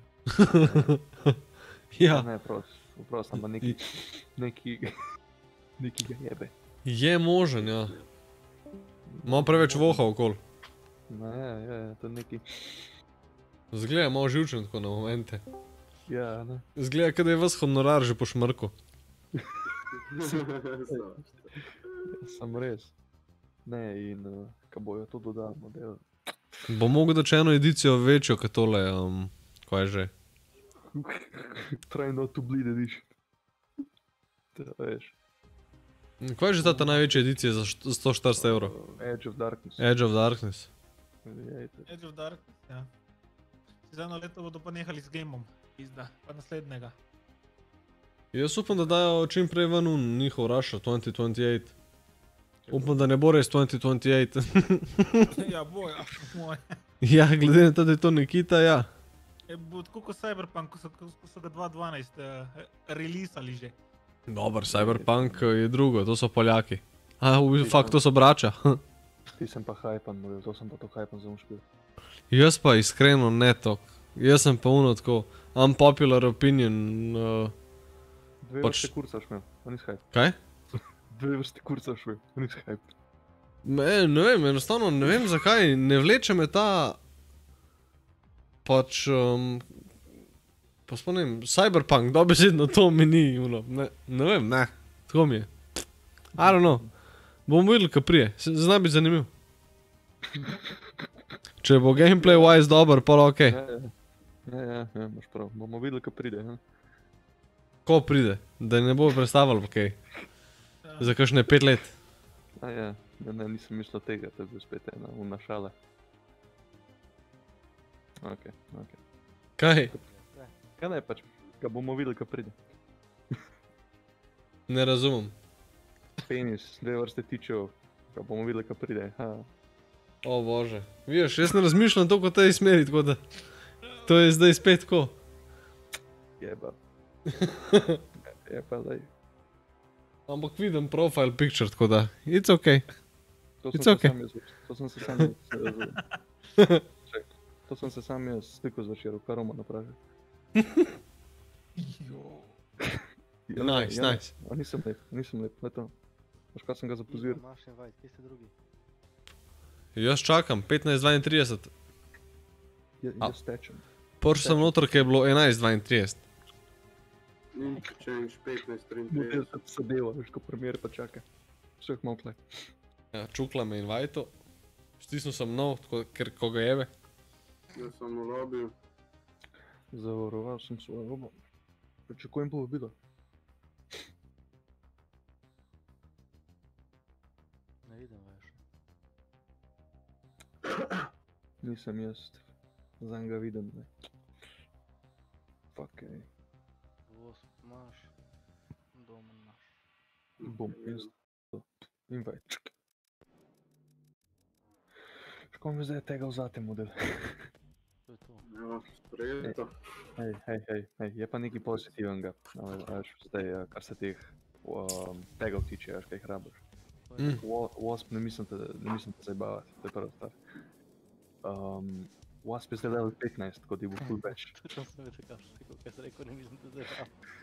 Ja. Ne, prost, prost, ampak neki, neki, neki ga jebe. Je možen, ja. Malo preveč voha okol. No, ja, ja, to je neki... Zgleda malo živčen tako na momente. Ja, ne. Zgleda, kada je vas honorar že po šmrku. Sam res. Ne, in ko bojo to dodali model. Bo mogel dač eno edicijo večjo, kot tole, um, kaj je že? Try not to bleed edition. Da, veš. Kaj je že ta ta največja edicija za sto štirideset evrov? Edge of Darkness. Edge of Darkness. Edge of Darkness, ja. Za eno leto bodo pa nehali z gameom, izda, pa naslednjega. Jaz upam, da dajo čim prej ven un njihov Russia dvajset dvajset osem. Upam, da ne bo res dvajset dvajset osem. Ja, bo, ja, moj. Ja, glede na to, da je to Nikita, ja. Je bo tako kot Cyberpunk, ko so, ko so ga dva dvanajst uh, releasali že. Dobar, Cyberpunk je drugo, to so Poljaki. A, v bistvu, fakt, to so braća. Ti sem pa hypan, to sem pa to hypan za umšpil. Jaz pa iskreno ne tok. Jaz sem pa uno tako, unpopular opinion. Uh, Dve pač... vrste kurca šmel, on is hype. Kaj? Dve vrste kurca šmel, on is hype. Ne, ne vem, enostavno ne vem zakaj, ne vleče me ta... Pač... Um, Pa spomnim, Cyberpunk, dobesedno to mi ni, ono, ne, ne vem, ne, tako mi je. I don't know. Bomo videli, kaj prije, zna biti zanimiv. Če bo gameplay wise dober, pa ok. Ja, ja, ja, ja, imaš prav, bomo videli, kaj pride, ja. Ko pride, da ne bo predstavljal, ok. Za kakšne pet let. A ja, ne, ne, nisem mislil tega, to je bil spet ena una šala. Ok, ok. Kaj? Kaj ne pač, ga bomo videli, kaj pride. Ne razumem. Penis, dve vrste tičev, ga bomo videli, kaj pride, ha. O bože, vidiš, jaz ne razmišljam toliko v tej smeri, tako da to je zdaj spet tako. Jeba. Jeba, daj. Ampak vidim profile picture, tako da, it's ok. To It's sem ok. se sam jaz, to sem se sam jaz, razumem. Ček, to sem se sam jaz slikal zvečer, kar Roman napravi. Nice, nice. A nisem lep, nisem lep, le to. Veš, kaj sem ga zapoziral? Imaš invite, kje ste drugi? Jaz čakam, petnajst dvaintrideset. Ja, jaz tečem. Prišel sem noter, ko je bilo enajst dvaintrideset. Nič, change, petnajst Model triintrideset. se zadeva, veš, ko premier pa čaka. Vseh malo tle. Ja, čukla me invite, stisnil sem nov, tako, ker ko ga jebe. Jaz sem v lobiju. Zavaroval sem svojo robo. Pričakujem povabilo. Ne vidim več. Nisem jaz, zanj ga vidim, ne. Fuck, ej. Gosp imaš, dom imaš. Bom jaz to. Invite. Škoda mi zdaj tega vzati model. To je to. Ja, sprejeto. Hej, hej, hej, hej, je pa nekaj pozitivnega, a veš, zdaj, a, kar se teh um, tagov tiče, veš, kaj jih rabiš. Mm. Wa- Wasp ne mislim te, ne mislim te zabavati, to je prva stvar. Um, Wasp je zdaj level petnajst, kot je bo full batch. Točno sem rekel, kaj si rekel, kaj si rekel, ne mislim, da zdaj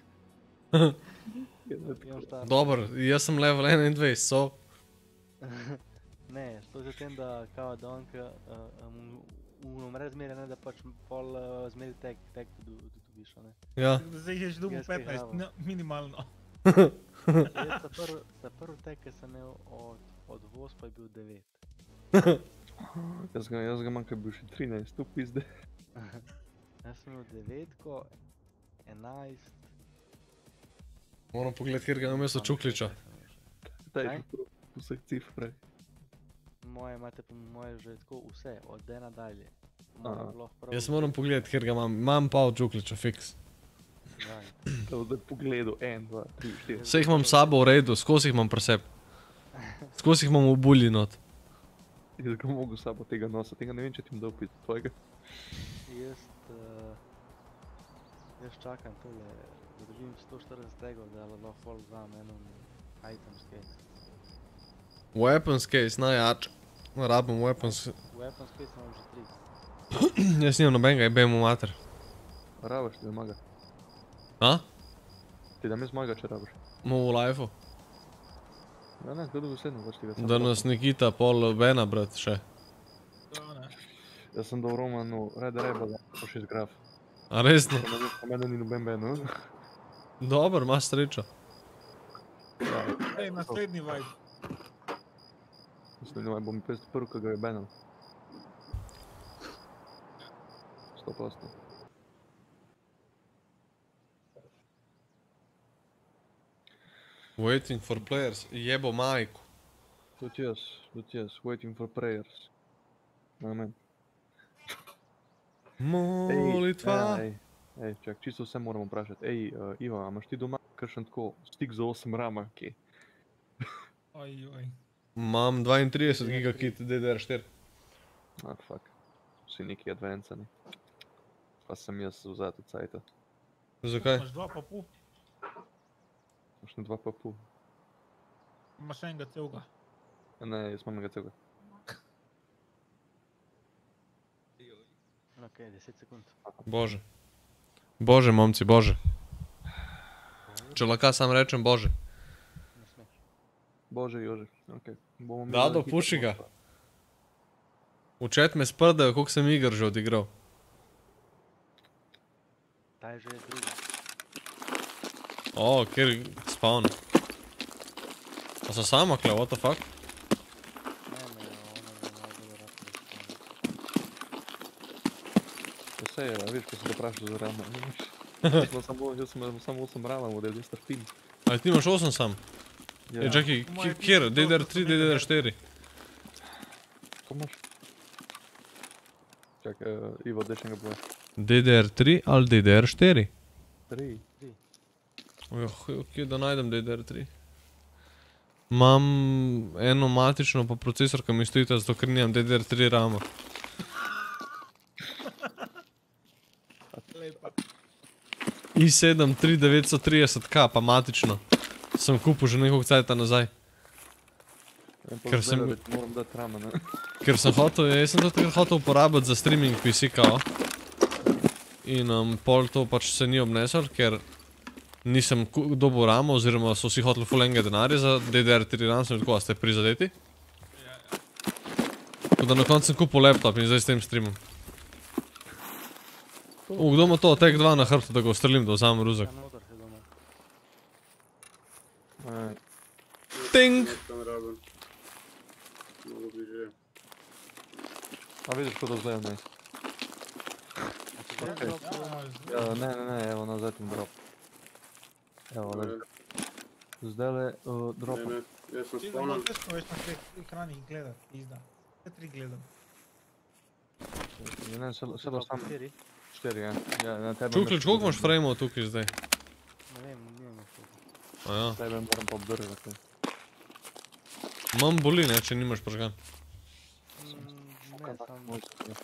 prav. Dobro, jaz sem level enaindvajset, so. Ne, to je za tem, da kao donk v umre zmeraj, ne, da pač pol uh, zmeri tek, tek dobiš, ne. Ja. Zdaj ješ dobil Jaz kaj petnajst, hrabam. no, minimalno. Jaz ta prvi, ta prvi tek, ki sem imel od, od Waspa je bil devet. Jaz ga, jaz ga manj, kaj bil še trinajst, tu pizde. Jaz sem imel devetko, enajst. Moram pogledati, kjer ga imam jaz od Čukliča. Daj, Kaj? vseh cifr prej. Moje imate po moje že tako vse, od ena dalje. Aha. Jaz moram pogledati, kjer ga imam, imam pa od Čukliča, fiks. To zdaj pogledu, en, dva, tri, štiri. Vse jih imam s sabo v redu, skozi jih imam pri sebi. Skozi jih imam v bulji not. Jaz ga mogu s sabo tega nosa, tega ne vem, če ti bom dal piti tvojega. Jaz, uh, jaz čakam tole, da dobim sto štirideset tegov, da lahko pol vzam eno items case. Weapons case, najjač. Rabim weapons. Weapons case imam že tri. Jaz nimam nobenega, jebem mu mater. Rabaš, ti da maga. A? Ti da mi zmaga, če rabaš. Mu v lifeu. Ja, ne, kdo besedno, pač ti ga sam Da nas Nikita pol Bena, brat, še. Jaz sem dal Romanu Red Rebel, pa šest graf. A resno? Pa mene ni noben Ben, no? Dober, imaš srečo. Ej, naslednji vibe. Mislim, da bom pest prvi, ko ga je Benal. sto posto. Waiting for players, jebo majku. Tudi jaz, tudi jaz, waiting for prayers. Amen. Molitva. Ej, ej, ej, čak, čisto vse moramo vprašati. Ej, uh, Iva, a imaš ti doma kakšen tako stik za osem rama, kje? Oj, oj. Imam dvaintrideset gigakit D D R štiri. Ah, fuck. Vsi neki advancani. Pa sem jaz vzet od sajta. Zakaj? Imaš dva pa pol, Imaš na dva pa pol. imaš enega celega. Ne, jaz imam enega celega. Ok, deset sekund. Bože. Bože, momci, bože. Če lahko sam rečem bože. Bože, Jože, okej. Okay. Dado, puši ga. V chat me sprdajo, koliko sem iger že odigral. Kaj že je drugo? O, kjer spawn. Pa sem sama kle, what the fuck? To se je, vidiš, ko si ga vprašal za rama. Jaz sem samo, jaz sem samo osem rama model, jaz trpim. Ali ti imaš osem sam? Ja. Je, čakaj, ki- kjer? D D R tri, D D R štiri? Ko imaš? Čakaj, uh, Ivo, daj še enega boja. D D R tri ali D D R štiri? Tri. Ojo, kje da najdem D D R tri? Imam eno matično pa procesor, ki mi stojita, zato ker nimam D D R tri rama. i sedem tri devetsto trideset K pa matično. Sem kupil že nekaj cajta nazaj. Ker sem... Moram dati rama, ne? Ker sem hotel, jaz sem to takrat hotel uporabiti za streaming P C kao. In um, pol to pač se ni obnesel, ker nisem dobil ramo, oziroma so vsi hoteli ful enega denarja za D D R tri ram, sem tako, a ste prizadeti? Tako da na koncu sem kupil laptop in zdaj s tem streamom. U, kdo ima to, Tek dva na hrbtu, da ga ustrelim, da vzamem ruzak? Ting! A vidiš, ko da zdaj vmes? Ja, ne, ne, ne, evo nazaj tem drop. Evo, leži. Zdajle uh, dropam. Jaz sem Ti da malo težko več na teh ekranih gledat, pizda. Vse tri gledam. Ja, ne, še še da sam... Štiri, ja. Ja, na tebe... Čuklič, koliko imaš frameov tukaj zdaj? Ne vem, nimam koliko. A ja. Tebe moram pa obdržati. Mam boli, ne, če nimaš pržgan. Ne, samo...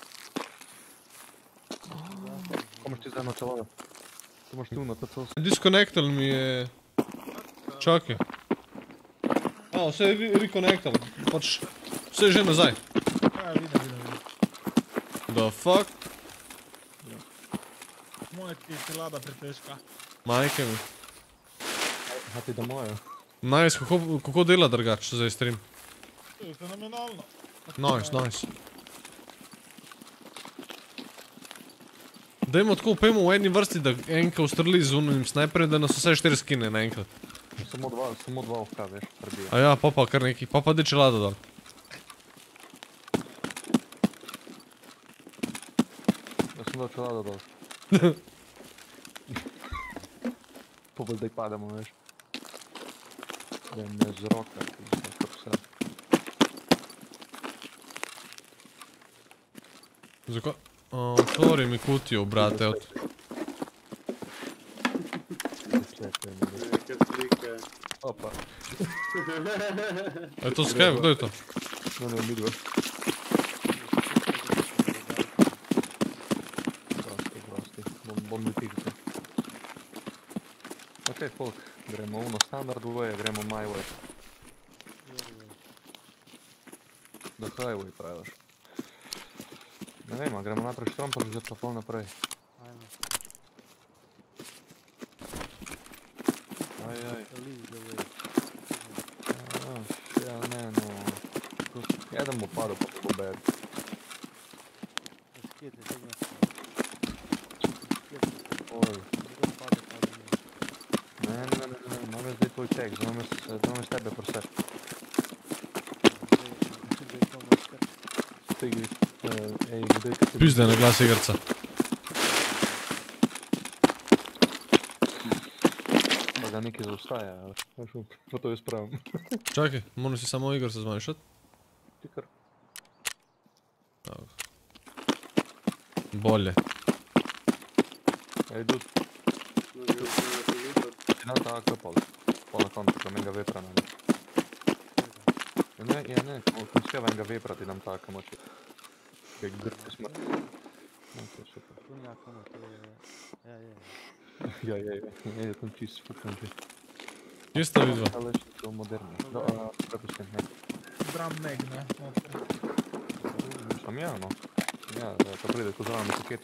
Ko imaš ti zdaj na čelove? To imaš tu na T C S. Disconnectal mi je... Čakaj. A, vse je reconnectal. Pač, vse je že nazaj. Ja, vidim, vidim, vidim. The fuck? Moja ti je lada pretežka. Majke mi. A ti da moja? Nice, kako, kako dela drugač za stream? To je fenomenalno. Nice, nice. Dajmo tako, pojmo v eni vrsti, da enka ustreli z unim snajperjem, da nas vse štiri skine naenkrat. Samo dva, samo dva ovka, veš, prebija. A ja, pa pa kar neki, pa pa deče lada dol. Ja sem dal čelada dol. Pa bolj zdaj pademo, veš. Da jim ne z roka, ki je kot vse. Zakaj? Otvori mi kutijo, brate, od... Neke slike. Opa. A je to Skype, kdo je to? No, ne, midva. Prosti, prosti. Bom, bom mi pihati. Ok, folk. Gremo uno standard way, gremo my way. The highway praviš. Ne vem, a gremo naprej štrom, pa že pa pol naprej. Ajmo. Aj, aj. Lead the way. Ja, ne, no. Jedan bo padel, pa bo bad. Skjeti, tegna se. Oj. Kdo pade, pade ne. Ne, ne, ne, ne, imam jaz zdaj tvoj tek, zdaj imam jaz tebe presep. Zdaj to imaš kar. Stigi, ej, kdaj kaj ti... Pizde na glas igrca. Pa ga nekaj zaustaja, veš, pa to jaz pravim. Čakaj, moram si samo igrca zmanjšati. Ti kar. Bolje. Ej, dud. Ti dam ta A K pol. Pol na kontu, ko menga vetra ne. Ja ne, ja ne, ko skjeva enega vepra ti dam ta A K moči. Kaj grke smrt. No, to je super. Tu njakamo, to je... Ja, je. Ja, ja, ja, ja, je tam čist fukan že. Kje sta vidva? Ale še to moderno. No, a, prepustim, ne. Drum mag, ne? Sam ja, no. Ja, to pride, ko zravam etiketo.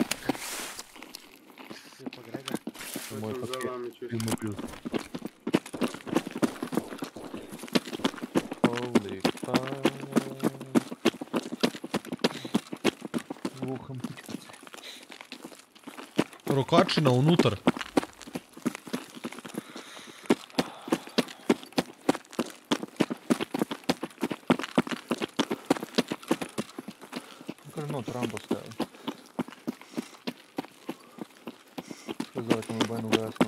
Kje pa Grega? To je moj paket, il mobil. Holy fuck. Vuham pičkice. rokačina unutar. Kar not rambo stavim. Kaj zdaj, ko mi bojno gasno.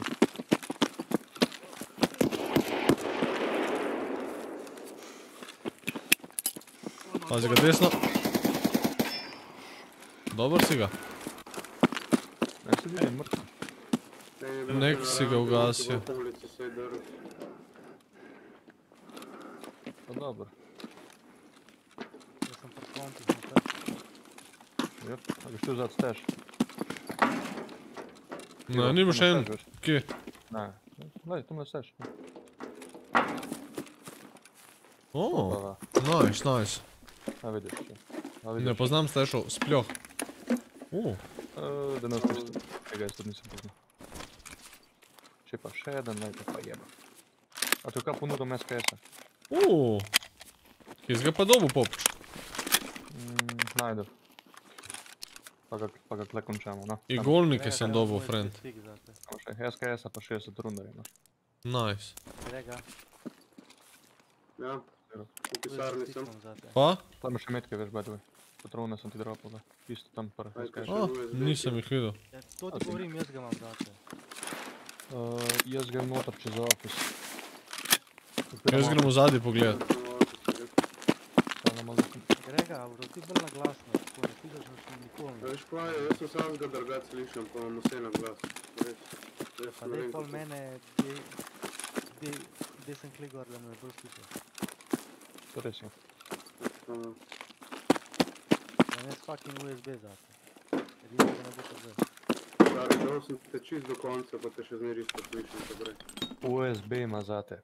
Pazi ga desno. Dobar si ga. Ne se vidim mrtvo. Nek si ga ugasio. Pa dobro. Jaz sem pri konti, sem tež. Jep, a ga štil zad stež? Ne, nimaš en. Kje? Ne, gledaj, tu me stež. O, nice, nice. A vidiš še. Ne poznam stešov, spljoh. O. Da ne ostaš, tega jaz tudi nisem poznal. Če pa še jedan, najte pa jeba. A to je kaj ponudom S K S-a? O, kje si ga pa dobu popč? Najde. Pa ga tle končamo, no. Igolnike sem dobu, friend. S K S-a pa šestdeset rundar imaš. Nice. Grega. Ja, v pisarni sem. Pa? Tam še metke veš, by the way. Patrone sem ti dropal, da. Isto tam par S K S. O, nisem jih videl. To ti govorim, jaz ga imam date. Jaz ga imam noter čez office. Jaz gremo zadnji pogledat. Grega, bro, ti bolj na glasno, tako ne pisaš na nikoli. Veš kva je, jaz sem sam ga drugač slišam, pa imam vse na glas. Pa dej pol mene, gdje sem klikal, da me bolj slišal. To res je. Ja, ne s fucking U S B zate. Edino ga ne bo to zdaj. Stari, dal sem te čist do konca, pa te še zmeri isto slišam, tako rej. U S B ima zate.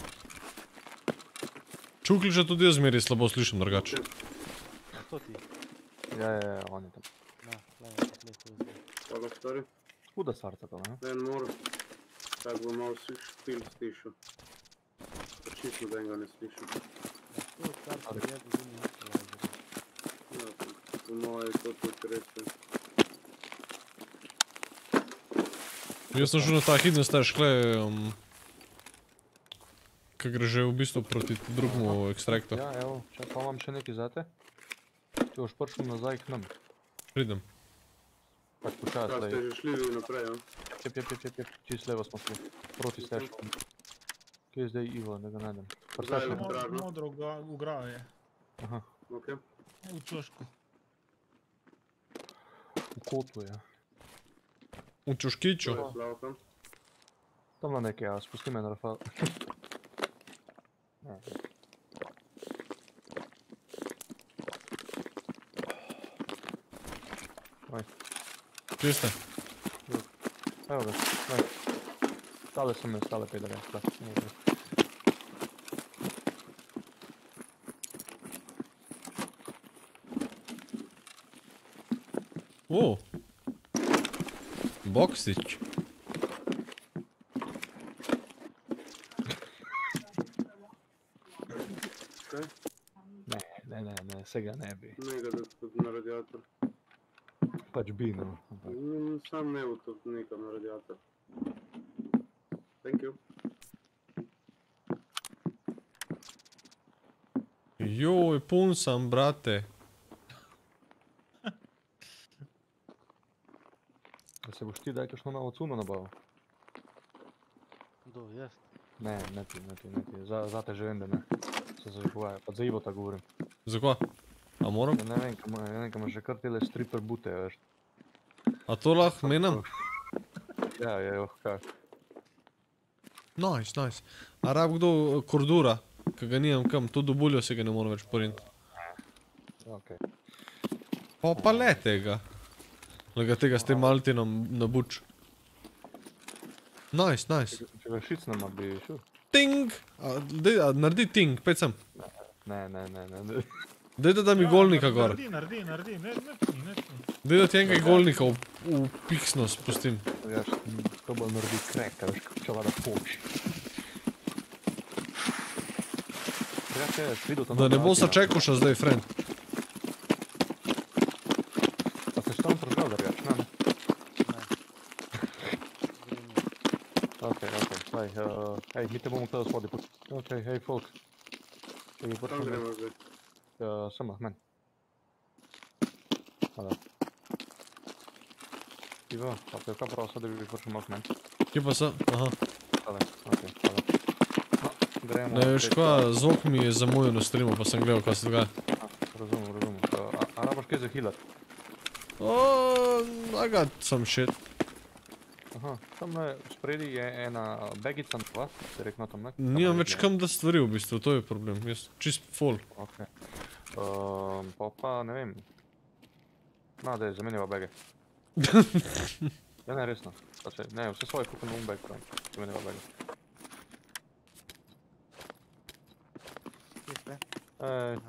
Čukliča tudi jaz zmeri slabo slišam drugače. A to ti? Ja, ja, ja, on je tam. Na, gledaj, pa tleh U S B. Pa ga stari? Huda sarca to, ne? En mor, tak bo malo špil stišel. Pa čist noben ga ne slišam. To sarca je do zunji equalizer. Ja, po moje to tudi reče. Jaz sem šel na ta hidden stash, glej, kaj gre že v bistvu proti drugemu ekstraktu. Ja, evo, če pa imam še nekaj zate. Če boš prišel nazaj k nam. Pridem. Tak počas, Da lej. ste že šli vi naprej, ja? Jep, jep, jep, jep, jep, čist levo smo šli. Proti stešku. Kje je zdaj Ivo, da ga najdem? Modro ugraje. Aha. Ok. V čošku. V kotu je. V čoškiču. Tam na nekaj, ja, spusti me na Rafal. Oj. Kje ste? Evo ga, oj. Stale sem me, stale pedale, da. O! Boksić. Ne, ne, ne, ne, vsega ne bi. Ne ga da tudi na radiator. Pač bi, no. Mm, Sam ne bo tudi nekam na radiator. Thank you. Joj, pun sam, brate. Da se boš ti daj kakšno novo cuno nabavil? Kdo, jaz? Ne, ne ti, ne ti, ne ti. Za, zate že vem, da ne. Se zažgovajo, pa za Ivota govorim. Zakaj? A moram? Ja, ne vem, kam, ne vem, kam že kar tele stripper bute, veš. A to lahko menam? Ja, ja, jo, kaj. Nice, nice. A rab kdo kordura, ka ga nijem kam, to do buljo se ga ne moram več poriniti. Okej. Pa pa le tega. Lega tega s tem Maltinom na buč. Nice, nice. Če ga šicnama bi šel. Ting! A, dej, a, naredi ting, pet sem. Ne, ne, ne, ne. Dej da da mi golnika gor. Naredi, naredi, naredi, ne, ne tni, ne tni. Dej da ti enega golnika v, v piksno spustim. Ja, to bo naredi krek, veš, če vada poči. Da ne bo sačekuša zdaj, friend. Pa se tam pržal, da reč, ne? Čakaj, uh, hej, mi te bomo tle spodaj put. Ok, hej, folk. Hej, Kam vršam gremo zdaj? Uh, sama, men. Hvala. Ivo, pa te kaj prosil, da bi vršam ok, men? Kje pa so? Aha. Hvala, ok, hvala. No, gremo... Ne veš kva, zvok mi je zamujil na streamu, pa sem gledal, kaj se dogaja. Razumem, razumem. Uh, a, a rabaš kaj za healer? Oh, I got some shit. Aha, tam spredi je ena bagica, dva, direktno tam, ne? Nimam več kam da stvari v bistvu, to je problem, jaz čist full. Ok. Uh, pa pa, ne vem. Na, daj, zamenjava bage. Ja, ne, resno. Pače, ne, vse svoje kupim un bag, pravim. Zamenjava bage. Ej.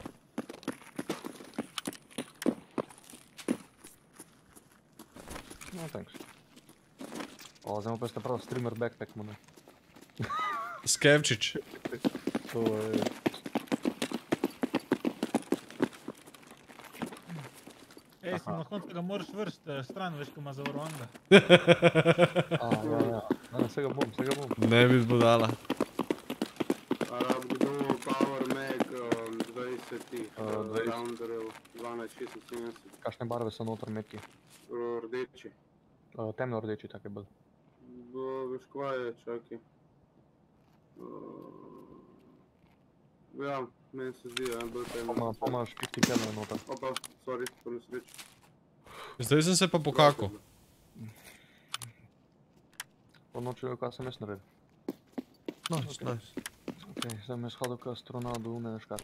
No, thanks. O, zdaj mu pa ste prav streamer backpack mu, ne? Skevčič. To je... Ej, si na koncu ga moraš vrst stran, veš, ko ima zavarovanega. A, ja, ja. Ne, vse ga bom, vse ga bom. Ne bi zbudala. A rab kdo Power Mag dvajset rounderjev, dvanajst šestinsedemdeset. Kakšne barve so noter metki? Rdeči. Temno rdeči, tak je bil. Bo, veš kva je, čakaj. Ja, meni se zdi, ja, bolj temno. Pa imaš fifty kelme noter. Opa, sorry, po nesreči. Zdaj sem se pa pokakal. Po noči, kaj sem jaz naredil. Nice, nice. Ok, zdaj me je shodil kaj astronaut do une škar.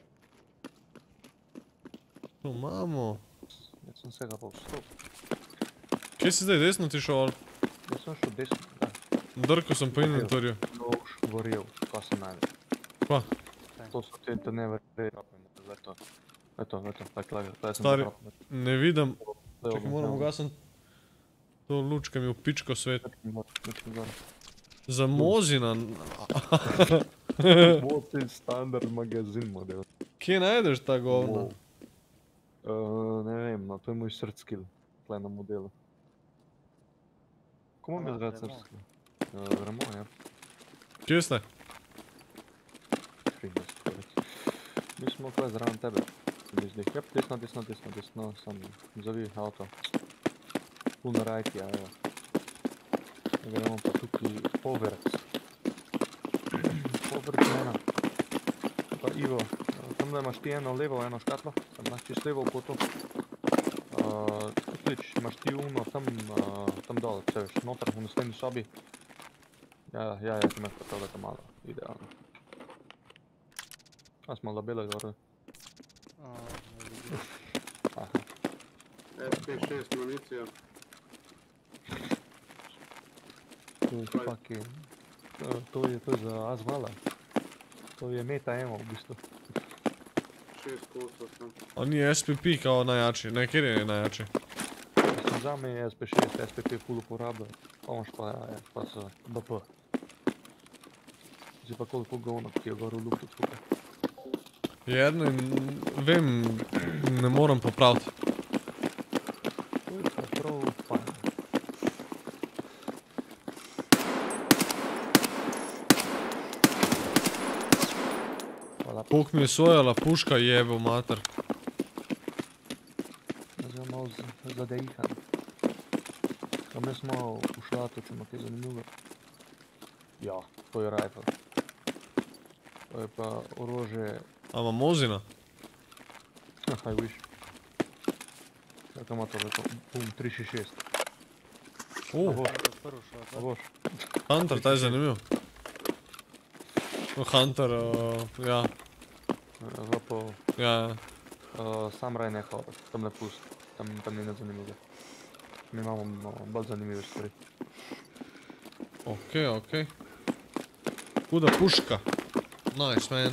To imamo. Jaz sem vsega pa vstop. Kje si zdaj, desno ti šel? Jaz sem šel desno, da. Drko sem po inventorju. Nož, gorel, kaj sem najde. Kva? To so te, te never redo. Eto, eto, eto, tak lager. Stari, ne vidim. Čakaj, moram ugasniti to luč, kaj mi v pičko svet. Za Mozina. Mozin standard magazin model. Kje najdeš ta govna? Ne vem, no to je moj search skill. Tle na modelu. Ko imam jaz rad search skill? Gremo, ja. Kje ste? Mi smo kaj zraven tebe. Jep, desno, desno, desno, desno, sam zavi avto. Tu na right, ja, evo. Gremo pa tukaj povrc. Povrc ena. Pa Ivo, tam da imaš ti eno levo, eno škatlo, tam imaš čist levo v potu. Tuklič, imaš ti uno tam, tam dol, vse veš, noter, v naslednji sobi. Ja, ja, ja, ti imaš pa tole tam malo, idealno. A smo labele gore. Aha. S P šest municija. To je fucking... To je, to je za Azvala. To je meta emo v bistvu. Šest kosov sem. On je S P P kao najjači, ne, kjer je najjači? Mislim, za me je S P šest, S P P full uporablja. Pa imaš pa, ja, ja, pa so B P. Zdaj pa koliko govna, ki je gor v luktu tukaj. Jedno in vem, ne moram popraviti. To je pa prav fajn. Koliko mi je sojala puška, jebel mater. Zdaj malo zadejihan. Tam ne smo v šlatu, če ima kaj zanimivo. Ja, to je rifle. To je pa orožje... A ima Mozina? I wish. Kako ima to lepo? Bum, tri šest šest. Uh. A boš? A boš? Hunter, taj je zanimiv. Hunter, ja. Zapo... Ja, ja. Sam raj ne horror, tam ne pust. Tam ni ne zanimivo. Mi imamo bolj zanimive stvari. Okej, okej. Huda puška. Nice, man.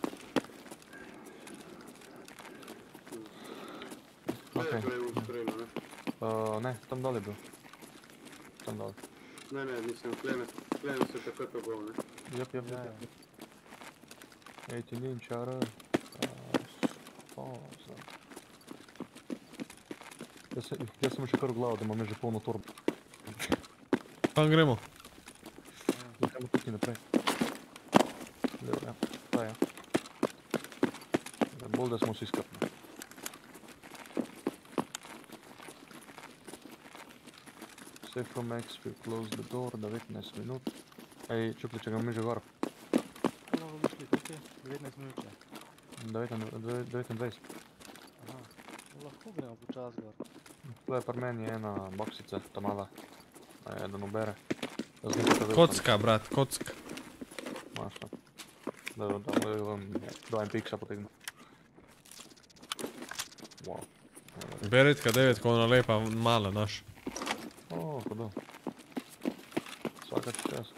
Okay. To je v strelu, ne? Uh, ne, tam dol je bil. Tam dol. Ne, ne, mislim, klene se tako to gov, ne? Jep, jep, jep. Ej, ti linčara. Spoza. Jaz sem še kar v glavo, da imam že polno torbo. Kam gremo? desni naprej. Levo, ja. Ta je. Bolj, da smo vsi skrbni. Safe from exfil, close the door, devetnajst minut. Ej, Čukli, če ga mi že gor. Lahko bi šli tukaj, devetnajst minut še. devetindvajset. Aha, lahko gremo počas gor. Tle pri meni je ena boksica, ta mala. Eden ubere. Kocka, brat, kocka. Maš tam. Da, da, da, da, dva en pikša potegnu. Wow. Beretka devet, ko ona lepa, mala, naš. O, hodo. Svaka ti čas.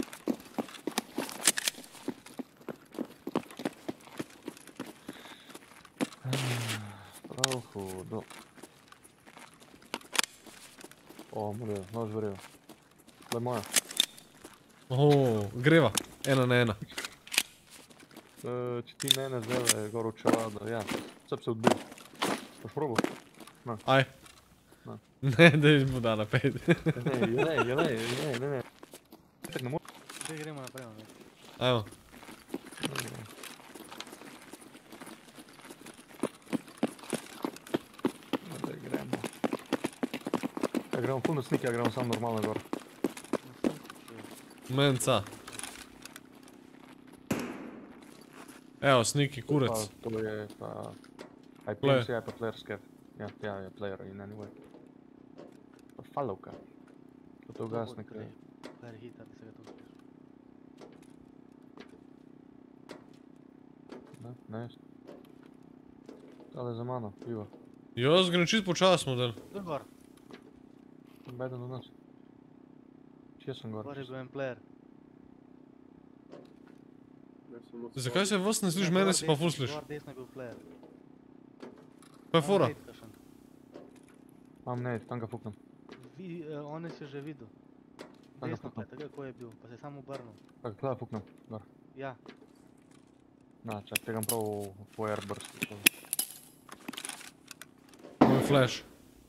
Prav hodo. O, morajo, nož vrejo. To je moja. O, greva, ena na ena. Če ti mene zdaj gor v čelado, ja. Sab se odbil. Boš probal? Na. Aj. Na. Ne, daj mu da na pet. Ne, ne, ne, ne, ne, ne. Tak ne morem. Zdaj gremo naprej, ne? Ajmo. Zdaj gremo. Ja gremo puno snike, ja gremo samo normalno gor. Menca. Evo, sniki kurec. Pa, to je pa... I P M C, ja pa player scav. Ja, ja, je player in anyway. Pa falovka. To to ugasne kaj. Player hita, da se ga to uspeš. Ne, ne jest. Tale za mano, pivo. Jaz grem čist počas, model. Doj gor. Beden do nas. Kje sem gor? Gor je bil en player. Zakaj se vas ne sliš, mene se pa ful sliš? Gor desno je bil player. Pa je fora. Mam ne, tam ga fuknem. Vi, uh, on je se že videl. Tam ga Desno, fuknem. tako ko je bil, pa se je samo obrnil. Tako, tle fuknem, gor. Ja. Na, čak, tegam prav po airburstu. Moj flash.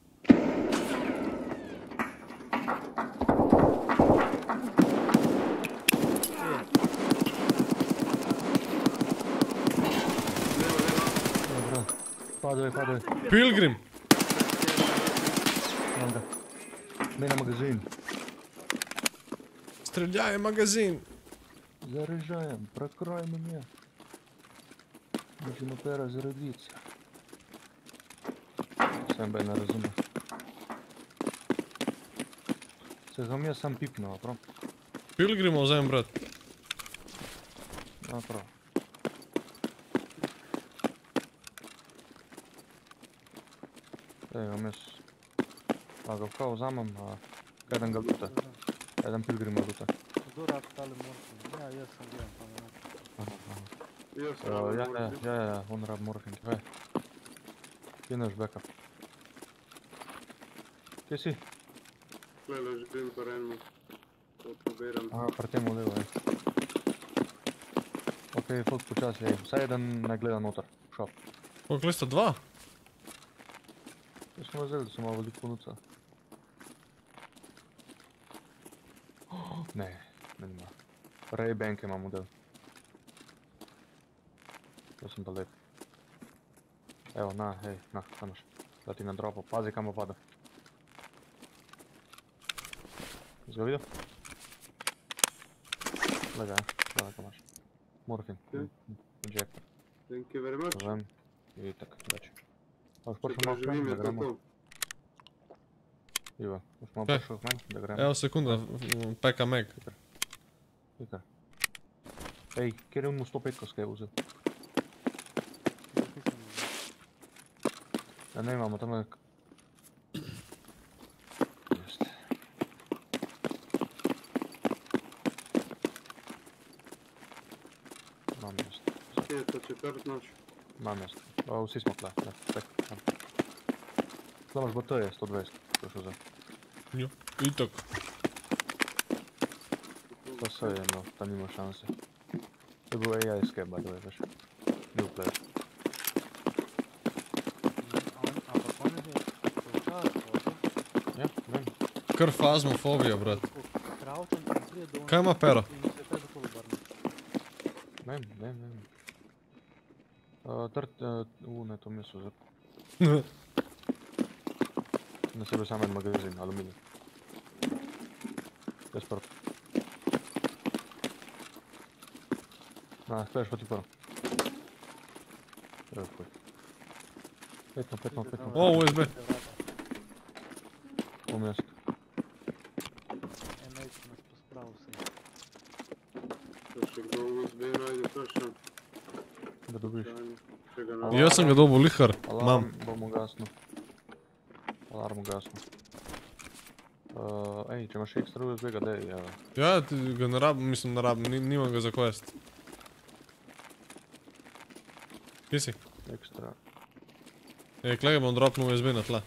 Padaj, padaj. Pilgrim! Imam ga. Daj na magazin. Streljaj magazin! Заряжаем, прокрой меня. Нужно перезарядиться. Сам бе не разуме. Сега ми е сам пипнал, праv? Pilgrimov vzem, brat. Ja, prav. Ej, vam jaz... A ga kao vzamem, a... Eden ga luta. Eden pilgrima luta. Kdo rad tale morfin? Ja, jaz sem gledam, pa ne. Aha, aha. Ja, ja, ja, ja, on rab morfin, kaj? Kje naš backup? Kje si? Tule živim po enemu. To poberam. Aha, pri temu levo, je. Okej, folk počasi, ej. Vsaj eden ne gleda noter, v šop. Koliko sta dva? Jaz smo vzeli, da so malo veliko ponuca. Ne, ne nima. Ray Bank ima model. To sem pa lep. Evo, na, hej, na, tam imaš. Da ti na dropu, pazi kam bo pada. Si ga videl? Gledaj, gledaj kam imaš. Morfin, injektor. Thank you very much. Povem, i tak, več. A už Če pošel malo k preživim, meni, je da to gremo. to. Ivo, už malo Kaj? pošel k meni, da gremo. Evo, sekunda, peka meg. Tukaj. Ej, kjer je mu sto pet, ko skaj vzel? Ja ne imamo, tam je... Just. Imam just. Kje je to četrt noč? Imam just. O, vsi smo tle, ne, tek, tam. Tle imaš B T je sto dvajset, ko je šel za. Jo, itak. To se je, no, ta nima šanse. To je bil A I escape, by the way, veš. New player. Ampak on je že počas hodil. Ja, vem. Kar fazmofobija, brat. Kravčan in prije do... Kaj ima pero? In se je pred okolo vem, vem, vem. Trt, u, ne, to meso zrp. Na sebe sam en magazin, aluminij. Jaz prv. Na, skleješ pa ti prv. Evo, koj. Petno, petno, petno. O, U S B. U mjesto. En najti nas pospravil se. To še kdo U S B najde, to še. Da dobiš. Jaz sem ga dobil lihar, Alarm mam. bom ugasnil. Alarm ugasnil. Uh, ej, če imaš ekstra U S B ga dej, evo. Ja, ti ga ne rabim, mislim ne rabim, ni- nimam ga za quest. Kje si? Ekstra. Ej, klej bom dropnul U S B na tla.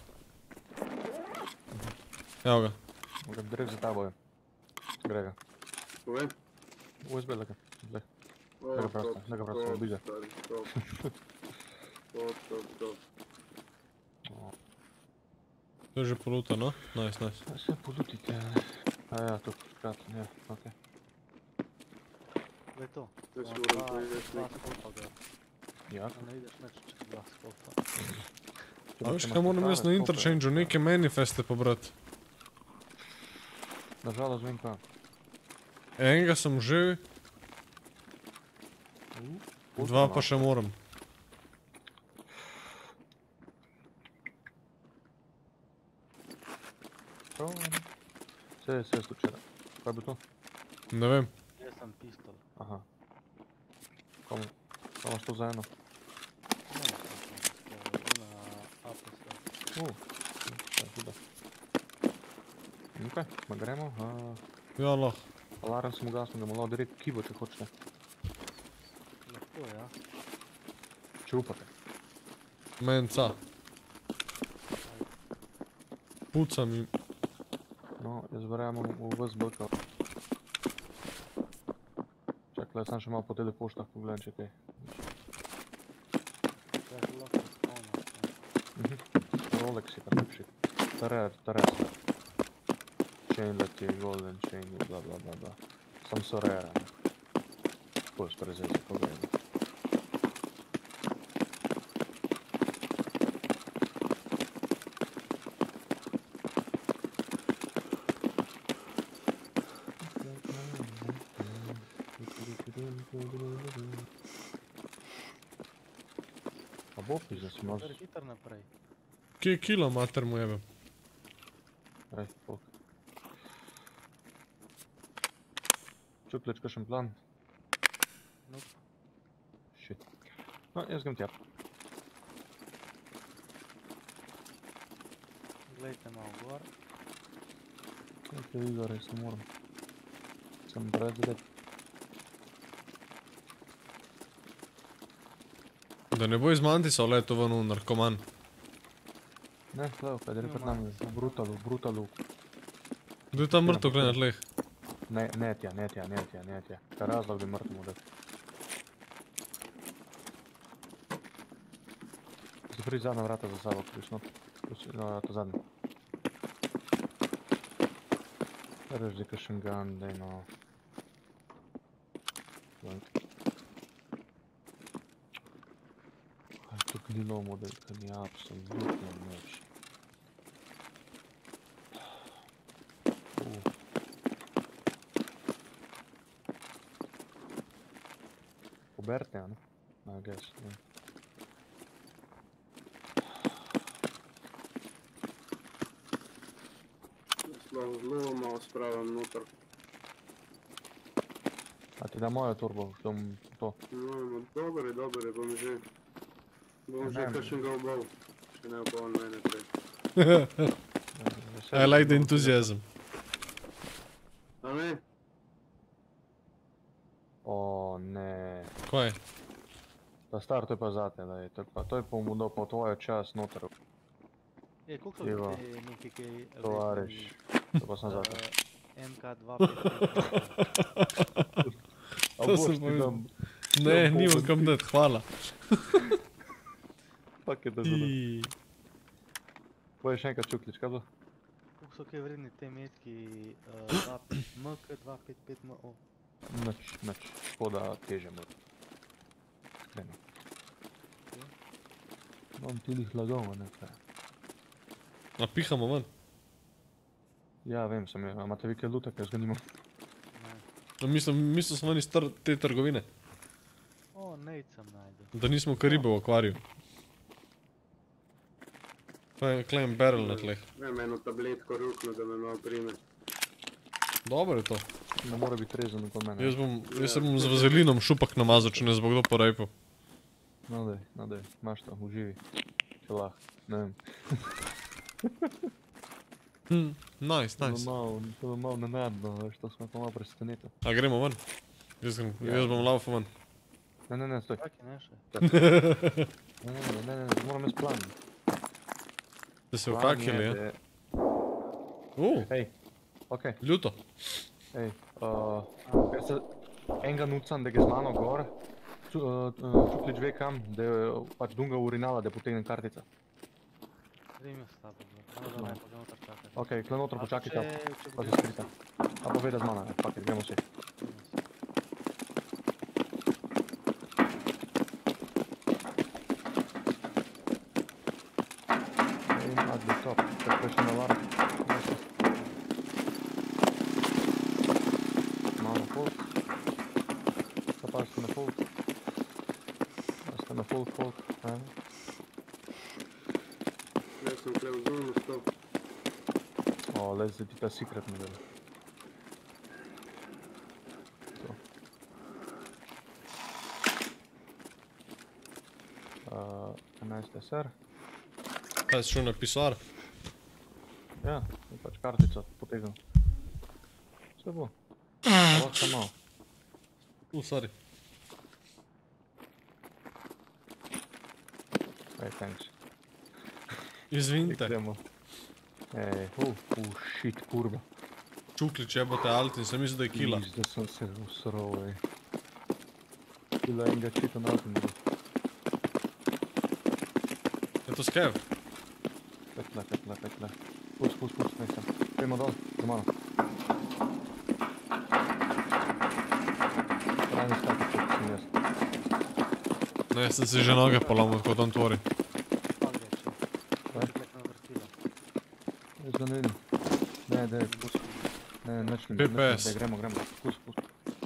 Evo ga. Ga direkt za tabo je. Gre ga. Povej. U S B lega, zdaj. O, Lega prosto, top, lega prosto, top, obi ga. stari, top. Top, top, top. To je že poluta, no? Nice, nice. Sve polutite. A ja, to krat, ja, okej. To je to. Jaz Ima moram dva- povedati dva nekaj. skopa gor. Ja. A ne vidiš nič, če dva skopa. A veš kaj moram jaz na interchangeu neke manifeste pobrat. Nažalost vem kaj. Enega sem že, dva pa še moram. Prav, ne? Vse je, vse je slučajno. Kaj bi to? Ne vem. Jaz sem pistol. Aha. Komu? Kaj imaš to za eno? Na A P S. U, šta je huda. Okej, ma gremo. Ja, lahko. Alarm sem ugasnil, ga malo direkt kibo, če hočete. Lahko, ja. Če upate. Menca. Puca mi. No, jaz verjamem v vas blka. Čakaj, jaz sem še malo po tele poštah pogledam, če kaj. To je lahko spavno. Mhm. Rolex je pa lepši. Tarer, tarer. Chainleti, golden chain, bla bla bla bla. Sam so rare, ne. Ko je sprezezi, pogledam. Pa bo pizda si možeš. Kar hitar naprej. Kje kilo mater mu jebem? Ej, fok. Čuplič, kakšen plan? Nope. Shit. No, jaz grem tja. Glejte malo gor. Glejte vi gor, jaz ne moram. Sem brez gled. Da ne bo iz Mantisa leto ven v narkoman. Ne, gledaj, kaj je pred nami, v brutalu, v brutalu. Kdo je tam mrtev gleda na tleh? Ne, ne tja, ne tja, ne tja, ne tja. Kaj razlog bi mrtev mu dati? Zapri zadnja vrata za sabo, kriš not. No, to zadnje. Reč, da kakšen gun, daj no. Kaj je to gnilo model, kaj ni absolutno nič. Poberte, a ne? I guess, ne. Jaz zelo malo spravim noter. A ti da mojo turbo, što bom to? No, no, dober je, dober je, bom že. Bom Ja, že ne, kakšen ga obal. Če ne obal mene prej. I like the enthusiasm. A ne? O, ne. Kaj? Da star, to je pa zate, da je. To je pa, to je pa mu dal po tvojo čas noter. Je, koliko so Evo, te neki kaj... tovariš. To pa sem zate. M K dva pet pet. To sem povedal. Ne, nimam kam dati, hvala. Fak je da zelo. Povej še enkrat Čuklič, kaj bo? Koliko so kaj vredni te metki M K dva pet pet M O? Nič, nič. Škoda teže mrtv. iskreno. Imam tudi hlagovo nekaj. Napihamo ven. Ja, vem, sem je, a imate vi kaj luta, kaj jaz ga nimam? No, mislim, mislil sem ven iz tr te trgovine. O, nejc sem najdu. Da nismo karibe v akvariju. Klejem barrel na tleh. Vem, eno tabletko rukno, da me malo prime. Dobro je to. Ne mora biti rezano po mene. Jaz bom, jaz se bom z vazelinom šupak namazal, če ne bo kdo porejpil. No dej, no dej, imaš to, uživi. Če lahko, ne vem. Hm, nice, To je nice. malo, to je malo nenadno, veš, to smo pa malo presenetil. A gremo ven? Jaz, grem, jaz bom laufal ven. Ne, ne, ne, stoj. Čakaj, ne še. Ne, ne, ne, ne, ne, moram jaz plan. Ste se Plan ukakili, je, ja? da- Uh, Ej, okej. ljuto. Ej, uh, jaz se enega nucam, da gre z mano gor, Ču, uh, uh, Čuklič ve kam, da je pač dunga urinala, da potegnem kartica. Grem jaz s tabo, bro. Samo da ne, pa ga noter čakaj. Okej, tle noter A pa počakajte, če- če pa bi- se skrita. A pa veda z mano, ne, fuck it, gremo vsi. Aim at the top, suppression alarm. Malo folk. Pa ste na folk. Ste na folk, folk. Ajde. Jaz sem tle v zunu stal. O, le zdaj ti ta secret model. To. Uh, enajst S R. Kaj si šel na pisoar? Ja, je pač kartico potegnil. Vse bo. Lahko samo malo. U, sorry. Ej, thanks. Izvinite. Gremo. Ej, uh, uh, shit, kurva. Čuklič jebote Altin, sem mislil, da je kila. Pizda sem se usral, ej. Kila enega čita na Altin. Je to skev? Pekle, pekle, pekle. Pus, pus, pus, nej sem. Pejmo dol, za mano. Rajni skakaj, če sem jaz. Ne, sem si že noge polomil, kot on tvori. Jaz ga ne vidim. Ne, daj, pus. Ne, nič ne P P vidim. S. Daj, gremo, gremo. Pus, pus.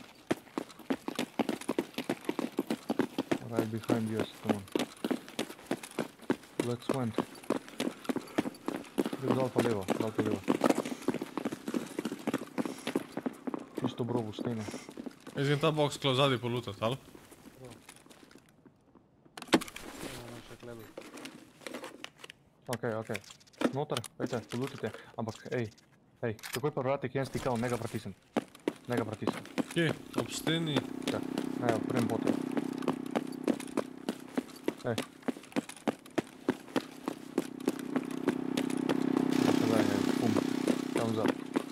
Right behind you, come on. Let's went. Gre dol pa levo, dol pa levo. Čisto brobu stene. Jaz grem ta box klo zadaj polutat, ali? Okej, okej. Noter, vejte, polutite. Ampak, ej, ej, takoj pa vratih en stikal, ne ga pritisnem. Ne ga pritisnem. Kje? Ob steni? Ja, ne, v prvem botu. Ej. Sedaj, ej, pum, tam zad.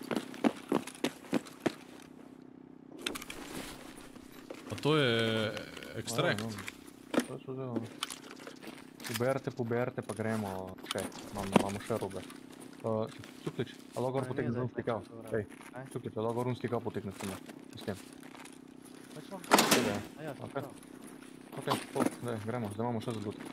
A to je ekstrakt? Ja, no. To je vzelo. Poberite, poberite, pa gremo. Čekaj, imamo še robe. Uh, Čuklič, a lahko gor potegneš un stikav? Ej, Čuklič, a lahko gor un stikav potegneš teme? S tem. A ja, to Okej. prav. Okej, pol, daj, gremo, zdaj imamo še za dut.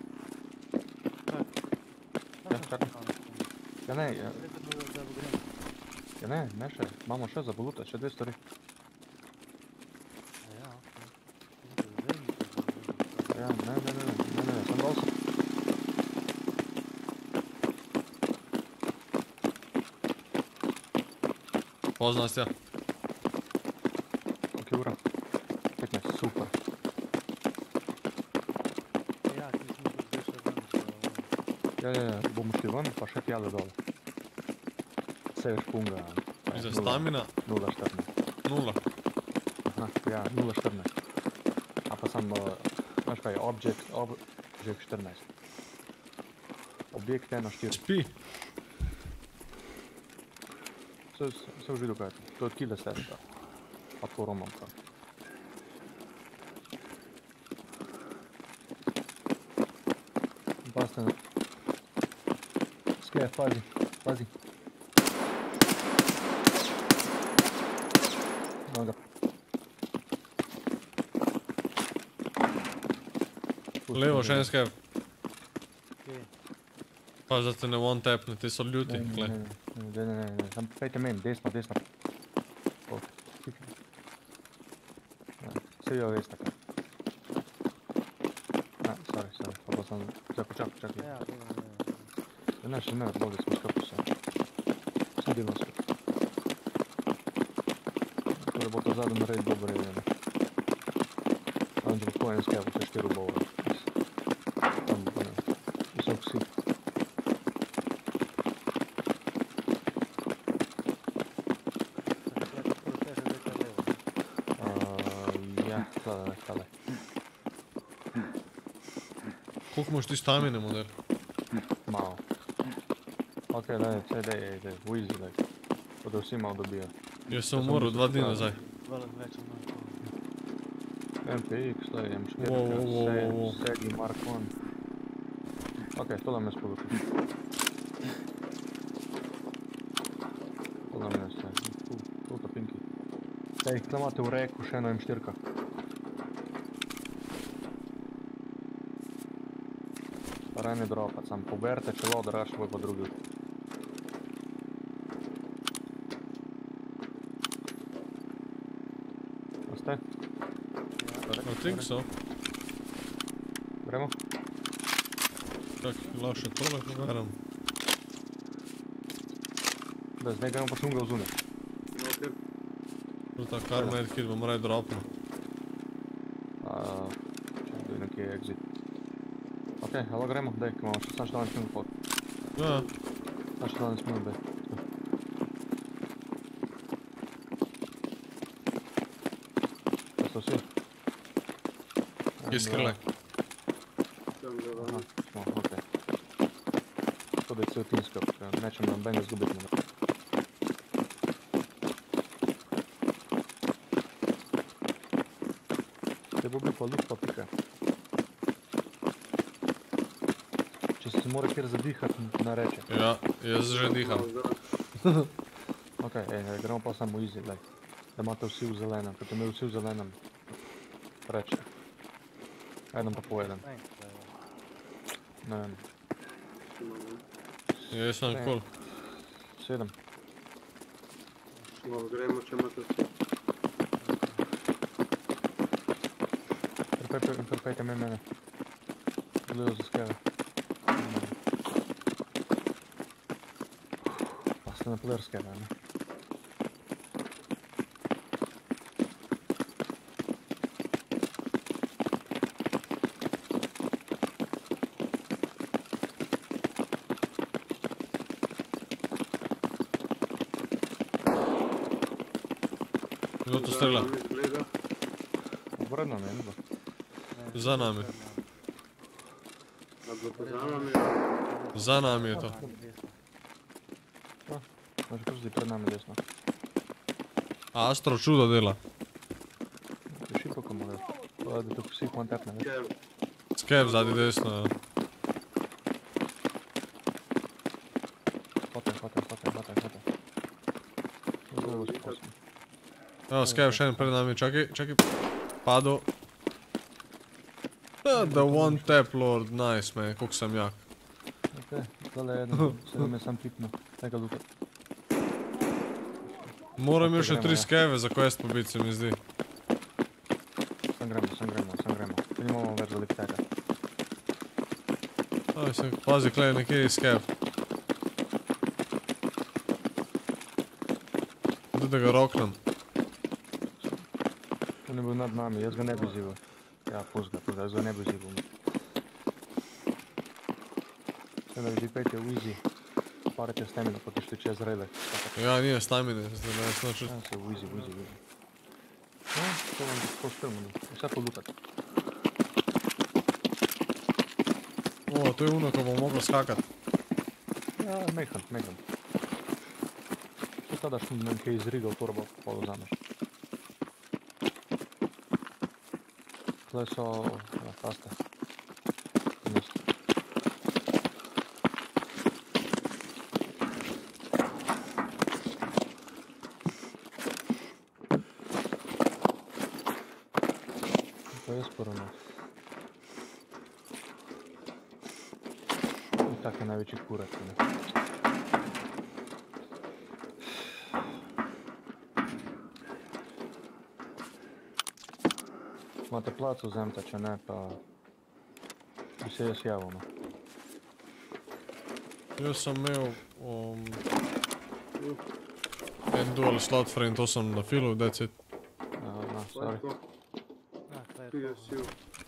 Ja, čakaj. Ja ne, ja, ja ne, ne še, imamo še za bolute, še dve stvari. Ja, ne, ne, ne, ne, ne, ne, sem dol sem. Poznam se. Ok, ura. petnajst, super. Ja, ja, ja, bomo šli ven, pa še tjale dol. Vse je špunga. In za stamina? nula štirinajst. Nula. Aha, ja, nula štirinajst. A pa sam, znaš kaj, object, object štirinajst. Objekt ena štiri. Spi. Vse, vse v židu kaj je to. To je od kile sesta. Pa to romamka. Pazite na... Skev, pazi, pazi. No ga. Levo, še en skev. Kje? Pa da te ne one tapne, ti so ljuti, Ne, gle. ne, ne, ne, ne, ne, sam pejte meni, desno, desno. O, tiho. Ja, Saj jo veste kaj. Ne, sorry, sorry, pa bo sam, čakaj, čakaj, čakaj. Ja, dobro, dobro. Ja, ne, še ne, odlogi smo skupaj vse. Vse delno skupaj. Tole bo to zadnji narediti dobro rejeno. Tam če bo tako en skev, še štiri bova. Tam bo pa ne, visok si. Ja, tale, tale. Koliko imaš ti stamine, model? Malo. Ok, daj, saj daj, daj, v easy, daj. Pa da vsi malo dobijo. Jaz sem umrl dva dni nazaj. Hvala več od nas. M P X, to je M štiri, Wow, wow, wow, wow, wow. Segi Mark jedan. Ok, to nam je spolučil. To nam je sve. Tu ta pinki. Ej, tle imate v reku še eno M štiri. Raj ne dropat, sam poberite čelo, da raš tvoj pa drugi. Oste? I think so. Gremo? Čak, lahko še tole poberam. Da, zdaj gremo pa šunga vzune. To ta car medkit bom raj dropnil. Čak, da je neki exit. Ok, alo gremo, daj, ki imamo še sam štelanec minut pot. Ja. Sam štelanec minut, daj. Da so vsi? Kje skrilaj? Aha, smo, ok. To da je cel tim skup, nećemo nam benga zgubiti mu. Te bo bil pa luft pa pika. Če se mora kjer zadihati, nareče. Ja, jaz že diham. Ok, ej, gremo pa samo easy, daj. Da imate vsi v zelenem, kad imaju vsi v zelenem. Reče. Jedan pa po jedan. Ne vem. Jaz sem cool. Sedem. Malo gremo, če imate vsi. Prepejte me mene. Gledal za skeve. Pa ste na pler skeve, ne? Kdo to strela? Pred nami, ne bo. Za nami. Za nami je to. Znači, kako si pred nami desno? Astro čudo dela. Šipoko mu da. To je da tu vsi kontepne, veš? Skev zadi desno, ja. Hotaj, hotaj, hotaj, hotaj, hotaj. Zelo sposobno. Evo, Skev še en pred nami, čakaj, čakaj. Padel. The one tap lord, nice man, koliko sem jak. Ok, tole je jedan, se vam je sam pipno. Neka lukat. Moram još še tri skeve za quest pobiti, se mi zdi. Sam gremo, sam gremo, sam gremo. Tu nimamo več za liptega. Aj, se, pazi, klej, nekje je skev. Da ga roknem. On je bil nad nami, jaz ga ne bi zival. Ja, pust ga, pust ga, jaz ga ne bi zival. Sve da vi pejte v easy. Parite stamina, pa tišli čez rele. Ja, nije stamine, zdaj ne jasno čut. Ja, se v easy, v easy, v easy. Ja, to vam to štrmo, vse polukat. O, to je uno, ko bom mogel skakat. Ja, mehan, mehan. Što tada što nam kaj izrigal turbo, pa vzameš. Tle so, ja, paste. Mesto. To je sporo nas. je največji kurac, ne. Imate plac vzemte, če ne, pa bi se jaz javil, no. Jaz sem imel um, en dual slot frame, to sem na filu, that's it. Ja, no, sorry. Ja, to je P to. S U.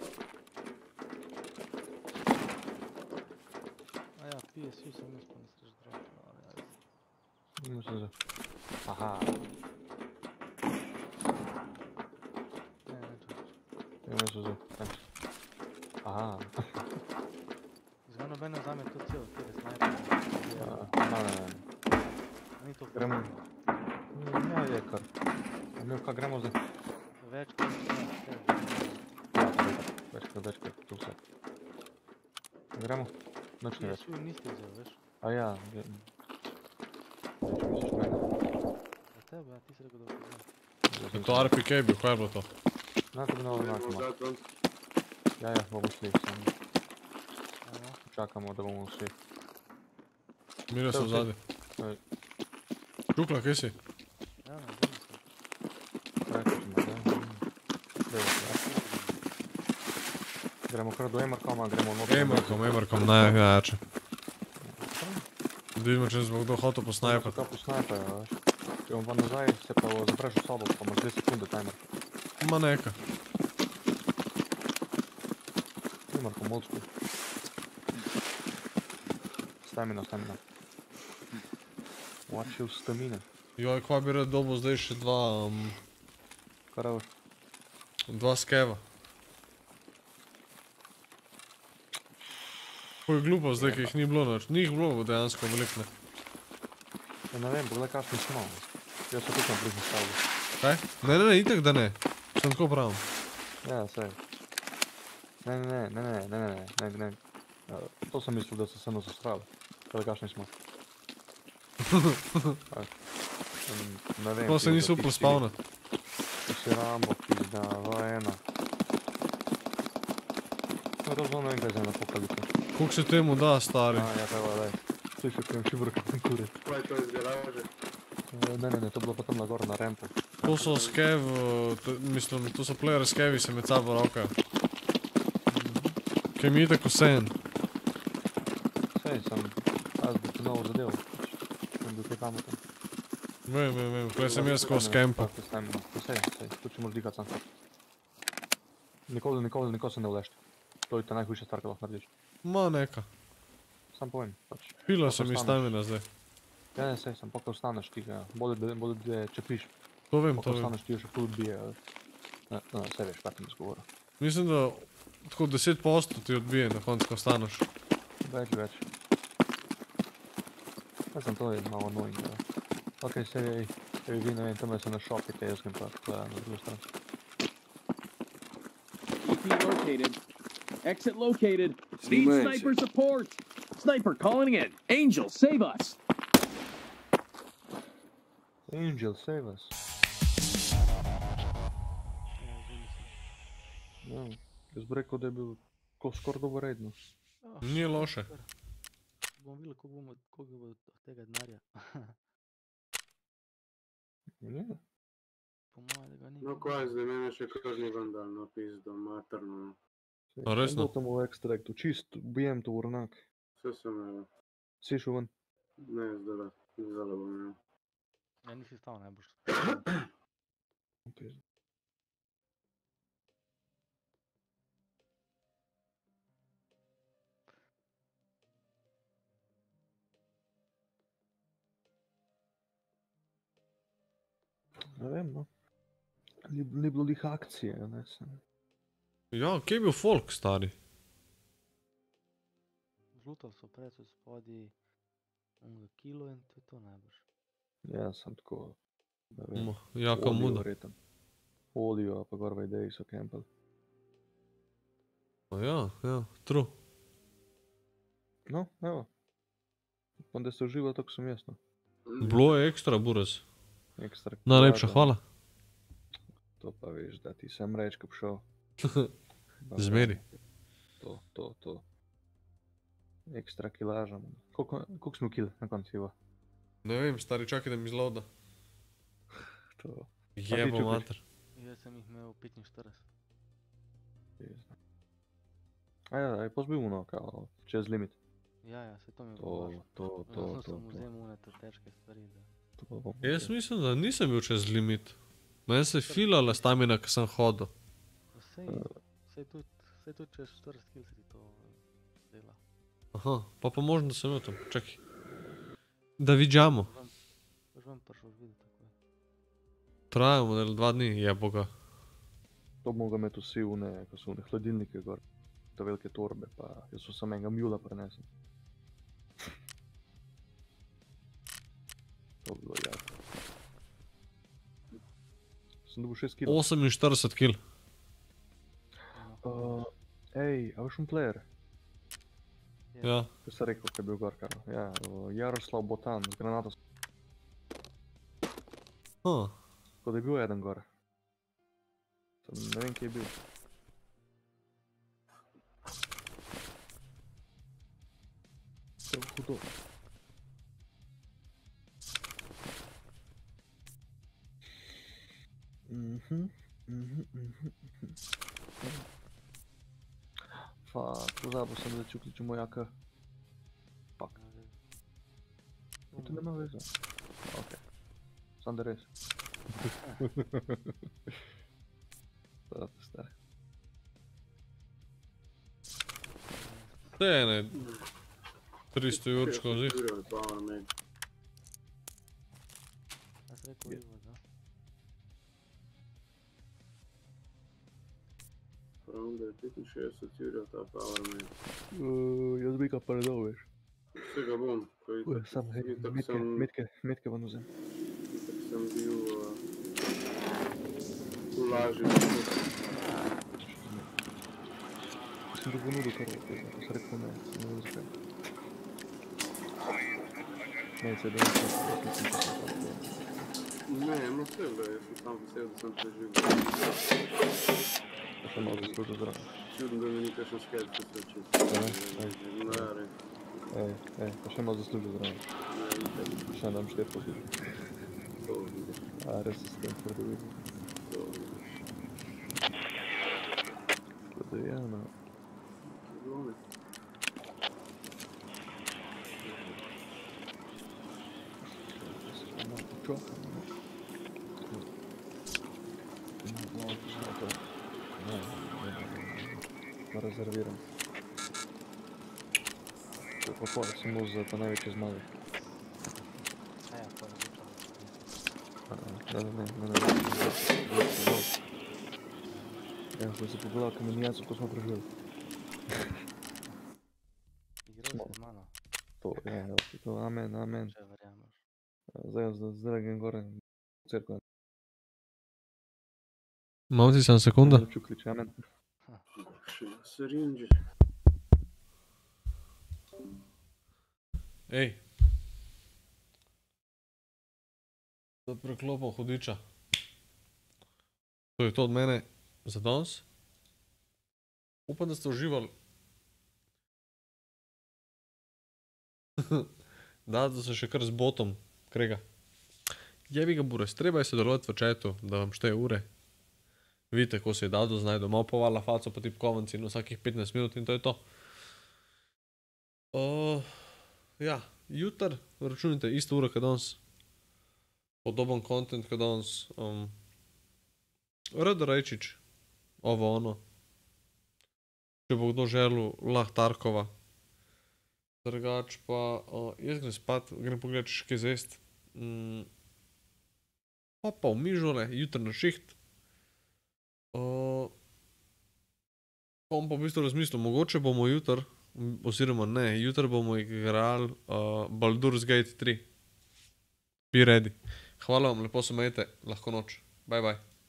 A ja, P S U sem jaz pa misliš drepil, ali ja. Mislim, da... Aha. Ne, ne, čuč. Ja, mislim, da... Aha. Zgaj noben ne vzame to celo, kjer je snajper. Ja, ne, ne, ne. Ni to Gremo... problem. Ja, je kar. A mi kaj gremo zdaj? Več kot vse. Ja, večkrat, večkrat, tu vse. Gremo? Noč ne več. P S U niste vzel, veš? A ja, je... Če misliš mene. Za tebe, ja, ti si rekel, da bo Je to R P K bil, kaj je bilo to? No, to bi novo znakoma. Ja, ja, bomo šli, samo. Čakamo, da bomo vsi. Mire so vzadi. Čukla, kje si? Ja, ne, zdaj mislim. Rečemo, da. Gremo kar do Emarkoma, gremo noter. Emarkom, Emarkom, najjače. Da vidimo, če smo kdo hotel posnajpati. Kako posnajpajo, veš. Če bom pa nazaj, se pa zapreš v sobo, pa imaš dve sekunde timer. Ma neka. Emarkom, old school. Stamina, stamina. Watch your stamina. Joj, kva bi rad dobil zdaj še dva... Um, Karaver. Dva skeva. Ko je glupo zdaj, ki jih ni bilo noč. Ni jih bilo dejansko veliko, ne. Ja, ne vem, pogledaj kakšni smo. Jaz se tukaj prihni stavljal. Kaj? Ne, ne, ne, itak da ne. Sem tako pravim. Ja, sej. Ne, ne, ne, ne, ne, ne, ne, ne, ne. Ja, to sem mislil, da se se nas ustrali. Pogledaj kakšni smo. Ne vem. To se niso upal spavnati. To si Rambo, pizda, dva ena. No, to zelo ne vem, kaj je za apokalipsa. Koliko se temu da, stari? A, ja, kaj daj. Slišal, kaj imam šibrka tam kurit. Kaj je to iz garaže? Ne, ne, ne, to bilo pa tam nagor na rampu. To so skev, mislim, to so player skevi se med sabo ravkajo. Kaj mi je tako sen? Sej, sem, jaz bi ti novo zadevo. Sem bil kaj pametan. Vem, vem, vem, kaj sem jaz skozi kempa. Sej, sej, tu če moraš dikat sam. Nikoli, nikoli, nikoli se ne ulešti. To je ta najhujša stvar, kaj lahko narediš. Ma neka. Sam povem, pač. Pila sem iz stamina zdaj. Ja, ne, sej, sem pokaj ustaneš ti ga, bolje da čepiš. To vem, to Pokaj vem. ustaneš ti jo še ful odbije. Ne, ne, sej veš, kaj ti mi zgovoril. Mislim, da tako deset posto ti odbije na koncu, ko staneš. Več, več. Jaz sem to je malo annoying, ja. Ok, sej, ej, ej, vi ne vem, tam se na šopite, jaz grem pa gledam na drugo stran. Located. Exit located. Need Need sniper support. Sniper calling in. Angel, save us. Angel, save us. Ja, jaz bi rekel, da je bil skoraj doberedno. Ni loše. Bomo videli, koliko bo od tega denarja. Ne. Po moje, da ga ni. No kaj, zdaj mene še kakšni vandal, no pizdo, materno. A resno? Sem v ekstraktu, čist ubijem to urnak. Vse sem evo. Si šel ven? Ne, zdaj, zdaj bom evo. Ja, nisi stal najbolj. Okay. Ne vem, no. Ni, ni bilo lih akcije, ne sem. Ja, kje je bil folk, stari? Zlutal so precej spodi onega kilo in to je to najbrž. Ja, sem tako, ne vem. Ma, jako muda. Verjeten. Olijo, pa gor v ideji so kempel. Pa ja, ja, true. No, evo. Upam, da ste uživali tako sem jaz, no. Bilo je ekstra, buraz. Ekstra. Najlepša hvala. To pa veš, da ti sem reč, ko šel. Zmeri. To, to, to. Ekstra kilaža. Koliko, koliko smo kil na koncu Ivo? Ne vem, stari, čakaj, da mi zloda. To. Jebo mater. Jaz sem jih imel petinštirideset. A ja, aj pozbil ono, kao, čez limit. Ja, ja, se to mi je To, bilo to, to, Zato to, sem to. vzel one te težke stvari, da... To. Jaz mislim, da nisem bil čez limit. Meni se je filala stamina, ko sem hodil. Sej, sej tudi, sej tudi čez štirideset kil se ti to dela. Aha, pa pa možno, da sem imel tam. Čakaj. Da vidjamo. Boš vam prišel videti takoj. Traja model dva dni, jebo ga. To bi mogel imeti vsi une, ko so une hladilnike gor. Te velike torbe, pa jaz so sam enega mjula prenesel. To bi bilo jako. Sem dobil šest kil. oseminštirideset kil. Uh, ej, a veš un player? Ja. Kaj si rekel, kaj je bil gor, kao? Ja, uh, Jaroslav Botan, z granato. Huh. Tako da je bil eden gor. Sem ne vem, kje je bil. To je hudo. Mhm, mhm, mhm, mhm. Fuck, pozabil sem, da čukliču mojaka. Fuck. In to nema veze. Ok. Sam da res. To je star. To je ene tristo jurčko zih. Ja se rekel Ivo, da? Pravim, da je petinšestdeset jurjev ta powerman. Uh, jaz bi ga pa ne dal, veš. Vsega bom, ko Uh, itak, sam, hej, itak metke, sem, metke, metke van vzem. itak sem bil uh, v lažji Sem dobil nudo kar tega, ko sem rekel ne, ne vem zakaj. Ne, se da nisem, Ne, ima vse, da jaz sem sam vesel, da sem preživel. pa še malo zaslužil zraven. Čudno, da mi ni kakšen skelj posvečil. Ja, ej. Ne, res. Ej, ej, pa še malo zaslužil zraven. Še nam štiri poslužil. A, res se s tem tvrdo vidim. Tako da ja, no. Glome. Malo počakam, no. Malo počakam. Ne, ne, ne, ne. Pa rezerviram. To pa pa samo za ta največje zmage. A ja, pa je začal. A, ne, ne, ne, ne, ne, ne. Ja, sem se pogledal kamenijaco, ko smo preživeli. Igral si z mano. To, ja, evo ti to, amen, amen. Če verjameš. Zdaj, zdaj, zdaj grem gore v cerkvo. Imam ti sam sekunda? Čuklič, amen. Še na serinži. Ej. Da preklopam hudiča. To je to od mene za danes. Upam, da ste uživali. Da, da se še kar z botom krega. Jebi ga buras, treba je sodelovati v chatu, da vam šteje ure. Vidite, ko se je Dado znajdo, malo povala faco po tipkovanci in vsakih petnajst minut in to je to. Uh, ja, jutr, računite, isto uro kot danes. Podoben content kot danes. Um, Rado Rajčič, ovo ono. Če bo kdo želel, lahko Tarkova. Drugač pa, uh, jaz grem spat, grem pogledat še kaj zest. Mm. Pa pa v Mižole, jutr na šiht. Uh, pa bom pa v bistvu razmislil, mogoče bomo jutr, oziroma ne, jutr bomo igrali uh, Baldur's Gate tri. Be ready. Hvala vam, lepo se majte, lahko noč. Bye bye.